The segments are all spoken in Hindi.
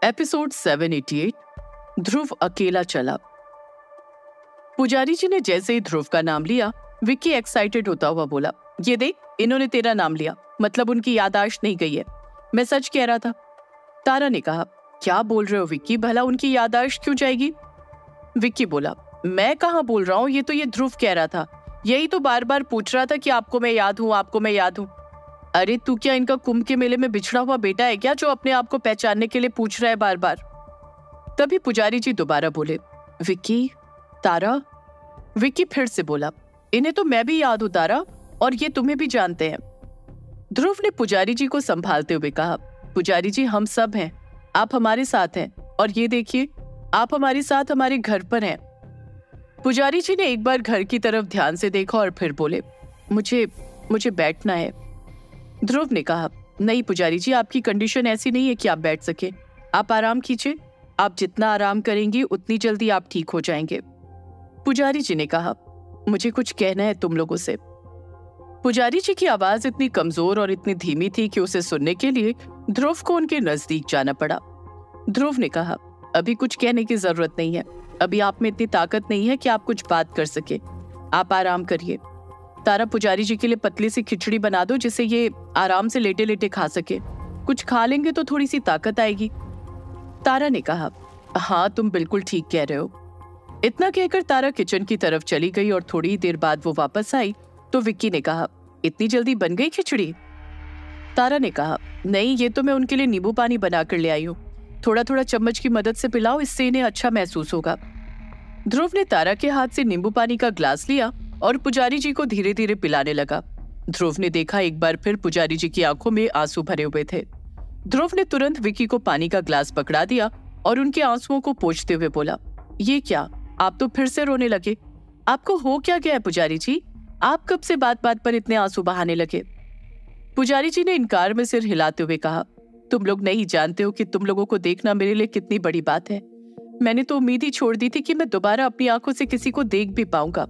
एपिसोड 788 ध्रुव अकेला चला। पुजारी जी ने जैसे ही ध्रुव का नाम लिया, विक्की एक्साइटेड होता हुआ बोला, ये देख, इन्होंने तेरा नाम लिया, मतलब उनकी याददाश्त नहीं गई है। मैं सच कह रहा था। तारा ने कहा, क्या बोल रहे हो विक्की, भला उनकी याददाश्त क्यों जाएगी? विक्की बोला, मैं कहाँ बोल रहा हूँ, ये ध्रुव कह रहा था। यही तो बार बार पूछ रहा था कि आपको मैं याद हूँ, आपको मैं याद हूँ। अरे तू क्या इनका कुंभ के मेले में बिछड़ा हुआ बेटा है क्या, जो अपने आप को पहचानने के लिए पूछ रहा है बार बार? तभी पुजारी जी दोबारा बोले, विक्की, तारा। विक्की फिर से बोला, इन्हें तो मैं भी याद हूं तारा, और ये तुम्हें भी जानते हैं। ध्रुव ने पुजारी जी को संभालते हुए कहा, पुजारी जी, हम सब हैं, आप हमारे साथ हैं, और ये देखिए, आप हमारे साथ हमारे घर पर हैं। पुजारी जी ने एक बार घर की तरफ ध्यान से देखा और फिर बोले, मुझे बैठना है। ध्रुव ने कहा, नहीं पुजारी जी, आपकी कंडीशन ऐसी नहीं है कि आप बैठ सके। आप आराम कीजिए, आप जितना आराम करेंगी उतनी जल्दी आप ठीक हो जाएंगे। पुजारी जी ने कहा, मुझे कुछ कहना है तुम लोगों से। पुजारी जी की आवाज इतनी कमजोर और इतनी धीमी थी कि उसे सुनने के लिए ध्रुव को उनके नजदीक जाना पड़ा। ध्रुव ने कहा, अभी कुछ कहने की जरूरत नहीं है, अभी आप में इतनी ताकत नहीं है कि आप कुछ बात कर सके, आप आराम करिए। तारा, पुजारी जी के लिए पतली सी खिचड़ी बना दो जिसे ये आराम से लेटे लेटे खा सके, कुछ खा लेंगे तो थोड़ी सी ताकत आएगी। तारा ने कहा, हाँ तुम बिल्कुल ठीक कह रहे हो। इतना कहकर तारा किचन की तरफ चली गई और थोड़ी देर बाद वो वापस आई तो विक्की ने कहा, इतनी जल्दी बन गई खिचड़ी? तारा ने कहा, नहीं, ये तो मैं उनके लिए नींबू पानी बनाकर ले आई हूँ, थोड़ा थोड़ा चम्मच की मदद से पिलाओ, इससे इन्हें अच्छा महसूस होगा। ध्रुव ने तारा के हाथ से नींबू पानी का ग्लास लिया और पुजारी जी को धीरे धीरे पिलाने लगा। ध्रुव ने देखा एक बार फिर पुजारी जी की आंखों में आंसू भरे हुए थे। ध्रुव ने तुरंत विक्की को पानी का ग्लास पकड़ा दिया और उनके आंसुओं को पोंछते हुए बोला, ये क्या, आप तो फिर से रोने लगे, आपको हो क्या गया है पुजारी जी? आप कब से बात बात पर इतने आंसू बहाने लगे? पुजारी जी ने इनकार में सिर हिलाते हुए कहा, तुम लोग नहीं जानते हो कि तुम लोगों को देखना मेरे लिए कितनी बड़ी बात है। मैंने तो उम्मीद ही छोड़ दी थी कि मैं दोबारा अपनी आंखों से किसी को देख भी पाऊंगा।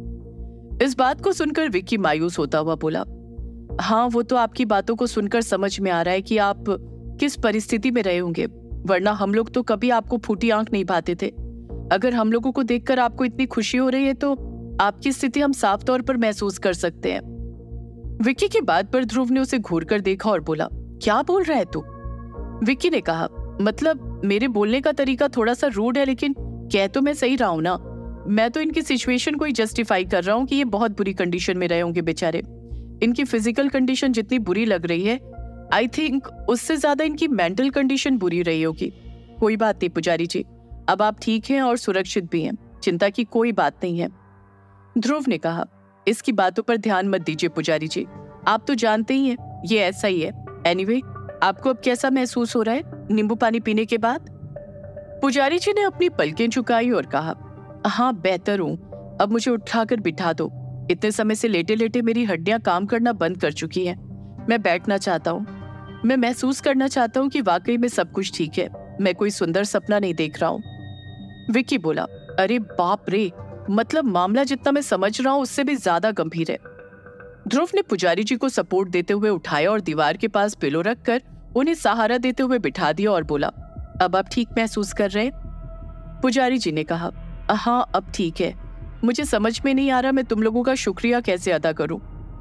इस बात को सुनकर विक्की मायूस होता हुआ बोला, हाँ वो तो आपकी बातों को सुनकर समझ में आ रहा है कि आप किस परिस्थिति में रहे होंगे, वरना हम लोग तो कभी आपको फूटी आंख नहीं पाते थे। अगर हम लोगों को देखकर आपको इतनी खुशी हो रही है तो आपकी स्थिति हम साफ तौर पर महसूस कर सकते हैं। विक्की की बात पर ध्रुव ने उसे घूर कर देखा और बोला, क्या बोल रहा है तू? विक्की ने कहा, मतलब मेरे बोलने का तरीका थोड़ा सा रूड है, लेकिन कह तो मैं सही रहा हूं ना। मैं तो इनकी सिचुएशन को ही जस्टिफाई कर रहा हूँ कि ये बहुत बुरी कंडीशन में रहे होंगे बेचारे। इनकी फिजिकल कंडीशन जितनी बुरी लग रही है, आई थिंक उससे ज्यादा इनकी मेंटल कंडीशन बुरी रही होगी। कोई बात नहीं पुजारी जी, अब आप ठीक हैं और सुरक्षित भी हैं, चिंता की कोई बात नहीं है। ध्रुव ने कहा, इसकी बातों पर ध्यान मत दीजिए पुजारी जी, आप तो जानते ही हैं ये ऐसा ही है। एनीवे, आपको अब कैसा महसूस हो रहा है नींबू पानी पीने के बाद? पुजारी जी ने अपनी पलकें झुकाई और कहा, हाँ बेहतर हूँ, अब मुझे उठाकर बिठा दो। इतने समय से लेटे लेटे मेरी हड्डियां काम करना बंद कर चुकी हैं। मैं बैठना चाहता हूँ, मैं महसूस करना चाहता हूँ कि वाकई में सब कुछ ठीक है, मैं कोई सुंदर सपना नहीं देख रहा हूँ। विक्की बोला, अरे बाप रे, मतलब मामला जितना मैं समझ रहा हूँ उससे भी ज्यादा गंभीर है। ध्रुव ने पुजारी जी को सपोर्ट देते हुए उठाया और दीवार के पास पिलो रखकर उन्हें सहारा देते हुए बिठा दिया और बोला, अब आप ठीक महसूस कर रहे हैं? पुजारी जी ने कहा, हाँ अब ठीक है, मुझे समझ में नहीं आ रहा मैं तुम लोगों का शुक्रिया कैसे अदा करूं।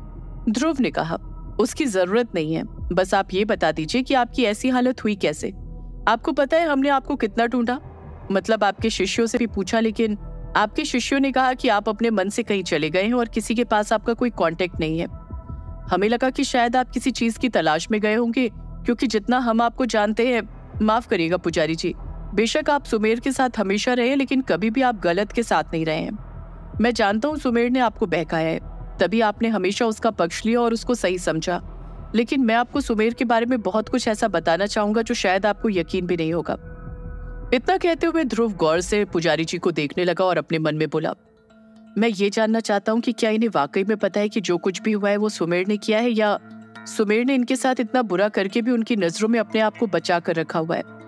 ध्रुव ने कहा, उसकी जरूरत नहीं है, बस आप ये बता दीजिए कि आपकी ऐसी हालत हुई कैसे। आपको पता है हमने आपको कितना ढूंढा, मतलब आपके शिष्यों से भी पूछा, लेकिन आपके शिष्यों ने कहा कि आप अपने मन से कहीं चले गए हैं और किसी के पास आपका कोई कांटेक्ट नहीं है। हमें लगा कि शायद आप किसी चीज की तलाश में गए होंगे, क्योंकि जितना हम आपको जानते हैं, माफ करिएगा पुजारी जी, बेशक आप सुमेर के साथ हमेशा रहे, लेकिन कभी भी आप गलत के साथ नहीं रहे हैं। मैं जानता हूँ सुमेर ने आपको बहकाया है, तभी आपने हमेशा उसका पक्ष लिया और उसको सही समझा, लेकिन मैं आपको सुमेर के बारे में बहुत कुछ ऐसा बताना चाहूंगा जो शायद आपको यकीन भी नहीं होगा। इतना कहते हुए ध्रुव गौर से पुजारी जी को देखने लगा और अपने मन में बोला, मैं ये जानना चाहता हूँ कि क्या इन्हें वाकई में पता है कि जो कुछ भी हुआ है वो सुमेर ने किया है, या सुमेर ने इनके साथ इतना बुरा करके भी उनकी नजरों में अपने आप को बचा कर रखा हुआ है।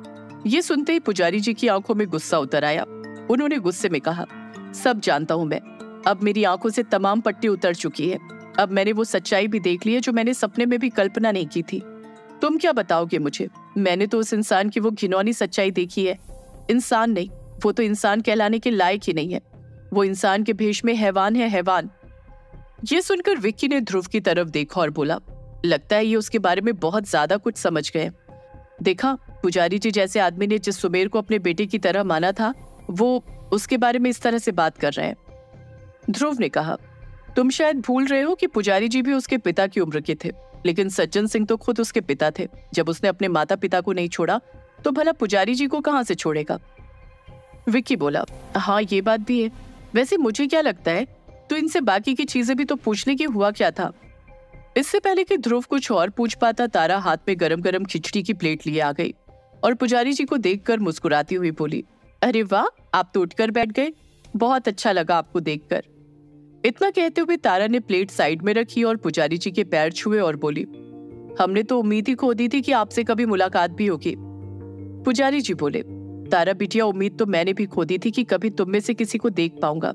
ये सुनते ही पुजारी जी की आंखों में गुस्सा उतर आया। उन्होंने गुस्से में कहा, सब जानता हूं मैं, अब मेरी आंखों से तमाम पट्टी उतर चुकी है, अब मैंने वो सच्चाई भी देख ली है जो मैंने सपने में भी कल्पना नहीं की थी। तुम क्या बताओगे मुझे? मैंने तो उस इंसान की वो घिनौनी सच्चाई देखी है। इंसान नहीं, वो तो इंसान कहलाने के लायक ही नहीं है। वो इंसान के भेष में हैवान है, हैवान। ये सुनकर विक्की ने ध्रुव की तरफ देखा और बोला, लगता है ये उसके बारे में बहुत ज्यादा कुछ समझ गए। देखा, पुजारी जी जैसे आदमी ने जिस सुमेर को अपने बेटे की तरह माना था, वो उसके बारे में इस तरह से बात कर रहे हैं। ध्रुव ने कहा, तुम शायद भूल रहे हो कि पुजारी जी भी उसके पिता की उम्र के थे, लेकिन सज्जन सिंह तो खुद उसके पिता थे। जब उसने अपने माता पिता को नहीं छोड़ा तो भला पुजारी जी को कहां से छोड़ेगा? विक्की बोला, हाँ ये बात भी है। वैसे मुझे क्या लगता है, तो इनसे बाकी की चीजें भी तो पूछने की हुआ क्या था। इससे पहले कि ध्रुव कुछ और पूछ पाता, तारा हाथ में गरम गरम खिचड़ी की प्लेट लिए आ गई और पुजारी जी को देखकर मुस्कुराती हुई बोली, अरे वाह, आप तो उठकर बैठ गए। बहुत अच्छा लगा आपको देखकर। इतना कहते हुए तारा ने प्लेट साइड में रखी और पुजारी जी के पैर छुए और बोली, हमने तो उम्मीद ही खो दी थी कि आपसे कभी मुलाकात भी होगी। पुजारी जी बोले, तारा बिटिया, उम्मीद तो मैंने भी खो दी थी कि कभी तुम में से किसी को देख पाऊंगा।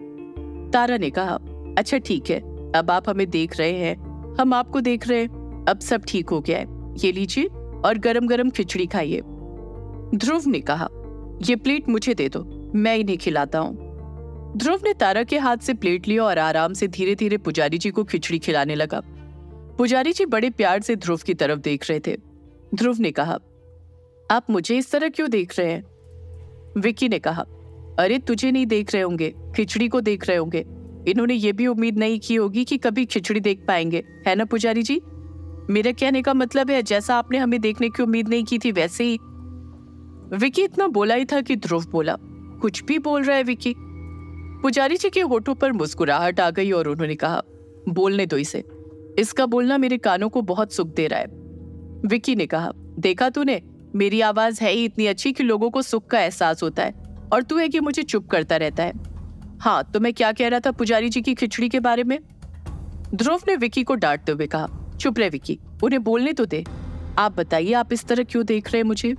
तारा ने कहा, अच्छा ठीक है, अब आप हमें देख रहे हैं, हम आपको देख रहे हैं, अब सब ठीक हो गया है। ये लीजिए और गरम गरम खिचड़ी खाइए। ध्रुव ने कहा, ये प्लेट मुझे दे दो, मैं इन्हें खिलाता हूँ। ध्रुव ने तारा के हाथ से प्लेट लिया और आराम से धीरे धीरे पुजारी जी को खिचड़ी खिलाने लगा। पुजारी जी बड़े प्यार से ध्रुव की तरफ देख रहे थे। ध्रुव ने कहा, आप मुझे इस तरह क्यों देख रहे हैं? विक्की ने कहा, अरे तुझे नहीं देख रहे होंगे, खिचड़ी को देख रहे होंगे। इन्होंने ये भी उम्मीद नहीं की होगी कि कभी खिचड़ी देख पाएंगे, है ना पुजारी जी? मेरे कहने का मतलब है, जैसा आपने हमें देखने की उम्मीद नहीं की थी वैसे ही। विक्की इतना बोला ही था कि ध्रुव बोला, कुछ भी बोल रहा है विक्की। पुजारी जी के होठों पर मुस्कुराहट आ गई और उन्होंने कहा, बोलने दो इसे, इसका बोलना मेरे कानों को बहुत सुख दे रहा है। विक्की ने कहा, देखा तूने, मेरी आवाज है ही इतनी अच्छी कि लोगों को सुख का एहसास होता है, और तू है कि मुझे चुप करता रहता है। हाँ, तो मैं क्या कह रहा था पुजारी जी की खिचड़ी के बारे में? ध्रुव ने विक्की को डांटते हुए कहा, चुप रहे विक्की, उन्हें बोलने तो दे। आप बताइए, आप इस तरह क्यों देख रहे हैं मुझे?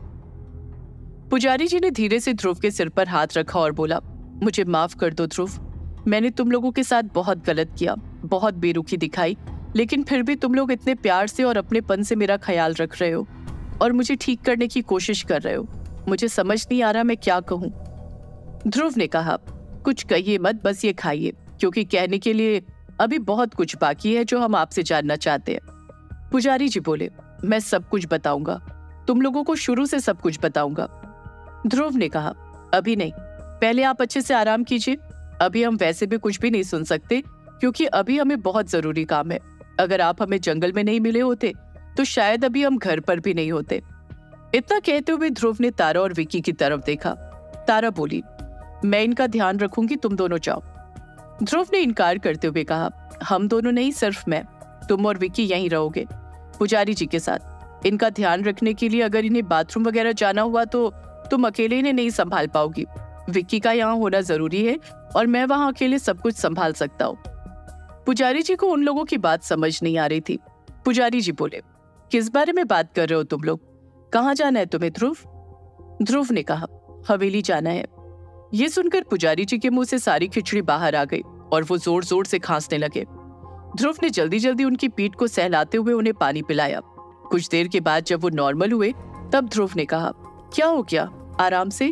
पुजारी जी ने धीरे से ध्रुव के सिर पर हाथ रखा और बोला, मुझे माफ कर दो ध्रुव, मैंने तुम लोगों के साथ बहुत गलत किया, बहुत बेरुखी दिखाई, लेकिन फिर भी तुम लोग इतने प्यार से और अपनेपन से मेरा ख्याल रख रहे हो और मुझे ठीक करने की कोशिश कर रहे हो। मुझे समझ नहीं आ रहा मैं क्या कहूँ। ध्रुव ने कहा, कुछ कहिए मत, बस ये खाइए, क्योंकि कहने के लिए अभी बहुत कुछ बाकी है जो हम आपसे जानना चाहते हैं। पुजारी जी बोले, मैं सब कुछ बताऊंगा, तुम लोगों को शुरू से सब कुछ बताऊंगा। ध्रुव ने कहा, अभी नहीं, पहले आप अच्छे से आराम कीजिए। अभी हम वैसे भी कुछ भी नहीं सुन सकते, क्योंकि अभी हमें बहुत जरूरी काम है। अगर आप हमें जंगल में नहीं मिले होते तो शायद अभी हम घर पर भी नहीं होते। इतना कहते हुए ध्रुव ने तारा और विक्की की तरफ देखा। तारा बोली, मैं इनका ध्यान रखूंगी, तुम दोनों जाओ। ध्रुव ने इनकार करते हुए कहा, हम दोनों नहीं, सिर्फ मैं, तुम और विक्की यहीं रहोगे पुजारी जी के साथ। इनका ध्यान रखने के लिए अगर इन्हें बाथरूम वगैरह जाना हुआ तो तुम अकेले इन्हें नहीं संभाल पाओगी। विक्की का यहाँ होना जरूरी है और मैं वहाँ अकेले सब कुछ संभाल सकता हूँ। पुजारी जी को उन लोगों की बात समझ नहीं आ रही थी। पुजारी जी बोले, किस बारे में बात कर रहे हो तुम लोग? कहाँ जाना है तुम्हें ध्रुव? ध्रुव ने कहा, हवेली जाना है। ये सुनकर पुजारी जी के मुंह से सारी खिचड़ी बाहर आ गई और वो जोर जोर से खांसने लगे। ध्रुव ने जल्दी जल्दी उनकी पीठ को सहलाते हुए उन्हें पानी पिलाया। कुछ देर के बाद जब वो नॉर्मल हुए तब ध्रुव ने कहा, क्या हो गया, आराम से?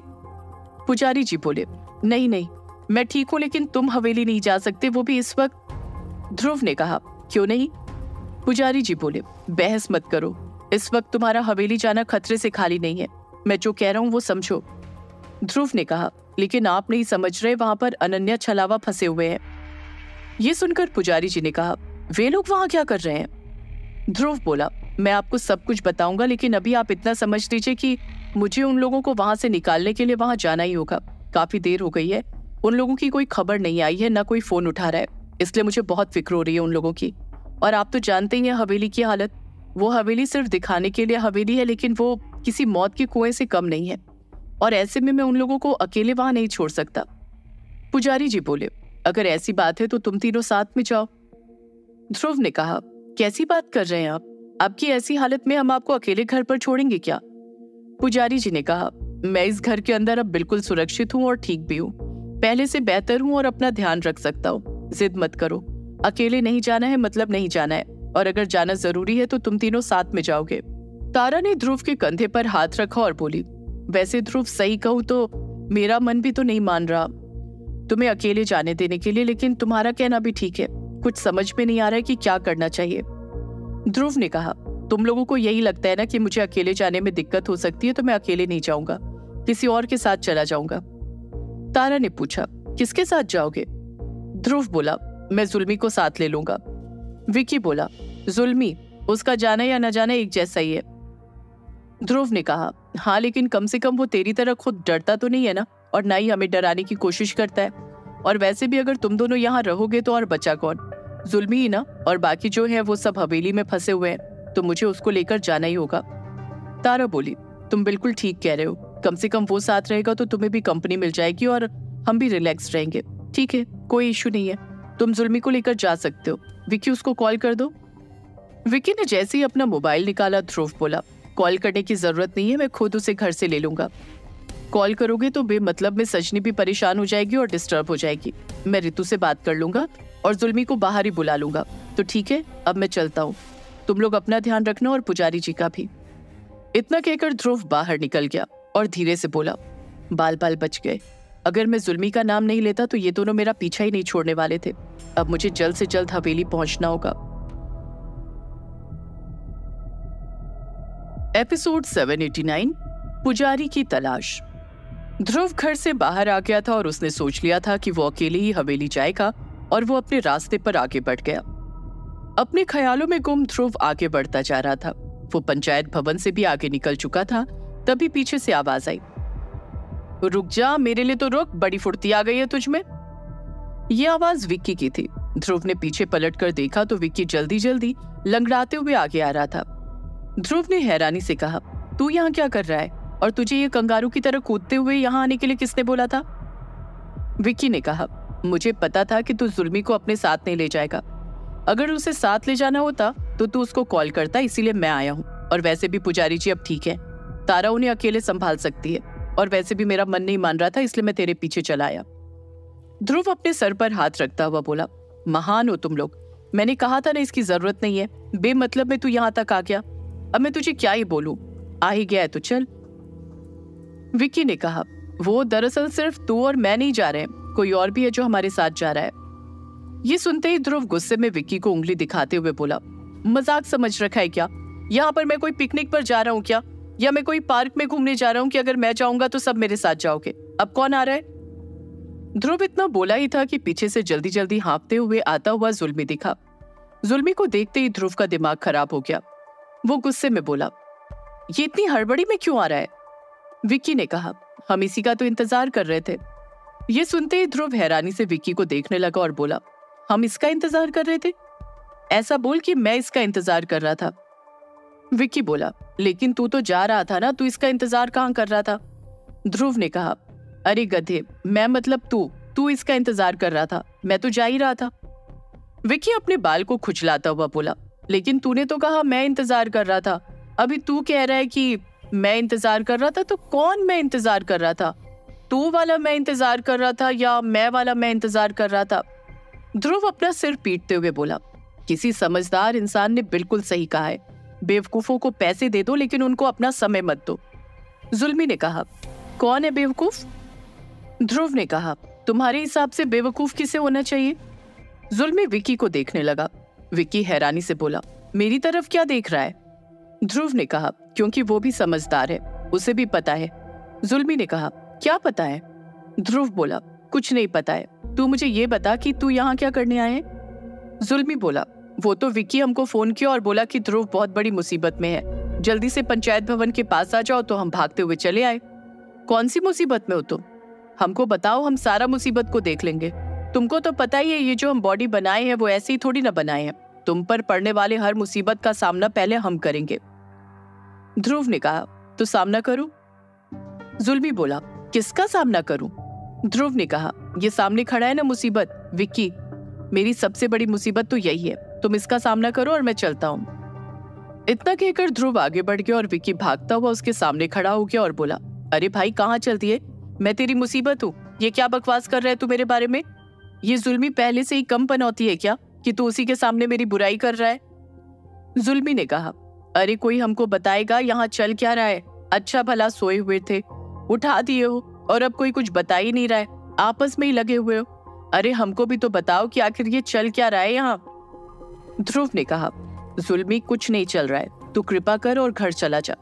पुजारी जी बोले, नहीं नहीं, मैं ठीक हूँ, लेकिन तुम हवेली नहीं जा सकते, वो भी इस वक्त। ध्रुव ने कहा, क्यों नहीं? पुजारी जी बोले, बहस मत करो, इस वक्त तुम्हारा हवेली जाना खतरे से खाली नहीं है, मैं जो कह रहा हूँ वो समझो। ध्रुव ने कहा, लेकिन आप नहीं समझ रहे, वहां पर अनन्या छलावा फंसे हुए हैं। ये सुनकर पुजारी जी ने कहा, वे लोग वहां क्या कर रहे हैं? ध्रुव बोला, मैं आपको सब कुछ बताऊंगा, लेकिन अभी आप इतना समझ लीजिए कि मुझे उन लोगों को वहां से निकालने के लिए वहां जाना ही होगा। काफी देर हो गई है, उन लोगों की कोई खबर नहीं आई है, ना कोई फोन उठा रहा है, इसलिए मुझे बहुत फिक्र हो रही है उन लोगों की। और आप तो जानते ही हैं हवेली की हालत। वो हवेली सिर्फ दिखाने के लिए हवेली है, लेकिन वो किसी मौत के कुएं से कम नहीं है, और ऐसे में मैं उन लोगों को अकेले वहां नहीं छोड़ सकता। पुजारी जी बोले, अगर ऐसी बात है तो तुम तीनों साथ में जाओ। ध्रुव ने कहा, कैसी बात कर रहे हैं आप? आपकी ऐसी हालत में हम आपको अकेले घर पर छोड़ेंगे क्या? पुजारी जी ने कहा, मैं इस घर के अंदर अब बिल्कुल सुरक्षित हूँ और ठीक भी हूँ, पहले से बेहतर हूँ और अपना ध्यान रख सकता हूँ। जिद मत करो, अकेले नहीं जाना है मतलब नहीं जाना है, और अगर जाना जरूरी है तो तुम तीनों साथ में जाओगे। तारा ने ध्रुव के कंधे पर हाथ रखा और बोली, वैसे ध्रुव सही कहूं तो मेरा मन भी तो नहीं मान रहा तुम्हें अकेले जाने देने के लिए, लेकिन तुम्हारा कहना भी ठीक है। कुछ समझ में नहीं आ रहा है कि क्या करना चाहिए। ध्रुव ने कहा, तुम लोगों को यही लगता है ना कि मुझे अकेले जाने में दिक्कत हो सकती है, तो मैं अकेले नहीं जाऊंगा, किसी और के साथ चला जाऊंगा। तारा ने पूछा, किसके साथ जाओगे? ध्रुव बोला, मैं जुल्मी को साथ ले लूंगा। विकी बोला, जुल्मी? उसका जाना या न जाना एक जैसा ही है। ध्रुव ने कहा, हाँ लेकिन कम से कम वो तेरी तरह खुद डरता तो नहीं है ना, और ना ही हमें डराने की कोशिश करता है। और वैसे भी अगर तुम दोनों यहाँ रहोगे तो और बचा कौन? जुल्मी ही ना, और बाकी जो है वो सब हवेली में फंसे हुए हैं, तो मुझे उसको लेकर जाना ही होगा। तारा बोली, तुम बिल्कुल ठीक कह रहे हो, कम से कम वो साथ रहेगा तो तुम्हें भी कंपनी मिल जाएगी और हम भी रिलैक्स रहेंगे। ठीक है, कोई इशू नहीं है, तुम जुल्मी को लेकर जा सकते हो। विकी, उसको कॉल कर दो। विकी ने जैसे ही अपना मोबाइल निकाला, ध्रुव बोला, कॉल करने की जरूरत नहीं है, मैं खुद उसे घर से ले लूंगा। कॉल करोगे तो बेमतलब में सजनी भी परेशान हो जाएगी और डिस्टर्ब हो जाएगी। मैं रितु से बात कर लूंगा और जुल्मी को बाहर ही बुला लूंगा। तो ठीक है, अब मैं चलता हूँ, तुम लोग अपना ध्यान रखना और पुजारी जी का भी। इतना कहकर ध्रुव बाहर निकल गया और धीरे से बोला, बाल बाल बच गए। अगर मैं जुल्मी का नाम नहीं लेता तो ये दोनों मेरा पीछा ही नहीं छोड़ने वाले थे। अब मुझे जल्द से जल्द हवेली पहुंचना होगा। एपिसोड 789, पुजारी की तलाश। ध्रुव घर से बाहर आ गया था और उसने सोच लिया था कि वो अकेले ही हवेली जाएगा, और वो अपने रास्ते पर आगे बढ़ गया। अपने ख्यालों में गुम ध्रुव आगे बढ़ता जा रहा था। वो पंचायत भवन से भी आगे निकल चुका था, तभी पीछे से आवाज आई, रुक जा, मेरे लिए तो रुक, बड़ी फुर्ती आ गई है तुझ में। ये आवाज विक्की की थी। ध्रुव ने पीछे पलटकर देखा तो विक्की जल्दी जल्दी लंगड़ाते हुए आगे आ रहा था। ध्रुव ने हैरानी से कहा, तू यहाँ क्या कर रहा है, और तुझे ये कंगारू की तरह कूदते हुए यहाँ आने के लिए किसने बोला था? विक्की ने कहा, मुझे पता था कि तू जुल्मी को अपने साथ नहीं ले जाएगा। अगर उसे साथ ले जाना होता तो तू उसको कॉल करता, इसीलिए मैं आया हूँ। और वैसे भी पुजारी जी अब ठीक है, तारा उन्हें अकेले संभाल सकती है, और वैसे भी मेरा मन नहीं मान रहा था, इसलिए मैं तेरे पीछे चला आया। ध्रुव अपने सर पर हाथ रखता हुआ बोला, महान हो तुम लोग, मैंने कहा था ना इसकी जरूरत नहीं है, बेमतलब में तू यहाँ तक आ गया। अब मैं तुझे क्या ही बोलूं, आ ही गया है तो चल। विक्की ने कहा, वो दरअसल सिर्फ तू और मैं नहीं जा रहे, कोई और भी है जो हमारे साथ जा रहा है। ये सुनते ही ध्रुव गुस्से में विक्की को उंगली दिखाते हुए बोला, मजाक समझ रखा है क्या? यहाँ पर मैं कोई पिकनिक पर जा रहा हूँ क्या, या मैं कोई पार्क में घूमने जा रहा हूँ कि अगर मैं जाऊंगा तो सब मेरे साथ जाओगे? अब कौन आ रहा है? ध्रुव इतना बोला ही था कि पीछे से जल्दी जल्दी हाँफते हुए आता हुआ जुल्मी दिखा। जुल्मी को देखते ही ध्रुव का दिमाग खराब हो गया। वो गुस्से में बोला, ये इतनी हड़बड़ी में क्यों आ रहा है? विक्की ने कहा, हम इसी का तो इंतजार कर रहे थे। ये सुनते ही ध्रुव हैरानी से विक्की को देखने लगा और बोला, हम इसका इंतजार कर रहे थे? ऐसा बोल कि मैं इसका इंतजार कर रहा था। विक्की बोला, लेकिन तू तो जा रहा था ना, तू इसका इंतजार कहाँ कर रहा था? ध्रुव ने कहा, अरे गधे, मैं मतलब तू इसका इंतजार कर रहा था, मैं तो जा ही रहा था। विक्की अपने बाल को खुजलाता हुआ बोला, लेकिन तूने तो कहा मैं इंतजार कर रहा था, अभी तू कह रहा है कि मैं इंतजार कर रहा था, तो कौन मैं इंतजार कर रहा था? तू वाला मैं इंतजार कर रहा था या मैं वाला मैं इंतजार कर रहा था? ध्रुव अपना सिर पीटते हुए बोला, किसी समझदार इंसान ने बिल्कुल सही कहा है, बेवकूफों को पैसे दे दो लेकिन उनको अपना समय मत दो। जुल्मी ने कहा, कौन है बेवकूफ? ध्रुव ने कहा, तुम्हारे हिसाब से बेवकूफ किसे होना चाहिए? जुल्मी विक्की को देखने लगा। विक्की हैरानी से बोला, मेरी तरफ क्या देख रहा है? ध्रुव ने कहा, क्योंकि वो भी समझदार है, उसे भी पता है। जुल्मी ने कहा, क्या पता है? ध्रुव बोला, कुछ नहीं पता है, तू मुझे ये बता कि तू यहाँ क्या करने आया है? जुल्मी बोला, वो तो विक्की हमको फोन किया और बोला कि ध्रुव बहुत बड़ी मुसीबत में है, जल्दी से पंचायत भवन के पास आ जाओ, तो हम भागते हुए चले आए। कौन सी मुसीबत में हो तुम? हमको बताओ, हम सारा मुसीबत को देख लेंगे। तुमको तो पता ही है ये जो हम बॉडी बनाए हैं वो ऐसे ही थोड़ी ना बनाए हैं, तुम पर पड़ने वाले हर मुसीबत का सामना पहले हम करेंगे। ध्रुव ने कहा, तो सामना करूं? जुल्मी बोला, किसका सामना करूं? ध्रुव ने कहा, ये सामने खड़ा है ना मुसीबत, विक्की, मेरी सबसे बड़ी मुसीबत तो यही है, तुम इसका सामना करो और मैं चलता हूँ। इतना कहकर ध्रुव आगे बढ़ गया और विक्की भागता हुआ उसके सामने खड़ा हो गया और बोला, अरे भाई कहाँ चलती है, मैं तेरी मुसीबत हूँ, ये क्या बकवास कर रहा है तू मेरे बारे में? ये जुल्मी पहले से ही कम पनौती है क्या कि तू उसी के सामने मेरी बुराई कर रहा है? जुल्मी ने कहा, अरे कोई हमको बताएगा यहाँ चल क्या रहा है? अच्छा भला सोए हुए थे, उठा दिए हो और अब कोई कुछ बता ही नहीं रहा है, आपस में ही लगे हुए हो। अरे हमको भी तो बताओ कि आखिर ये चल क्या रहा है यहाँ? ध्रुव ने कहा, जुल्मी कुछ नहीं चल रहा है, तू कृपा कर और घर चला जा।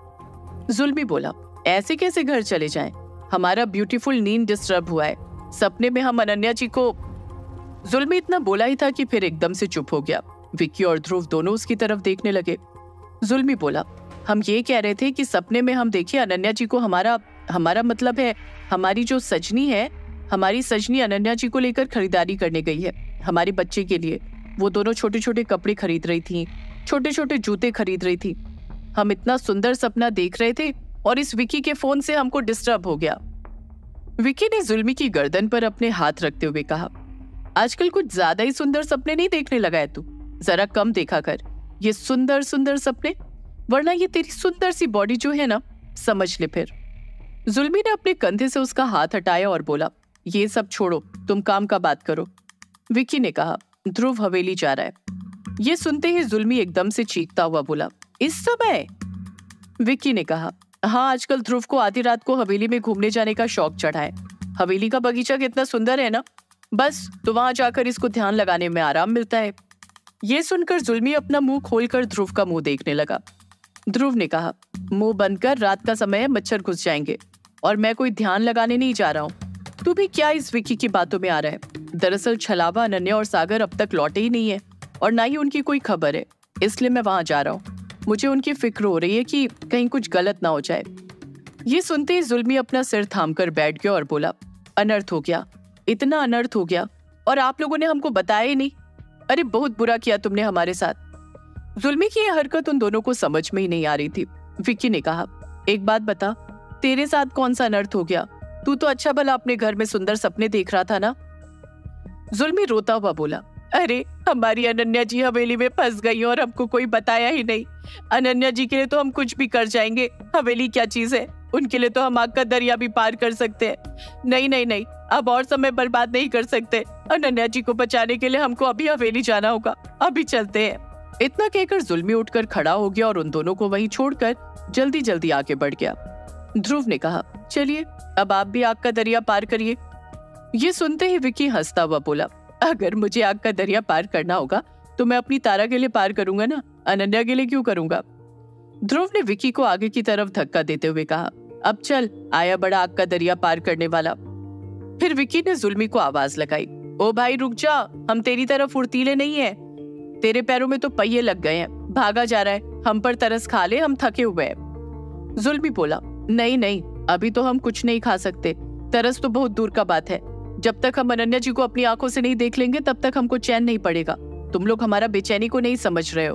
जुल्मी बोला, ऐसे कैसे घर चले जाएं? हमारा ब्यूटीफुल नींद डिस्टर्ब हुआ है, सपने में हम अनन्या जी को। जुल्मी इतना बोला ही था कि फिर एकदम से चुप हो गया। विक्की और ध्रुव दोनों उसकी तरफ देखने लगे। जुल्मी बोला, हम ये कह रहे थे कि सपने में हम देखे अनन्या जी को। हमारा मतलब है हमारी जो सजनी है, हमारी सजनी अनन्या जी को लेकर खरीदारी करने गई है हमारे बच्चे के लिए। वो दोनों छोटे छोटे कपड़े खरीद रही थी, छोटे छोटे जूते खरीद रही थी। हम इतना सुंदर सपना देख रहे थे और इस विक्की के फोन से हमको डिस्टर्ब हो गया। विक्की ने जुल्मी की गर्दन पर अपने हाथ रखते हुए कहा, आजकल कुछ ज्यादा ही सुंदर सपने नहीं देखने लगा है तू? जरा कम देखा कर ये सुंदर सुंदर सपने, वरना ये तेरी सुंदर सी बॉडी जो है ना, समझ ले फिर। जुल्मी ने अपने कंधे से उसका हाथ हटाया और बोला, ये सब छोड़ो, तुम काम का बात करो। विक्की ने कहा, ध्रुव हवेली जा रहा है। ये सुनते ही जुल्मी एकदम से चीखता हुआ बोला, इस समय? विक्की ने कहा, हाँ, आजकल ध्रुव को आधी रात को हवेली में घूमने जाने का शौक चढ़ा है। हवेली का बगीचा कितना सुंदर है ना, बस तो वहां जाकर इसको ध्यान लगाने में आराम मिलता है। ये सुनकर जुल्मी अपना मुंह खोलकर ध्रुव का मुंह देखने लगा। ध्रुव ने कहा, मुंह बंद कर, रात का समय है, मच्छर घुस जाएंगे और मैं कोई ध्यान लगाने नहीं जा रहा हूँ। तू भी क्या इस विक्की की बातों में आ रहा है? दरअसल छलावा, अनन्या और सागर अब तक लौटे ही नहीं है और ना ही उनकी कोई खबर है, इसलिए मैं वहां जा रहा हूँ। मुझे उनकी फिक्र हो रही है कि कहीं कुछ गलत ना हो जाए। ये सुनते ही जुल्मी अपना सिर थामकर बैठ गया और बोला, अनर्थ हो गया, इतना अनर्थ हो गया और आप लोगों ने हमको बताया ही नहीं। अरे बहुत बुरा किया तुमने हमारे साथ। जुल्मी की यह हरकत उन दोनों को समझ में ही नहीं आ रही थी। विक्की ने कहा, एक बात बता, तेरे साथ कौन सा अनर्थ हो गया? तू तो अच्छा भला अपने घर में सुंदर सपने देख रहा था ना। जुल्मी रोता हुआ बोला, अरे हमारी अनन्या जी हवेली में फंस गई और हमको कोई बताया ही नहीं। अनन्या जी के लिए तो हम कुछ भी कर जाएंगे, हवेली क्या चीज है, उनके लिए तो हम आग का दरिया भी पार कर सकते हैं। नहीं नहीं नहीं, अब और समय बर्बाद नहीं कर सकते। अनन्या जी को बचाने के लिए हमको अभी हवेली जाना होगा, अभी चलते हैं। इतना कहकर जुल्मी उठकर खड़ा हो गया और उन दोनों को वहीं छोड़कर जल्दी जल्दी आगे बढ़ गया। ध्रुव ने कहा, चलिए अब आप भी आग का दरिया पार करिए। ये सुनते ही विक्की हंसता हुआ बोला, अगर मुझे आग का दरिया पार करना होगा तो मैं अपनी तारा के लिए पार करूंगा ना, अनन्या के लिए क्यों करूंगा? ध्रुव ने विक्की को आगे की तरफ धक्का देते हुए कहा, अब चल, आया बड़ा आग का दरिया पार करने वाला। फिर विक्की ने जुल्मी को आवाज लगाई, ओ भाई रुक जा, हम तेरी तरह फुर्तीले नहीं है, तेरे पैरों में तो पहिए लग गए हैं, भागा जा रहा है, हम पर तरस खा ले, हम थके हुए हैं। जुल्मी बोला, नहीं नहीं, अभी तो हम कुछ नहीं खा सकते, तरस तो बहुत दूर का बात है। जब तक हम अनन्या जी को अपनी आंखों से नहीं देख लेंगे तब तक हमको चैन नहीं पड़ेगा। तुम लोग हमारा बेचैनी को नहीं समझ रहे हो।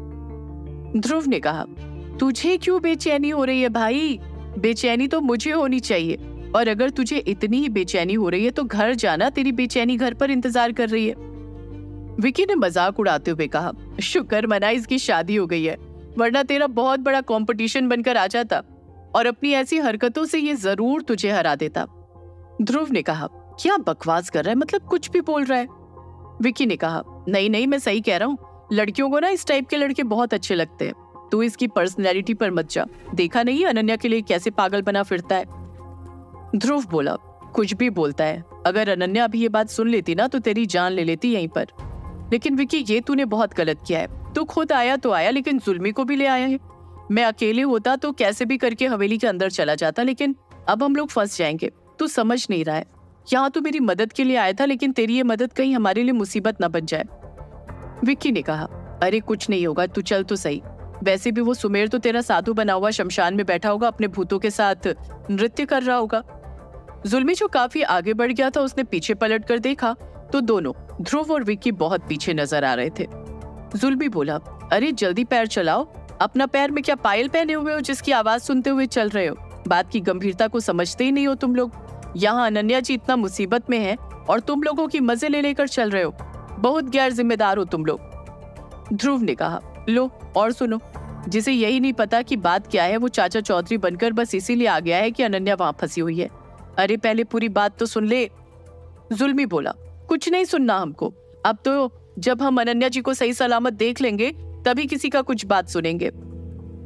ध्रुव ने कहा, तुझे क्यों बेचैनी हो रही है भाई? बेचैनी तो मुझे होनी चाहिए, और अगर तुझे इतनी ही बेचैनी हो रही है तो घर जाना, तेरी बेचैनी घर पर इंतजार कर रही है। विक्की ने मजाक उड़ाते हुए कहा, शुक्र मना इसकी शादी हो गई है, वरना तेरा बहुत बड़ा कंपटीशन बनकर आ जाता और अपनी ऐसी हरकतों से ये जरूर तुझे हरा देता। ध्रुव ने कहा, क्या बकवास कर रहा है, मतलब कुछ भी बोल रहा है। विक्की ने कहा, नहीं नहीं, मैं सही कह रहा हूँ, लड़कियों को ना इस टाइप के लड़के बहुत अच्छे लगते हैं। तू इसकी पर्सनैलिटी पर मत जा, देखा नहीं अनन्या के लिए कैसे पागल बना फिरता है। ध्रुव बोला, कुछ भी बोलता है, अगर अनन्या भी ये बात सुन लेती ना तो तेरी जान ले लेती यहीं पर। लेकिन विक्की, ये तूने बहुत गलत किया है। तू खुद आया तो आया, लेकिन जुल्मी को भी ले आया है। मैं अकेले होता तो कैसे भी करके हवेली के अंदर चला जाता, लेकिन अब हम लोग फंस जाएंगे। तू समझ नहीं रहा है, यहाँ तो मेरी मदद के लिए आया था, लेकिन तेरी ये मदद कहीं हमारे लिए मुसीबत ना बन जाए। विक्की ने कहा, अरे कुछ नहीं होगा, तू चल तो सही। वैसे भी वो सुमेर तो तेरा साधु बना हुआ शमशान में बैठा होगा, अपने भूतों के साथ नृत्य कर रहा होगा। जुल्मी जो काफी आगे बढ़ गया था, उसने पीछे पलट कर देखा तो दोनों ध्रुव और विक्की बहुत पीछे नजर आ रहे थे। जुल्मी बोला, अरे जल्दी पैर चलाओ, अपना पैर में क्या पायल पहने हुए हो जिसकी आवाज सुनते हुए चल रहे हो? बात की गंभीरता को समझते ही नहीं हो तुम लोग। यहाँ अनन्या जी इतना मुसीबत में है और तुम लोगों की मजे ले लेकर चल रहे हो, बहुत गैर जिम्मेदार हो तुम लोग। ध्रुव ने कहा, लो और सुनो, जिसे यही नहीं पता कि बात क्या है, वो चाचा चौधरी बनकर बस इसीलिए आ गया है कि अनन्या वहां फंसी हुई है। अरे पहले पूरी बात तो सुन ले। जुल्मी बोला, कुछ नहीं सुनना हमको, अब तो जब हम अनन्या जी को सही सलामत देख लेंगे तभी किसी का कुछ बात सुनेंगे।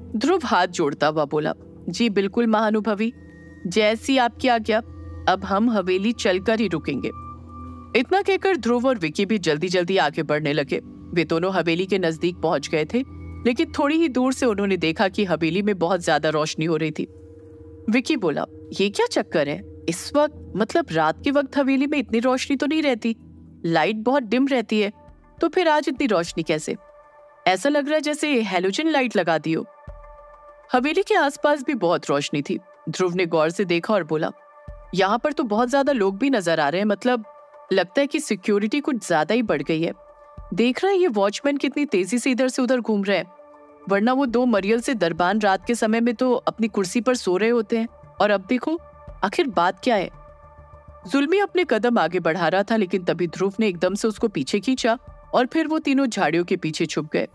ध्रुव हाथ जोड़ता हुआ बोला, जी बिल्कुल महानुभवी, जैसी आपकी आज्ञा। अब हम हवेली चलकर ही रुकेंगे। इतना कहकर ध्रुव और विकी भी जल्दी जल्दी आगे बढ़ने लगे। वे दोनों हवेली के नजदीक पहुंच गए थे, लेकिन थोड़ी ही दूर से उन्होंने देखा कि हवेली में बहुत ज्यादा रोशनी हो रही थी। विकी बोला, ये क्या चक्कर है? इस वक्त, मतलब रात के वक्त हवेली में इतनी रोशनी तो नहीं रहती, लाइट बहुत डिम रहती है, तो फिर आज इतनी रोशनी कैसे? ऐसा लग रहा है जैसे हैलोजन लाइट लगा दी हो। हवेली के आसपास भी बहुत रोशनी थी। ध्रुव ने गौर से देखा और बोला, यहाँ पर तो बहुत ज्यादा लोग भी नजर आ रहे हैं, मतलब लगता है कि सिक्योरिटी कुछ ज्यादा ही बढ़ गई है। देख रहा है ये वॉचमैन कितनी तेजी से इधर से उधर घूम रहे हैं, वरना वो 2 मरियल से दरबान रात के समय में तो अपनी कुर्सी पर सो रहे होते हैं, और अब देखो, आखिर बात क्या है? जुल्मी अपने कदम आगे बढ़ा रहा था, लेकिन तभी ध्रुव ने एकदम से उसको पीछे खींचा और फिर वो तीनों झाड़ियों के पीछे छुप गए।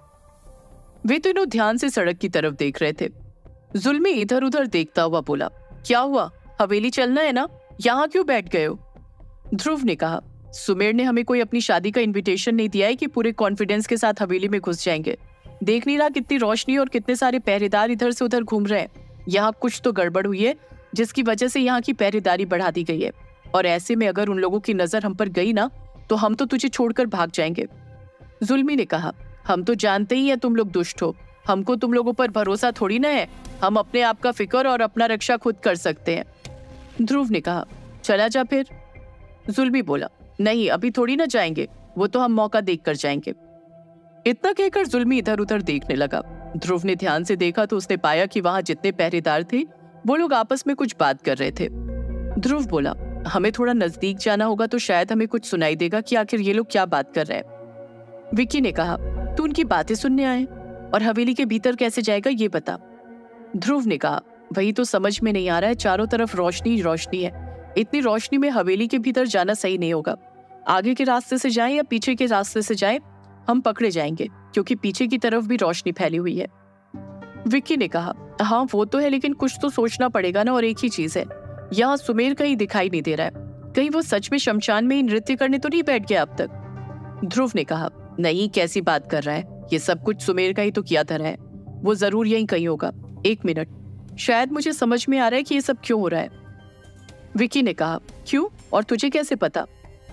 वे तीनों ध्यान से सड़क की तरफ देख रहे थे। जुल्मी इधर उधर देखता हुआ बोला, क्या हुआ? हवेली चलना है ना? यहाँ क्यों बैठ गए हो? ध्रुव ने कहा, सुमेर ने हमें कोई अपनी शादी का इनविटेशन नहीं दिया है कि पूरे कॉन्फिडेंस के साथ हवेली में घुस जाएंगे। देख नहीं रहा कितनी रोशनी और कितने सारे पहरेदार इधर से उधर घूम रहे हैं। यहाँ कुछ तो गड़बड़ हुई है, जिसकी वजह से यहाँ की पहरेदारी बढ़ा दी गई है, और ऐसे में अगर उन लोगों की नजर हम पर गई ना, तो हम तो तुझे छोड़कर भाग जाएंगे। जुल्मी ने कहा, हम तो जानते ही हैं तुम लोग दुष्ट हो, हमको तुम लोगों पर भरोसा थोड़ी ना है। हम अपने आप का फिक्र और अपना रक्षा खुद कर सकते हैं। ध्रुव ने कहा, चला जा फिर। जुल्मी बोला, नहीं अभी थोड़ी ना जाएंगे, वो तो हम मौका देखकर जाएंगे। इतना कहकर जुल्मी इधर उधर देखने लगा। ध्रुव ने ध्यान से देखा तो उसने पाया कि वहां जितने पहरेदार थे वो लोग आपस में कुछ बात कर रहे थे। ध्रुव बोला, हमें थोड़ा नजदीक जाना होगा तो शायद हमें कुछ सुनाई देगा कि आखिर ये लोग क्या बात कर रहे हैं। विकी ने कहा, तू उनकी बातें सुनने आए और हवेली के भीतर कैसे जाएगा ये बता। ध्रुव ने कहा, वही तो समझ में नहीं आ रहा है, चारों तरफ रोशनी रोशनी है। इतनी रोशनी में हवेली के भीतर जाना सही नहीं होगा। आगे के रास्ते से जाएं या पीछे के रास्ते से जाएं, हम पकड़े जाएंगे, क्योंकि पीछे की तरफ भी रोशनी फैली हुई है। विक्की ने कहा, हाँ वो तो है, लेकिन कुछ तो सोचना पड़ेगा ना। और एक ही चीज है, यहाँ सुमेर कहीं दिखाई नहीं दे रहा है। कहीं वो सच में शमशान में ही नृत्य करने तो नहीं बैठ गया अब तक? ध्रुव ने कहा, नहीं कैसी बात कर रहा है, ये सब कुछ सुमेर का ही तो किया धरा है। वो जरूर यहीं कहीं होगा। 1 मिनट, शायद मुझे समझ में आ रहा है कि ये सब क्यों हो रहा है। विकी ने कहा, क्यों, और तुझे कैसे पता?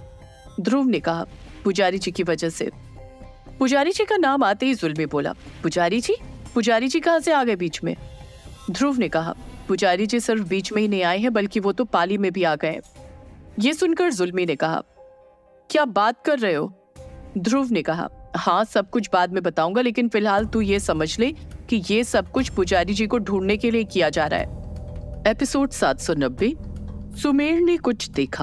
ध्रुव ने कहा, पुजारी जी की वजह से। पुजारी जी का नाम आते ही जुल्मी बोला, पुजारी जी? पुजारी जी कहाँ से आ गए बीच में? ध्रुव ने कहा, पुजारी जी सिर्फ बीच में ही नहीं आए हैं, बल्कि वो तो पाली में भी आ गए। ये सुनकर जुल्मी ने कहा, क्या बात कर रहे हो? ध्रुव ने कहा, हाँ सब कुछ बाद में बताऊंगा, लेकिन फिलहाल तू ये समझ ले कि ये सब कुछ पुजारी जी को ढूंढने के लिए किया जा रहा है। एपिसोड 790, सुमेर ने कुछ देखा।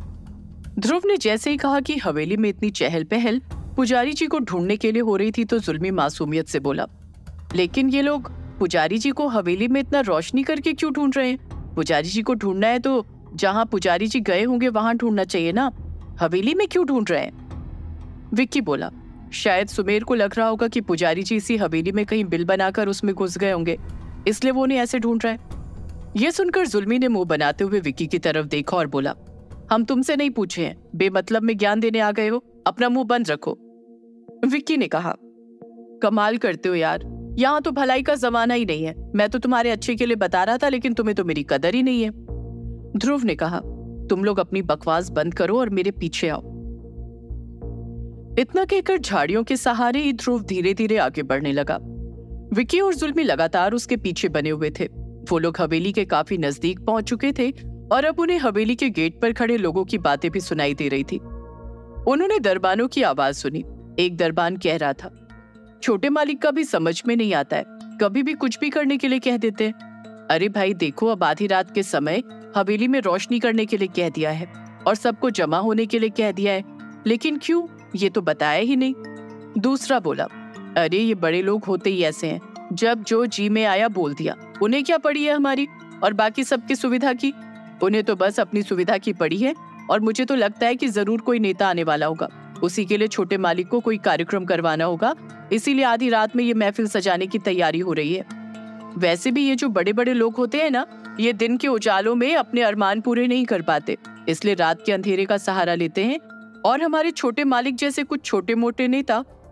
ध्रुव ने जैसे ही कहा कि हवेली में इतनी चहल पहल पुजारी जी को ढूंढने के लिए हो रही थी, तो जुल्मी मासूमियत से बोला, लेकिन ये लोग पुजारी जी को हवेली में इतना रोशनी करके क्यों ढूंढ रहे हैं? पुजारी जी को ढूंढना है तो जहां पुजारी जी गए होंगे वहां ढूंढना चाहिए ना, हवेली में क्यों ढूंढ रहे हैं? विक्की बोला, शायद सुमेर को लग रहा होगा कि पुजारी जी इसी हवेली में कहीं बिल बनाकर उसमें घुस गए होंगे, इसलिए वो उन्हें ऐसे ढूंढ रहा है। यह सुनकर जुल्मी ने मुंह बनाते हुए विक्की की तरफ देखा और बोला, हम तुमसे नहीं पूछे हैं, बेमतलब में ज्ञान देने आ गए हो, अपना मुंह बंद रखो। विक्की ने कहा, कमाल करते हो यार, यहाँ तो भलाई का जमाना ही नहीं है। मैं तो तुम्हारे अच्छे के लिए बता रहा था, लेकिन तुम्हें तो मेरी कदर ही नहीं है। ध्रुव ने कहा, तुम लोग अपनी बकवास बंद करो और मेरे पीछे आओ। इतना कहकर झाड़ियों के सहारे ही ध्रुव धीरे धीरे आगे बढ़ने लगा। विक्की और जुल्मी लगातार उसके पीछे बने हुए थे। वो लोग हवेली के काफी नजदीक पहुंच चुके थे और अब उन्हें हवेली के गेट पर खड़े लोगों की बातें भी सुनाई दे रही थी। उन्होंने दरबानों की आवाज सुनी। एक दरबान कह रहा था, छोटे मालिक का भी समझ में नहीं आता है, कभी भी कुछ भी करने के लिए कह देते हैं। अरे भाई देखो, अब आधी रात के समय हवेली में रोशनी करने के लिए कह दिया है और सबको जमा होने के लिए कह दिया है, लेकिन क्यों ये तो बताया ही नहीं। दूसरा बोला, अरे ये बड़े लोग होते ही ऐसे हैं, जब जो जी में आया बोल दिया। उन्हें क्या पड़ी है हमारी और बाकी सबकी सुविधा की? उन्हें तो बस अपनी सुविधा की पड़ी है, और मुझे तो लगता है कि जरूर कोई नेता आने वाला होगा, उसी के लिए छोटे मालिक को कोई कार्यक्रम करवाना होगा, इसीलिए आधी रात में ये महफिल सजाने की तैयारी हो रही है। वैसे भी ये जो बड़े बड़े लोग होते हैं ना, ये दिन के उजालों में अपने अरमान पूरे नहीं कर पाते, इसलिए रात के अंधेरे का सहारा लेते हैं, और हमारे छोटे मालिक जैसे कुछ छोटे मोटे नेता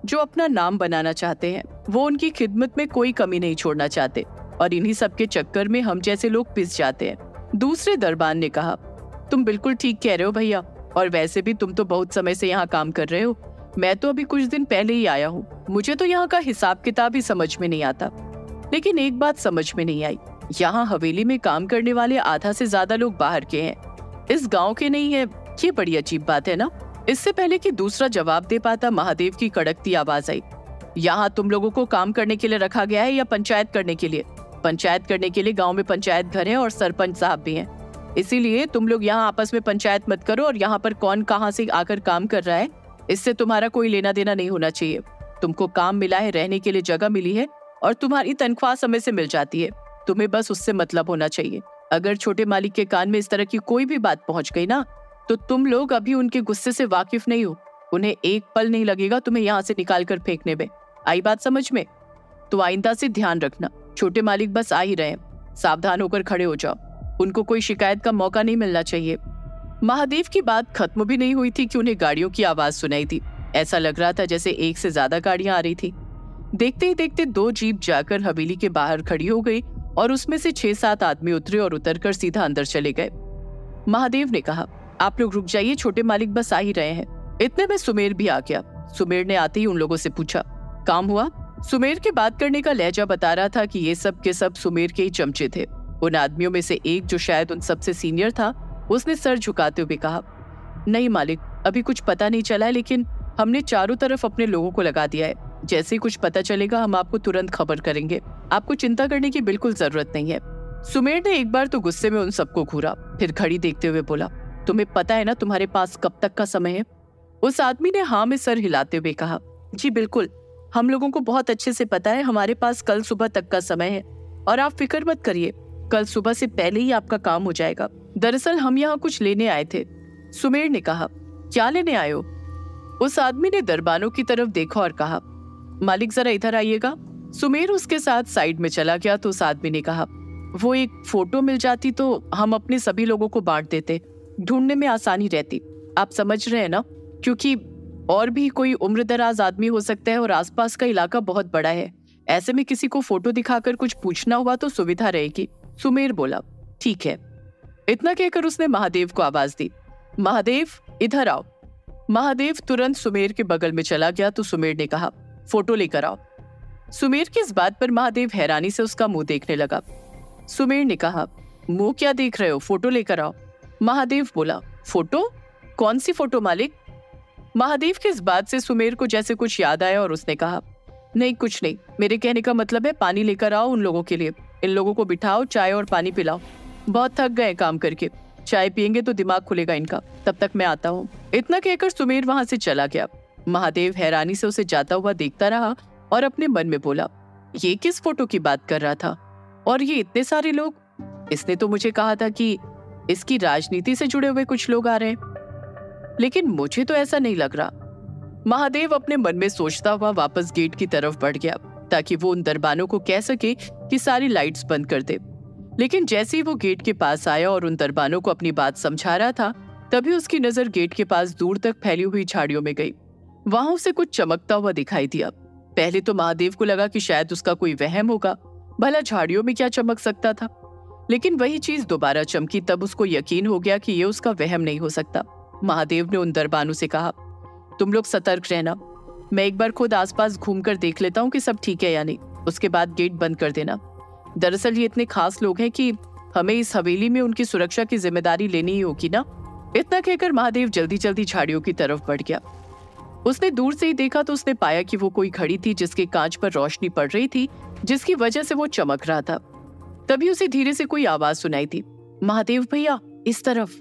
जो अपना नाम बनाना चाहते हैं। वो उनकी खिदमत में कोई कमी नहीं छोड़ना चाहते और इन्हीं सब के चक्कर में हम जैसे लोग पिस जाते हैं। दूसरे दरबान ने कहा, तुम बिल्कुल ठीक कह रहे हो भैया, और वैसे भी तुम तो बहुत समय से यहाँ काम कर रहे हो। मैं तो अभी कुछ दिन पहले ही आया हूँ, मुझे तो यहाँ का हिसाब किताब ही समझ में नहीं आता। लेकिन एक बात समझ में नहीं आई, यहाँ हवेली में काम करने वाले आधा से ज्यादा लोग बाहर के हैं, इस गांव के नहीं है। ये बड़ी अजीब बात है ना। इससे पहले कि दूसरा जवाब दे पाता, महादेव की कड़कती आवाज आई, यहाँ तुम लोगों को काम करने के लिए रखा गया है या पंचायत करने के लिए? पंचायत करने के लिए गांव में पंचायत घर है और सरपंच साहब भी हैं। इसीलिए तुम लोग यहाँ आपस में पंचायत मत करो, और यहाँ पर कौन कहाँ से आकर काम कर रहा है इससे तुम्हारा कोई लेना देना नहीं होना चाहिए। तुमको काम मिला है, रहने के लिए जगह मिली है और तुम्हारी तनख्वाह समय से मिल जाती है, तुम्हें बस उससे मतलब होना चाहिए। अगर छोटे मालिक के कान में इस तरह की कोई भी बात पहुंच गई ना, तो तुम लोग अभी उनके गुस्से से वाकिफ नहीं हो। उन्हें एक पल नहीं लगेगा तुम्हें यहाँ से निकाल कर फेंकने में। आई बात समझ में? तो आइंदा से ध्यान रखना, छोटे मालिक बस आ ही रहे हैं, सावधान होकर खड़े हो जाओ, उनको कोई शिकायत का मौका नहीं मिलना चाहिए। महादेव की बात खत्म भी नहीं हुई थी कि उन्हें गाड़ियों की आवाज सुनाई थी। ऐसा लग रहा था जैसे एक से ज्यादा गाड़ियां आ रही थी। देखते ही देखते 2 जीप जाकर हवेली के बाहर खड़ी हो गई और उसमें से 6-7 आदमी उतरे और उतरकर सीधा अंदर चले गए। महादेव ने कहा, आप लोग रुक जाइए, छोटे मालिक बस आ ही रहे हैं। इतने में सुमेर भी आ गया। सुमेर ने आते ही उन लोगों से पूछा, काम हुआ? सुमेर के बात करने का लहजा बता रहा था कि ये सब के सब सुमेर के ही चमचे थे। उन आदमियों में से एक, जो शायद उन सबसे सीनियर था, उसने सर झुकाते हुए कहा, नहीं मालिक, अभी कुछ पता नहीं चला है, लेकिन हमने चारों तरफ अपने लोगों को लगा दिया है। जैसे ही कुछ पता चलेगा हम आपको तुरंत खबर करेंगे, आपको चिंता करने की बिल्कुल जरूरत नहीं है। सुमेर ने एक बार तो गुस्से में उन सबको घूरा, फिर घड़ी देखते हुए बोला, तुम्हें पता है ना तुम्हारे पास कब तक का समय है? उस आदमी ने हाँ में सर हिलाते हुए कहा, जी बिल्कुल, हम लोगों को बहुत अच्छे से पता है, हमारे पास कल सुबह तक का समय है और आप फिक्र मत करिए, कल सुबह से पहले ही आपका काम हो जाएगा। दरअसल हम यहाँ कुछ लेने आए थे। सुमेर ने कहा, क्या लेने आए हो? उस आदमी ने दरबानों की तरफ देखा और कहा, मालिक जरा इधर आइएगा। सुमेर उसके साथ साइड में चला गया तो उस आदमी ने कहा, वो एक फोटो मिल जाती तो हम अपने सभी लोगों को बांट देते, ढूंढने में आसानी रहती। आप समझ रहे हैं ना, क्योंकि और भी कोई उम्रदराज आदमी हो सकता है और आसपास का इलाका बहुत बड़ा है। ऐसे में किसी को फोटो दिखाकर कुछ पूछना हुआ तो सुविधा रहेगी। सुमेर बोला, ठीक है। इतना कहकर उसने महादेव को आवाज दी, महादेव इधर आओ। महादेव तुरंत सुमेर के बगल में चला गया तो सुमेर ने कहा, फोटो लेकर आओ। सुमेर की इस बात पर महादेव हैरानी से उसका मुंह देखने लगा। सुमेर ने कहा, मुंह क्या देख रहे हो, फोटो लेकर आओ। महादेव बोला, फोटो? कौन सी फोटो मालिक? महादेव की इस बात से सुमेर को जैसे कुछ याद आया और उसने कहा, नहीं कुछ नहीं, मेरे कहने का मतलब है पानी लेकर आओ उन लोगों के लिए। इन लोगों को बिठाओ, चाय और पानी पिलाओ, बहुत थक गए काम करके। चाय पियेंगे तो दिमाग खुलेगा इनका, तब तक मैं आता हूँ। इतना कहकर सुमेर वहां से चला गया। महादेव हैरानी से उसे जाता हुआ देखता रहा और अपने मन में बोला, ये किस फोटो की बात कर रहा था और ये इतने सारे लोग? इसने तो मुझे कहा था कि इसकी राजनीति से जुड़े हुए कुछ लोग आ रहे हैं, लेकिन मुझे तो ऐसा नहीं लग रहा। महादेव अपने मन में सोचता हुआ वापस गेट की तरफ बढ़ गया ताकि वो उन दरबानों को कह सके कि सारी लाइट्स बंद कर दे। लेकिन जैसे ही वो गेट के पास आया और उन दरबानों को अपनी बात समझा रहा था, तभी उसकी नजर गेट के पास दूर तक फैली हुई झाड़ियों में गई। वहां उसे कुछ चमकता हुआ दिखाई दिया। पहले तो महादेव को लगा कि शायद उसका कोई वहम होगा, भला झाड़ियों में क्या चमक सकता था। लेकिन वही चीज दोबारा चमकी, तब उसको यकीन हो गया कि ये उसका वहम नहीं हो सकता। महादेव ने उन दरबानों से कहा, तुम लोग सतर्क रहना, मैं एक बार खुद आसपास घूमकर देख लेता हूँ कि सब ठीक है या नहीं, उसके बाद गेट बंद कर देना। दरअसल ये इतने खास लोग हैं कि हमें इस हवेली में उनकी सुरक्षा की जिम्मेदारी लेनी ही होगी ना। इतना कहकर महादेव जल्दी जल्दी झाड़ियों की तरफ बढ़ गया। उसने दूर से ही देखा तो उसने पाया कि वो कोई घड़ी थी जिसके कांच पर रोशनी पड़ रही थी, जिसकी वजह से वो चमक रहा था। तभी उसे धीरे से कोई आवाज सुनाई थी, महादेव भैया इस तरफ।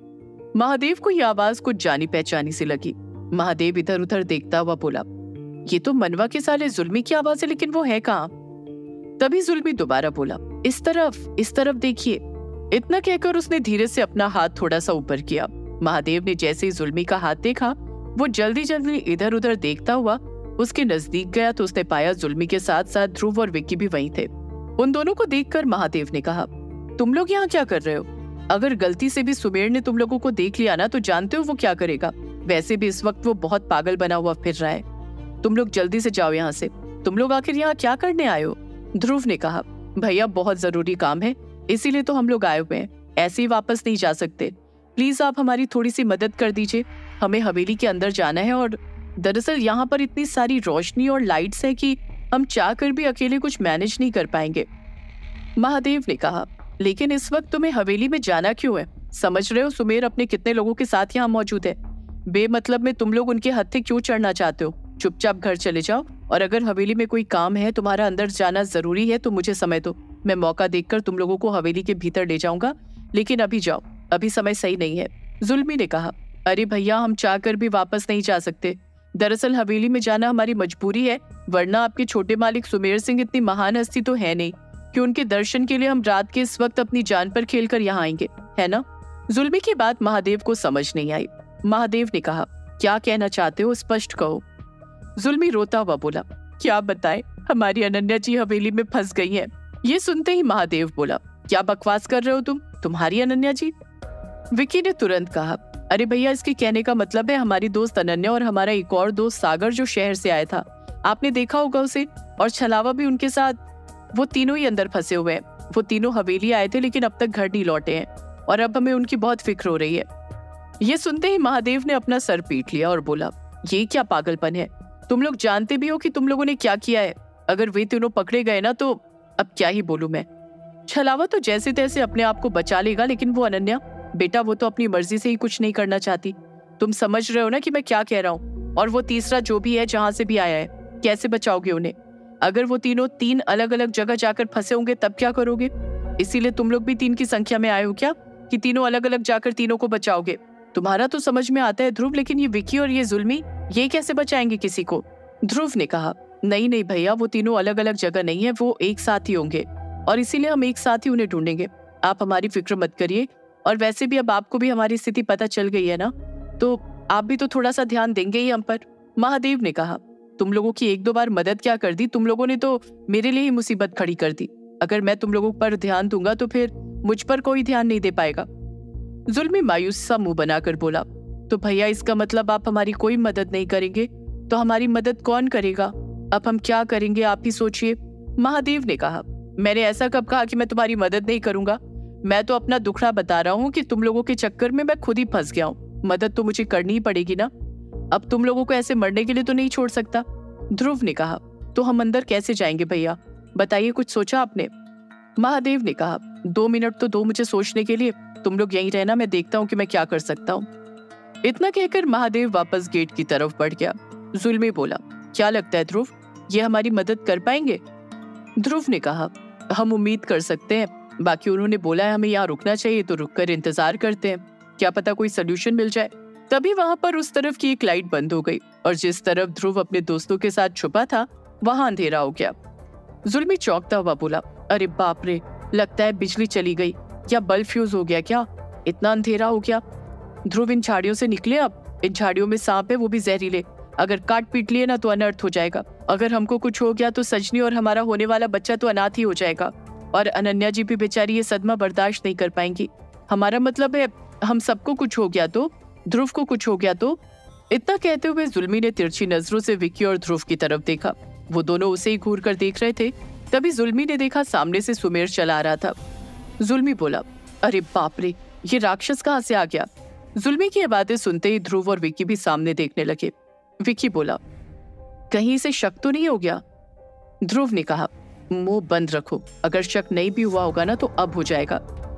महादेव को यह आवाज कुछ जानी पहचानी सी लगी। महादेव इधर उधर देखता हुआ बोला, ये तो मनवा के साले जुल्मी की आवाज है, लेकिन वो है कहाँ? तभी जुल्मी दोबारा बोला, इस तरफ देखिए। इतना कहकर उसने धीरे से अपना हाथ थोड़ा सा ऊपर किया। महादेव ने जैसे ही जुल्मी का हाथ देखा, वो जल्दी जल्दी इधर उधर देखता हुआ उसके नजदीक गया तो उसने पाया जुल्मी के साथ साथ ध्रुव और विक्की भी वहीं थे। उन दोनों को देखकर महादेव ने कहा, तुम लोग यहाँ क्या कर रहे हो? अगर गलती से भी सुमेर ने तुम लोगों को देख लिया ना, तो जानते हो वो क्या करेगा। वैसे भी इस वक्त वो बहुत पागल बना हुआ फिर रहा है। तुम लोग जल्दी से जाओ यहाँ से। तुम लोग आखिर यहाँ क्या करने आए हो? ध्रुव ने कहा, भैया बहुत जरूरी काम है, इसीलिए तो हम लोग आए हुए हैं, ऐसे ही वापस नहीं जा सकते। प्लीज आप हमारी थोड़ी सी मदद कर दीजिए, हमें हवेली के अंदर जाना है और दरअसल यहाँ पर इतनी सारी रोशनी और लाइट्स है कि हम चाहकर भी अकेले कुछ मैनेज नहीं कर पाएंगे। महादेव ने कहा, लेकिन इस वक्त तुम्हें हवेली में जाना क्यों है? समझ रहे हो सुमेर अपने कितने लोगों के साथ यहाँ मौजूद है। बेमतलब में तुम लोग उनके हत्थे क्यों चढ़ना चाहते हो? चुपचाप घर चले जाओ, और अगर हवेली में कोई काम है, तुम्हारा अंदर जाना जरूरी है तो मुझे समय दो, मैं मौका देखकर तुम लोगों को हवेली के भीतर ले जाऊंगा, लेकिन अभी जाओ, अभी समय सही नहीं है। जुल्मी ने कहा, अरे भैया हम चाहकर भी वापस नहीं जा सकते, दरअसल हवेली में जाना हमारी मजबूरी है, वरना आपके छोटे मालिक सुमेर सिंह इतनी महान हस्ती तो है नहीं कि उनके दर्शन के लिए हम रात के इस वक्त अपनी जान पर खेलकर यहाँ आएंगे, है ना? जुल्मी की बात महादेव को समझ नहीं आई। महादेव ने कहा, क्या कहना चाहते हो, स्पष्ट कहो। जुल्मी रोता हुआ बोला, क्या बताएं, हमारी अनन्या जी हवेली में फंस गई हैं। ये सुनते ही महादेव बोला, क्या बकवास कर रहे हो तुम, तुम्हारी अनन्या जी? विकी ने तुरंत कहा, अरे भैया इसके कहने का मतलब है हमारी दोस्त अनन्या और हमारा एक और दोस्त सागर जो शहर से आया था, आपने देखा होगा उसे, और छलावा भी उनके साथ, वो तीनों ही अंदर फंसे हुए हैं। वो तीनों हवेली आए थे लेकिन अब तक घर नहीं लौटे हैं और अब हमें उनकी बहुत फिक्र हो रही है। ये सुनते ही महादेव ने अपना सर पीट लिया और बोला, ये क्या पागलपन है, तुम लोग जानते भी हो कि तुम लोगों ने क्या किया है, अगर वे तीनों पकड़े गए ना तो अब क्या ही बोलूं मैं। छलावा तो जैसे तैसे अपने आप को बचा लेगा, लेकिन वो अनन्या बेटा, वो तो अपनी मर्जी से ही कुछ नहीं करना चाहती, तुम समझ रहे हो ना कि मैं क्या कह रहा हूँ। और वो तीसरा जो भी है, जहां से भी आया है, कैसे बचाओगे उन्हें? अगर वो तीनों 3 अलग अलग जगह जाकर फंसे होंगे तब क्या करोगे? इसीलिए तुम लोग भी 3 की संख्या में आए हो क्या, कि तीनों अलग अलग जाकर तीनों को बचाओगे? तुम्हारा तो समझ में आता है ध्रुव, लेकिन ये विकी और ये जुल्मी, ये कैसे बचाएंगे किसी को? ध्रुव ने कहा, नहीं नहीं भैया, वो तीनों अलग अलग जगह नहीं है, वो एक साथ ही होंगे और इसीलिए हम एक साथ ही उन्हें ढूंढेंगे, आप हमारी फिक्र मत करिए। और वैसे भी अब आपको भी हमारी स्थिति पता चल गई है ना, तो आप भी तो थोड़ा सा ध्यान देंगे ही हम पर। महादेव ने कहा, तुम लोगों की 1-2 बार मदद क्या कर दी, तुम लोगों ने तो मेरे लिए ही मुसीबत खड़ी कर दी। अगर मैं तुम लोगों पर ध्यान दूंगा तो फिर मुझ पर कोई ध्यान नहीं दे पाएगा। जुल्मी मायूस सा मुंह बनाकर बोला, तो भैया इसका मतलब आप हमारी कोई मदद नहीं करेंगे, तो हमारी मदद कौन करेगा? अब हम क्या करेंगे, आप ही सोचिए। महादेव ने कहा, मैंने ऐसा कब कहा कि मैं तुम्हारी मदद नहीं करूंगा? मैं तो अपना दुखड़ा बता रहा हूँ कि तुम लोगों के चक्कर में मैं खुद ही फंस गया हूँ, मदद तो मुझे करनी ही पड़ेगी ना, अब तुम लोगों को ऐसे मरने के लिए तो नहीं छोड़ सकता। ध्रुव ने कहा, तो हम अंदर कैसे जाएंगे भैया, बताइए, कुछ सोचा आपने? महादेव ने कहा, 2 मिनट तो दो मुझे सोचने के लिए, तुम लोग यहीं रहना, मैं देखता हूँ कि मैं क्या कर सकता हूँ। इतना कहकर महादेव वापस गेट की तरफ बढ़ गया। जुल्मी बोला, क्या लगता है ध्रुव, ये हमारी मदद कर पाएंगे? ध्रुव ने कहा, हम उम्मीद कर सकते हैं, बाकी उन्होंने बोला है हमें यहाँ रुकना चाहिए तो रुककर इंतजार करते हैं, क्या पता कोई सोल्यूशन मिल जाए। तभी वहां पर उस तरफ की एक लाइट बंद हो गई और जिस तरफ ध्रुव अपने दोस्तों के साथ छुपा था वहां अंधेरा हो गया। जुल्मी चौंकता हुआ बोला, अरे बाप रे, लगता है बिजली चली गई या बल्ब फ्यूज हो गया क्या, इतना अंधेरा हो गया। ध्रुव, इन झाड़ियों से निकले, अब इन झाड़ियों में सांप है, वो भी जहरीले, अगर काट पीट लिए ना तो अनर्थ हो जाएगा। अगर हमको कुछ हो गया तो सजनी और हमारा होने वाला बच्चा तो अनाथ ही हो जाएगा, और अनन्या जी भी बेचारी ये सदमा बर्दाश्त नहीं कर पाएंगी। हमारा मतलब है हम सबको कुछ हो गया तो, ध्रुव को कुछ हो गया तो। इतना कहते हुए जुल्मी ने तिरछी नजरों से विक्की और ध्रुव की तरफ देखा। वो दोनों उसे ही घूर कर देख रहे थे। तभी जुल्मी ने देखा सामने से सुमेर चला आ रहा था। जुल्मी बोला, अरे बाप रे, ये राक्षस कहाँ से आ गया? जुल्मी की बातें सुनते ही ध्रुव और विक्की भी सामने देखने लगे। विक्की बोला, कहीं इसे शक तो नहीं हो गया? ध्रुव ने कहा, मुंह बंद रखो, अगर शक नहीं भी हुआ होगा ना तो अब हो जाएगा।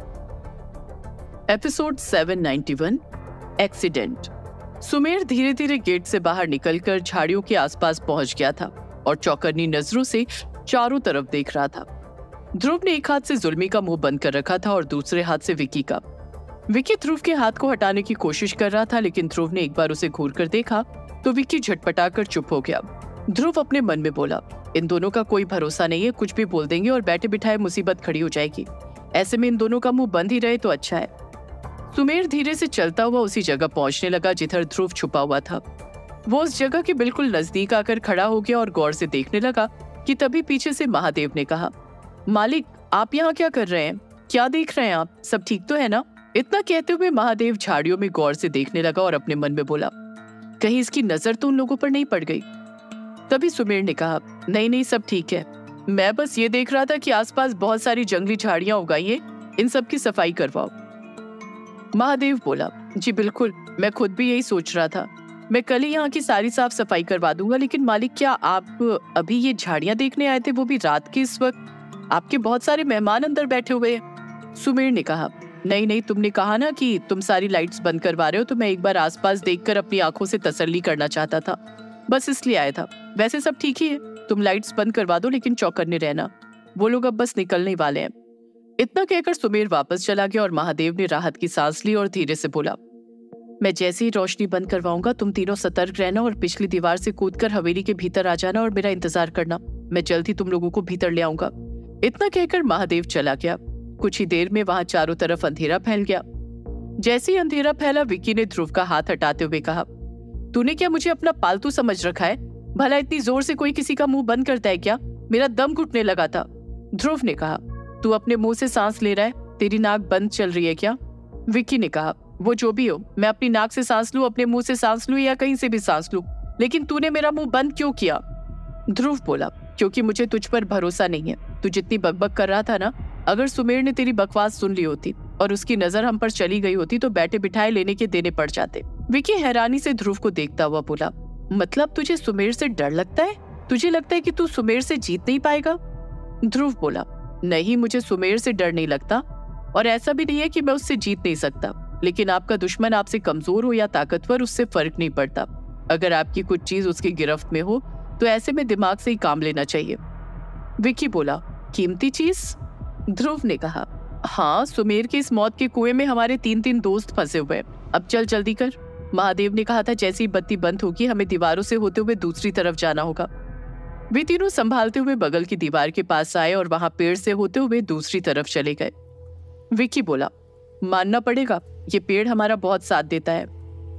Episode 791 accident. सुमेर धीरे धीरे गेट से बाहर निकलकर झाड़ियों के आसपास पहुंच गया था और चौकन्नी नजरों से चारों तरफ देख रहा था। ध्रुव ने एक हाथ से जुल्मी का मुंह बंद कर रखा था और दूसरे हाथ से विक्की का। विक्की ध्रुव के हाथ को हटाने की कोशिश कर रहा था, लेकिन ध्रुव ने एक बार उसे घूर कर देखा तो विक्की झटपटाकर चुप हो गया। ध्रुव अपने मन में बोला, इन दोनों का कोई भरोसा नहीं है, कुछ भी बोल देंगे और बैठे बिठाए मुसीबत खड़ी हो जाएगी, ऐसे में इन दोनों का मुंह बंद ही रहे तो अच्छा है। सुमेर धीरे से चलता हुआ उसी जगह पहुंचने लगा जिधर ध्रुव छुपा हुआ था। वो उस जगह के बिल्कुल नजदीक आकर खड़ा हो गया और गौर से देखने लगा कि तभी पीछे से महादेव ने कहा, मालिक आप यहाँ क्या कर रहे हैं, क्या देख रहे हैं आप, सब ठीक तो है ना? इतना कहते हुए महादेव झाड़ियों में गौर से देखने लगा और अपने मन में बोला, कहीं इसकी नजर तो उन लोगों पर नहीं पड़ गई। तभी सुमेर ने कहा, नहीं नहीं सब ठीक है, मैं बस ये देख रहा था कि आसपास बहुत सारी जंगली झाड़ियां उगाई हैं, इन सब की सफाई करवाओ। महादेव बोला, जी बिल्कुल, मैं खुद भी यही सोच रहा था, मैं कल ही यहाँ की सारी साफ सफाई करवा दूंगा। लेकिन मालिक, क्या आप अभी ये झाड़ियां देखने आए थे, वो भी रात के इस वक्त? आपके बहुत सारे मेहमान अंदर बैठे हुए हैं। सुमेर ने कहा, नहीं नहीं, तुमने कहा ना कि तुम सारी लाइट्स बंद करवा रहे हो, तो मैं एक बार आसपास देखकर अपनी आंखों से तसल्ली करना चाहता था, बस इसलिए आया था। वैसे सब ठीक ही है, तुम लाइट्स बंद करवा दो, लेकिन चौकन्ने रहना, वो लोग अब बस निकलने वाले हैं। इतना कहकर सुमेर वापस चला गया और महादेव ने राहत की सांस ली और धीरे से बोला, मैं जैसे ही रोशनी बंद करवाऊंगा, तुम तीनों सतर्क रहना और पिछली दीवार से कूदकर हवेली के भीतर आ जाना और मेरा इंतजार करना, मैं जल्द ही तुम लोगों को भीतर ले आऊंगा। इतना कहकर महादेव चला गया। कुछ ही देर में वहां चारों तरफ अंधेरा फैल गया। जैसे ही अंधेरा फैला, विक्की ने ध्रुव का हाथ हटाते हुए कहा, तूने क्या मुझे अपना पालतू समझ रखा है? भला इतनी जोर से कोई किसी का मुंह बंद करता है क्या? मेरा दम घुटने लगा था। ध्रुव ने कहा, तू अपने मुंह से सांस ले रहा है, तेरी नाक बंद चल रही है क्या? विक्की ने कहा, वो जो भी हो, मैं अपनी नाक से सांस लूं, अपने मुंह से सांस लूं या कहीं से भी सांस लूं, लेकिन तूने मेरा मुंह बंद क्यों किया? ध्रुव बोला, क्योंकि मुझे तुझ पर भरोसा नहीं है। तू जितनी बकबक कर रहा था ना, अगर सुमेर ने तेरी बकवास सुन ली होती और उसकी नजर हम पर चली गई होती तो बैठे बिठाए लेने के देने पड़ जाते। विक्की हैरानी से ध्रुव को देखता हुआ बोला, मतलब तुझे सुमेर से डर लगता है? तुझे लगता है कि तू सुमेर से जीत नहीं पाएगा? ध्रुव बोला, नहीं, मुझे सुमेर से डर नहीं लगता और ऐसा भी नहीं है कि मैं उससे जीत नहीं सकता, लेकिन आपका दुश्मन आपसे कमजोर हो या ताकतवर, उससे फर्क नहीं पड़ता। अगर आपकी कुछ चीज उसकी गिरफ्त में हो तो ऐसे में दिमाग से ही काम लेना चाहिए। विक्की बोला, कीमती चीज? ध्रुव ने कहा, हाँ, सुमेर की इस मौत के कुएं में हमारे 3 दोस्त फंसे हुए हैं। अब चल जल्दी कर। महादेव ने कहा था जैसे ही बत्ती बंद होगी हमें दीवारों से होते हुए दूसरी तरफ जाना होगा। वे तीनों संभालते हुए बगल की दीवार के पास आए और वहां पेड़ से होते हुए दूसरी तरफ चले गए। विक्की बोला, मानना पड़ेगा, ये पेड़ हमारा बहुत साथ देता है।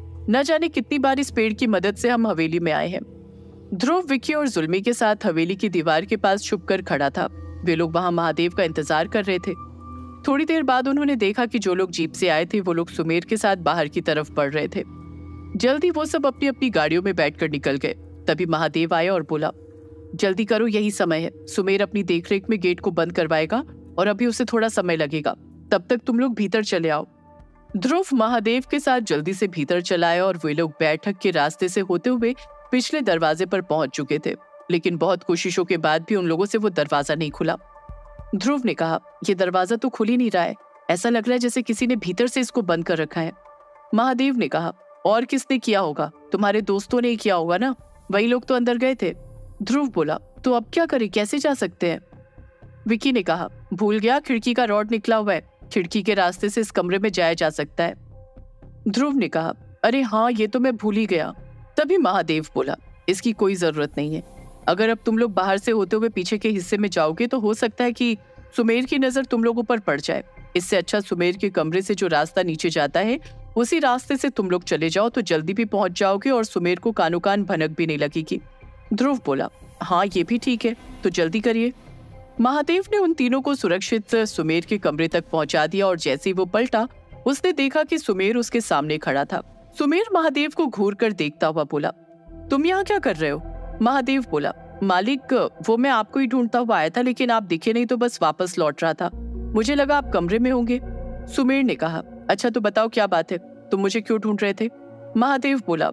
न जाने कितनी बार इस पेड़ की मदद से हम हवेली में आए हैं। ध्रुव, विक्की और जुल्मी के साथ हवेली की दीवार के पास छुपकर खड़ा था। वे लोग वहां महादेव का इंतजार कर रहे थे। थोड़ी देर बाद उन्होंने देखा कि जो लोग जीप से आए थे वो लोग सुमेर के साथ बाहर की तरफ बढ़ रहे थे। जल्दी वो सब अपनी अपनी गाड़ियों में बैठकर निकल गए। तभी महादेव आया और बोला, जल्दी करो, यही समय है। सुमेर अपनी देखरेख में गेट को बंद करवाएगा और अभी उसे थोड़ा समय लगेगा, तब तक तुम लोग भीतर चले आओ। ध्रुव महादेव के साथ जल्दी से भीतर चला आया और वे लोग बैठक के रास्ते से होते हुए पिछले दरवाजे पर पहुंच चुके थे, लेकिन बहुत कोशिशों के बाद भी उन लोगों से वो दरवाजा नहीं खुला। ध्रुव ने कहा, ये दरवाजा तो खुल ही नहीं रहा है, ऐसा लग रहा है जैसे किसी ने भीतर से इसको बंद कर रखा है। महादेव ने कहा, और किसने किया होगा? तुम्हारे दोस्तों ने ही किया होगा ना, वही लोग तो अंदर गए थे। ध्रुव बोला, तो अब क्या करें, कैसे जा सकते हैं? विक्की ने कहा, भूल गया, खिड़की का रॉड निकला हुआ है, खिड़की के रास्ते से इस कमरे में जाया जा सकता है। ध्रुव ने कहा, अरे हाँ, ये तो मैं भूल ही गया। तभी महादेव बोला, इसकी कोई जरूरत नहीं है। अगर अब तुम लोग बाहर से होते हुए पीछे के हिस्से में जाओगे तो हो सकता है कि सुमेर की नजर तुम लोगों पर पड़ जाए। इससे अच्छा सुमेर के कमरे से जो रास्ता नीचे जाता है उसी रास्ते से तुम लोग चले जाओ तो जल्दी भी पहुंच जाओगे और सुमेर को कानो कान भनक भी नहीं लगेगी। ध्रुव बोला, हाँ ये भी ठीक है, तो जल्दी करिए। महादेव ने उन तीनों को सुरक्षित सुमेर के कमरे तक पहुंचा दिया और जैसे ही वो पलटा उसने देखा कि सुमेर उसके सामने खड़ा था। सुमेर महादेव को घूर कर देखता हुआ बोला, तुम यहाँ क्या कर रहे हो? महादेव बोला, मालिक, वो मैं आपको ही ढूंढता हुआ आया था, लेकिन आप दिखे नहीं तो बस वापस लौट रहा था, मुझे लगा आप कमरे में होंगे। सुमेर ने कहा, अच्छा तो बताओ क्या बात है, तुम मुझे क्यों ढूंढ रहे थे? महादेव बोला,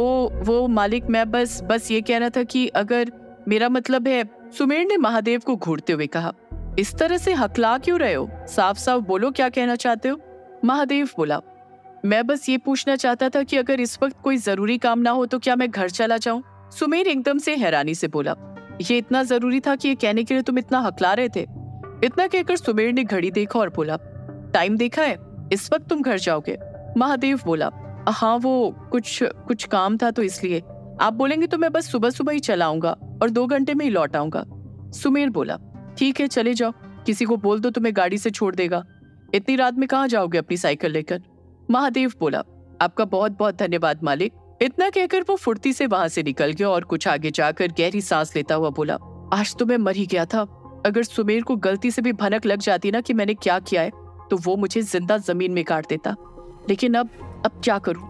वो मालिक, मैं बस ये कह रहा था कि अगर मेरा मतलब है। सुमेर ने महादेव को घूरते हुए कहा, इस तरह से हकला क्यों रहे हो? साफ साफ बोलो, क्या कहना चाहते हो? महादेव बोला, मैं बस ये पूछना चाहता था कि अगर इस वक्त कोई जरूरी काम ना हो तो क्या मैं घर चला जाऊं? सुमेर एकदम से हैरानी से बोला, ये इतना जरूरी था कि ये कहने के लिए तुम इतना हकला रहे थे? इतना कहकर सुमेर ने घड़ी देखा और बोला, टाइम देखा है, इस वक्त तुम घर जाओगे? महादेव बोला, हाँ वो कुछ काम था तो इसलिए। आप बोलेंगे तो मैं बस सुबह सुबह ही चला आऊंगा और 2 घंटे में ही लौट आऊंगा। सुमेर बोला, ठीक है चले जाओ, किसी को बोल दो तुम्हें गाड़ी से छोड़ देगा। इतनी रात में कहाँ जाओगे अपनी साइकिल लेकर? महादेव बोला, आपका बहुत बहुत धन्यवाद मालिक। इतना कहकर वो फुर्ती से वहां से निकल गया और कुछ आगे जाकर गहरी सांस लेता हुआ बोला, आज तो मैं मर ही गया था। अगर सुमेर को गलती से भी भनक लग जाती ना कि मैंने क्या किया है तो वो मुझे जिंदा जमीन में काट देता, लेकिन अब क्या करूं?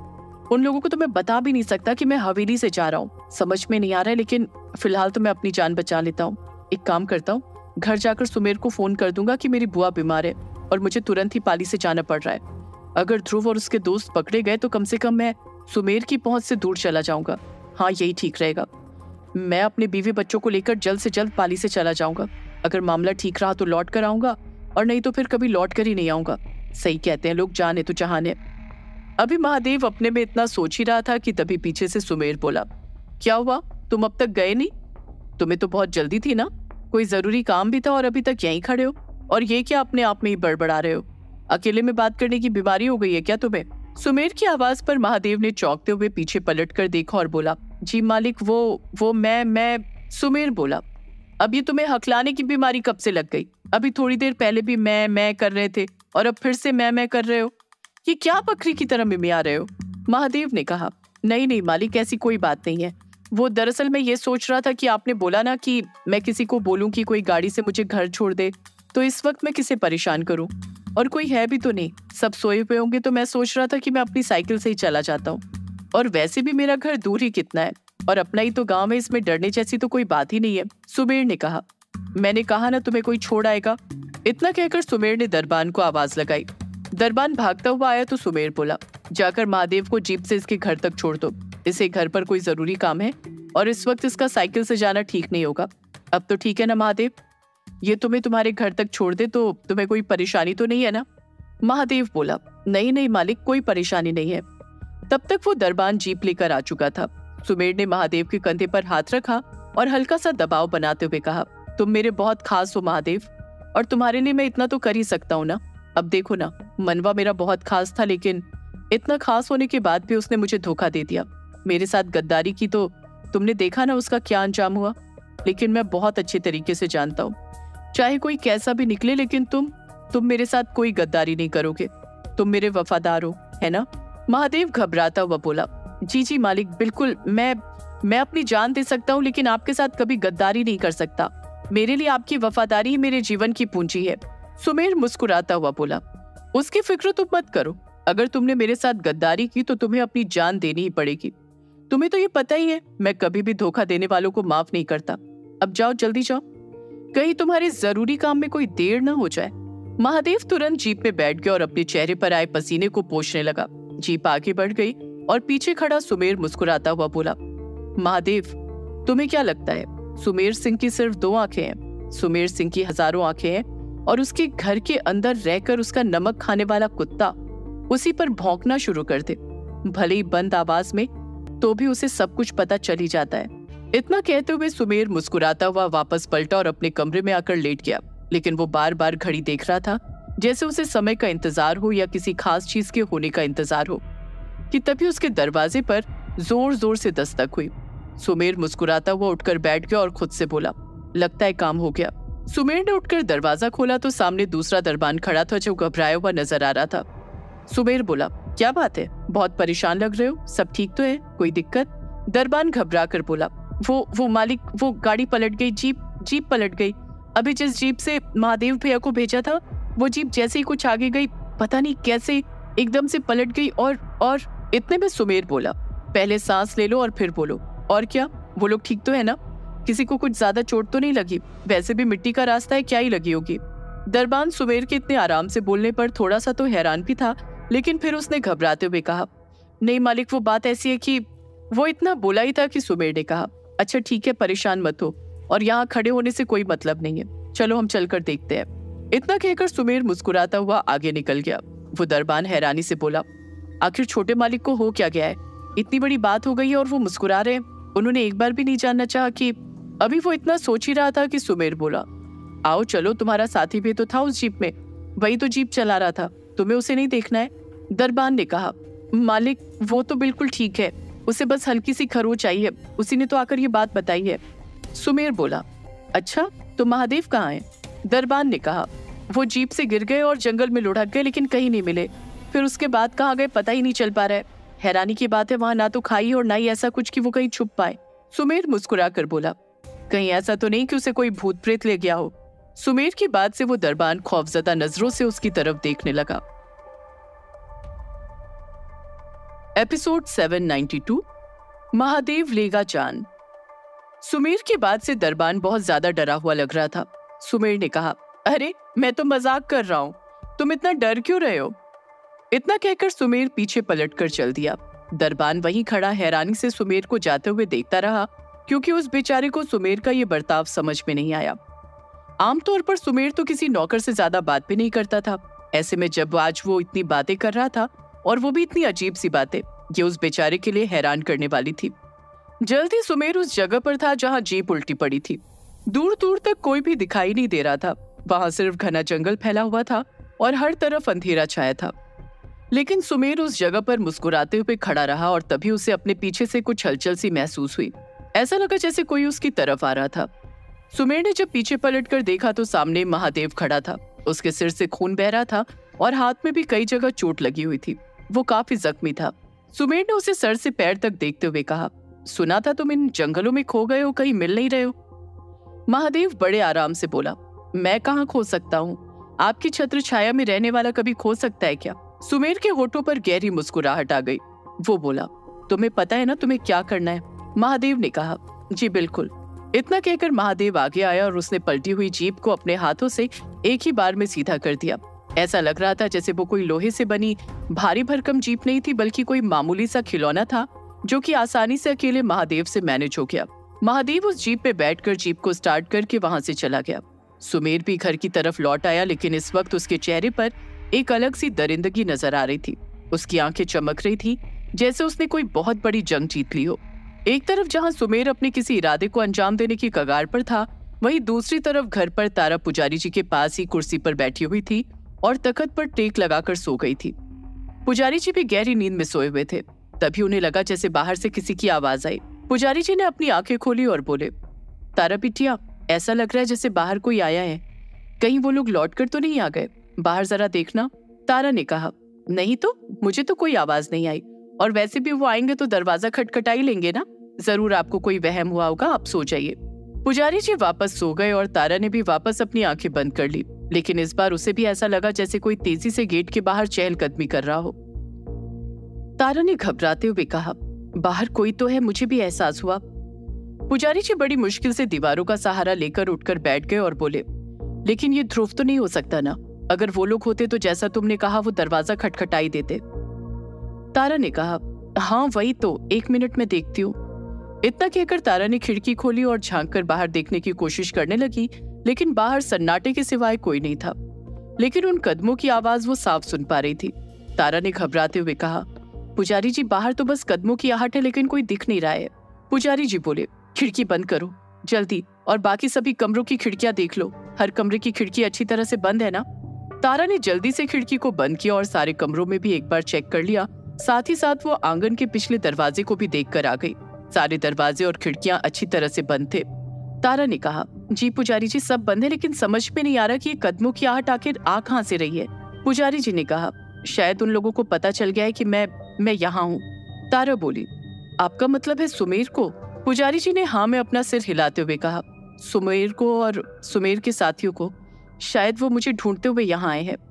उन लोगों को तो मैं बता भी नहीं सकता कि मैं हवेली से जा रहा हूँ। समझ में नहीं आ रहा है, लेकिन फिलहाल तो मैं अपनी जान बचा लेता हूँ। एक काम करता हूँ, घर जाकर सुमेर को फोन कर दूंगा कि मेरी बुआ बीमार है और मुझे तुरंत ही पाली से जाना पड़ रहा है। अगर ध्रुव और उसके दोस्त पकड़े गए तो कम से कम मैं सुमेर की पहुंच से दूर चला जाऊंगा। हाँ, यही ठीक रहेगा। मैं अपने बीवी बच्चों को लेकर जल्द से जल्द पाली से चला जाऊंगा। अगर मामला ठीक रहा तो लौट कर आऊंगा, और नहीं तो फिर कभी लौट कर ही नहीं आऊंगा। सही कहते हैं लोग, जान है तो जहान है। अभी महादेव अपने में इतना सोच ही रहा था कि तभी पीछे से सुमेर बोला, क्या हुआ, तुम अब तक गए नहीं? तुम्हें तो बहुत जल्दी थी ना, कोई जरूरी काम भी था और अभी तक यहीं खड़े हो, और ये क्या अपने आप में ही बड़बड़ा रहे हो? अकेले में बात करने की बीमारी हो गई है क्या तुम्हें? सुमेर की आवाज पर महादेव ने चौंकते हुए पीछे पलट कर देखा और बोला, जी मालिक, वो मैं। सुमेर बोला, अब ये तुम्हें हकलाने की बीमारी कब से लग गई? अभी थोड़ी देर पहले भी मैं कर रहे थे और अब फिर से मैं कर रहे हो। ये क्या बकरी की तरह मिमिया रहे हो? महादेव ने कहा, नहीं मालिक, ऐसी कोई बात नहीं है। वो दरअसल मैं ये सोच रहा था कि आपने बोला ना कि मैं किसी को बोलूं कि कोई गाड़ी से मुझे घर छोड़ दे, तो इस वक्त मैं किसे परेशान करूं, और कोई है भी तो नहीं, सब सोए हुए होंगे, तो मैं सोच रहा था कि मैं अपनी साइकिल से ही चला जाता हूँ। और वैसे भी मेरा घर दूर ही कितना है, और अपना ही तो गांव है, इसमें डरने जैसी तो कोई बात ही नहीं है। सुमेर ने कहा, मैंने कहा ना तुम्हें कोई छोड़ आएगा। इतना कहकर सुमेर ने दरबान को आवाज लगाई। दरबान भागता हुआ आया तो सुमेर बोला, जाकर महादेव को जीप से इसके घर तक छोड़ दो, इसे घर पर कोई जरूरी काम है और इस वक्त इसका साइकिल से जाना ठीक नहीं होगा। अब तो ठीक है ना महादेव, ये तुम्हें तुम्हारे घर तक छोड़ दे तो तुम्हें कोई परेशानी तो नहीं है ना? महादेव बोला, नहीं मालिक, कोई परेशानी नहीं है। तब तक वो दरबान जीप लेकर आ चुका था। सुमेर ने महादेव के कंधे पर हाथ रखा और हल्का सा दबाव बनाते हुए कहा, तुम मेरे बहुत खास हो महादेव, और तुम्हारे लिए मैं इतना तो कर ही सकता हूँ ना। अब देखो ना, मनवा मेरा बहुत खास था, लेकिन इतना खास होने के बाद भी उसने मुझे धोखा दे दिया। मेरे साथ गद्दारी की तो तुमने देखा ना उसका क्या अंजाम हुआ। लेकिन मैं बहुत अच्छे तरीके से जानता हूँ, चाहे कोई कैसा भी निकले, लेकिन तुम मेरे साथ कोई गद्दारी नहीं करोगे। तुम मेरे वफादार हो, है ना? महादेव घबराता हुआ बोला, जी मालिक, बिल्कुल, मैं अपनी जान दे सकता हूँ, लेकिन आपके साथ कभी गद्दारी नहीं कर सकता। मेरे लिए आपकी वफादारी ही मेरे जीवन की पूंजी है। सुमेर मुस्कुराता हुआ बोला, उसकी फिक्र तुम मत करो। अगर तुमने मेरे साथ गद्दारी की तो तुम्हें अपनी जान देनी ही पड़ेगी। तुम्हें तो ये पता ही है, मैं कभी भी धोखा देने वालों को माफ नहीं करता। अब जाओ, जल्दी जाओ, कहीं तुम्हारे जरूरी काम में कोई देर ना हो जाए। महादेव तुरंत जीप में बैठ गया और अपने चेहरे पर आए पसीने को पोंछने लगा। जीप आगे बढ़ गई और पीछे खड़ा सुमेर मुस्कुराता हुआ बोला, महादेव, तुम्हें क्या लगता है सुमेर सिंह की सिर्फ 2 आंखें हैं? सुमेर सिंह की हजारों आंखें हैं, और उसके घर के अंदर रहकर उसका नमक खाने वाला कुत्ता उसी पर भौंकना शुरू कर दे, भले ही बंद आवाज में, तो भी उसे सब कुछ पता चल ही जाता है। इतना कहते हुए सुमेर मुस्कुराता हुआ वापस पलटा और अपने कमरे में आकर लेट गया। लेकिन वो बार बार घड़ी देख रहा था, जैसे उसे समय का इंतजार हो या किसी खास चीज के होने का इंतजार हो, कि तभी उसके दरवाजे पर जोर जोर से दस्तक हुई। सुमेर मुस्कुराता हुआ उठकर बैठ गया और खुद से बोला, लगता है काम हो गया। सुमेर ने उठकर दरवाजा खोला तो सामने दूसरा दरबान खड़ा था जो घबराया हुआ नजर आ रहा था। सुमेर बोला, क्या बात है, बहुत परेशान लग रहे हो, सब ठीक तो है, कोई दिक्कत? दरबान घबरा कर बोला, वो मालिक, वो गाड़ी पलट गई, जीप पलट गई। अभी जिस जीप से महादेव भैया को भेजा था, वो जीप जैसे ही कुछ आगे गई, पता नहीं कैसे एकदम से पलट गई। और इतने में सुमेर बोला, पहले सांस ले लो और फिर बोलो, और क्या, वो लोग ठीक तो है ना? किसी को कुछ ज्यादा चोट तो नहीं लगी? वैसे भी मिट्टी का रास्ता है, क्या ही लगी होगी। दरबान सुमेर के इतने आराम से बोलने पर थोड़ा सा तो हैरान भी था, लेकिन फिर उसने घबराते हुए कहा, नहीं मालिक, वो बात ऐसी है कि। वो इतना बोला ही था कि सुमेर ने कहा, अच्छा ठीक है, परेशान मत हो, और यहाँ खड़े होने से कोई मतलब नहीं है, चलो हम चलकर देखते हैं। इतना कहकर सुमेर मुस्कुराता हुआ आगे निकल गया। वो दरबान हैरानी से बोला, आखिर छोटे मालिक को हो क्या गया है? इतनी बड़ी बात हो गई है और वो मुस्कुरा रहे हैं। उन्होंने एक बार भी नहीं जानना चाहा कि। अभी वो इतना सोच ही रहा था कि सुमेर बोला, आओ चलो, तुम्हारा साथी भी तो था उस जीप में, वही तो जीप चला रहा था, तुम्हें उसे नहीं देखना है? दरबान ने कहा, मालिक, वो तो बिल्कुल ठीक है, उसे बस हल्की सी खरोच आई है, उसी ने तो आकर ये बात बताई है। सुमेर बोला, अच्छा, तो महादेव कहाँ है? दरबान ने कहा, वो जीप से गिर गए और जंगल में लुढ़क गए, लेकिन कहीं नहीं मिले। फिर उसके बाद कहाँ गए पता ही नहीं चल पा रहा है। हैरानी की बात है, वहां ना तो खाई और ना ही ऐसा कुछ कि वो कहीं छुप पाए। सुमेर मुस्कुरा कर बोला, कहीं ऐसा तो नहीं कि उसे कोई भूत प्रेत ले गया हो? सुमेर की बात से वो दरबान खौफजदा नजरों से उसकी तरफ देखने लगा। एपिसोड 792 महादेव लेगा जान। सुमेर की बात से दरबान बहुत ज्यादा डरा हुआ लग रहा था। सुमेर ने कहा, अरे मैं तो मजाक कर रहा हूँ, तुम इतना डर क्यों रहे हो? इतना कहकर सुमेर पीछे पलटकर चल दिया। दरबान वहीं खड़ा हैरानी से सुमेर को जाते हुए देखता रहा, क्योंकि उस बेचारे को सुमेर का ये बर्ताव समझ में नहीं आया। आमतौर पर सुमेर तो किसी नौकर से ज्यादा बात भी नहीं करता था। ऐसे में जब आज वो इतनी बातें कर रहा था, और वो भी इतनी अजीब सी बातें, ये उस बेचारे के लिए हैरान करने वाली थी। जल्द ही सुमेर उस जगह पर था जहां जीप उल्टी पड़ी थी। दूर दूर तक कोई भी दिखाई नहीं दे रहा था। वहां सिर्फ घना जंगल फैला हुआ था और हर तरफ अंधेरा छाया था। लेकिन सुमेर उस जगह पर मुस्कुराते हुए खड़ा रहा और तभी उसे अपने पीछे से कुछ हलचल सी महसूस हुई। ऐसा लगा जैसे कोई उसकी तरफ आ रहा था। सुमेर ने जब पीछे पलटकर देखा तो सामने महादेव खड़ा था। उसके सिर से खून बह रहा था और हाथ में भी कई जगह चोट लगी हुई थी। वो काफी जख्मी था। सुमेर ने उसे सर से पैर तक देखते हुए कहा, सुना था तुम इन जंगलों में खो गए हो, कहीं मिल नहीं रहे हो। महादेव बड़े आराम से बोला, मैं कहाँ खो सकता हूँ? आपकी छत्र छाया में रहने वाला कभी खो सकता है क्या? सुमेर के होठों पर गहरी मुस्कुराहट आ गई। वो बोला, तुम्हें पता है ना तुम्हें क्या करना है? महादेव ने कहा, जी बिल्कुल। इतना कहकर महादेव आगे आया और उसने पलटी हुई जीप को अपने हाथों से एक ही बार में सीधा कर दिया। ऐसा लग रहा था जैसे वो कोई लोहे से बनी भारी भरकम जीप नहीं थी, बल्कि कोई मामूली सा खिलौना था जो कि आसानी से अकेले महादेव से मैनेज हो गया। महादेव उस जीप पे बैठकर जीप को स्टार्ट करके वहां से चला गया। सुमेर भी घर की तरफ लौट आया, लेकिन इस वक्त उसके चेहरे पर एक अलग सी दरिंदगी नजर आ रही थी। उसकी आंखें चमक रही थी जैसे उसने कोई बहुत बड़ी जंग जीत ली हो। एक तरफ जहां सुमेर अपने किसी इरादे को अंजाम देने की कगार पर था, वहीं दूसरी तरफ घर पर तारा पुजारी जी के पास ही कुर्सी पर बैठी हुई थी और तख्त पर टेक लगाकर सो गई थी। पुजारी जी भी गहरी नींद में सोए हुए थे। तभी उन्हें लगा जैसे बाहर से किसी की आवाज आई। पुजारी जी ने अपनी आंखें खोली और बोले, तारा बिटिया, ऐसा लग रहा है जैसे बाहर कोई आया है। कहीं वो लोग लौटकर तो नहीं आ गए? बाहर जरा देखना। तारा ने कहा, नहीं तो, मुझे तो कोई आवाज नहीं आई, और वैसे भी वो आएंगे तो दरवाजा खटखटा ही लेंगे ना। जरूर आपको कोई वहम हुआ होगा, आप सो जाइए। पुजारी जी वापस सो गए और तारा ने भी वापस अपनी आंखें बंद कर ली। लेकिन इस बार उसे भी ऐसा लगा जैसे कोई तेजी से गेट के बाहर चहलकदमी कर रहा हो। तारा ने घबराते हुए कहा, बाहर कोई तो है, मुझे भी एहसास हुआ। पुजारी जी बड़ी मुश्किल से दीवारों का सहारा लेकर उठकर बैठ गए और बोले, लेकिन ये ध्रुव तो नहीं हो सकता ना? अगर वो लोग होते तो जैसा तुमने कहा वो दरवाजा खटखटाई देते। तारा ने कहा, हाँ वही तो, 1 मिनट में देखती हूँ। इतना कहकर तारा ने खिड़की खोली और झांककर बाहर देखने की कोशिश करने लगी, लेकिन बाहर सन्नाटे के सिवाय कोई नहीं था। लेकिन उन कदमों की आवाज वो साफ सुन पा रही थी। तारा ने घबराते हुए कहा, पुजारी जी बाहर तो बस कदमों की आहट है, लेकिन कोई दिख नहीं रहा है। पुजारी जी बोले, खिड़की बंद करो जल्दी, और बाकी सभी कमरों की खिड़कियां देख लो। हर कमरे की खिड़की अच्छी तरह से बंद है ना? तारा ने जल्दी से खिड़की को बंद किया और सारे कमरों में भी एक बार चेक कर लिया। साथ ही साथ वो आंगन के पिछले दरवाजे को भी देख कर आ गई। सारे दरवाजे और खिड़कियां अच्छी तरह से बंद थे। तारा ने कहा, जी पुजारी जी सब बंद है, लेकिन समझ में नहीं आ रहा कि ये कदमों की आहट आखिर आ कहां से रही है। पुजारी जी ने कहा, शायद उन लोगों को पता चल गया है कि मैं यहाँ हूँ। तारा बोली, आपका मतलब है सुमेर को? पुजारी जी ने हाँ में अपना सिर हिलाते हुए कहा, सुमेर को और सुमेर के साथियों को। शायद वो मुझे ढूंढते हुए यहाँ आए हैं।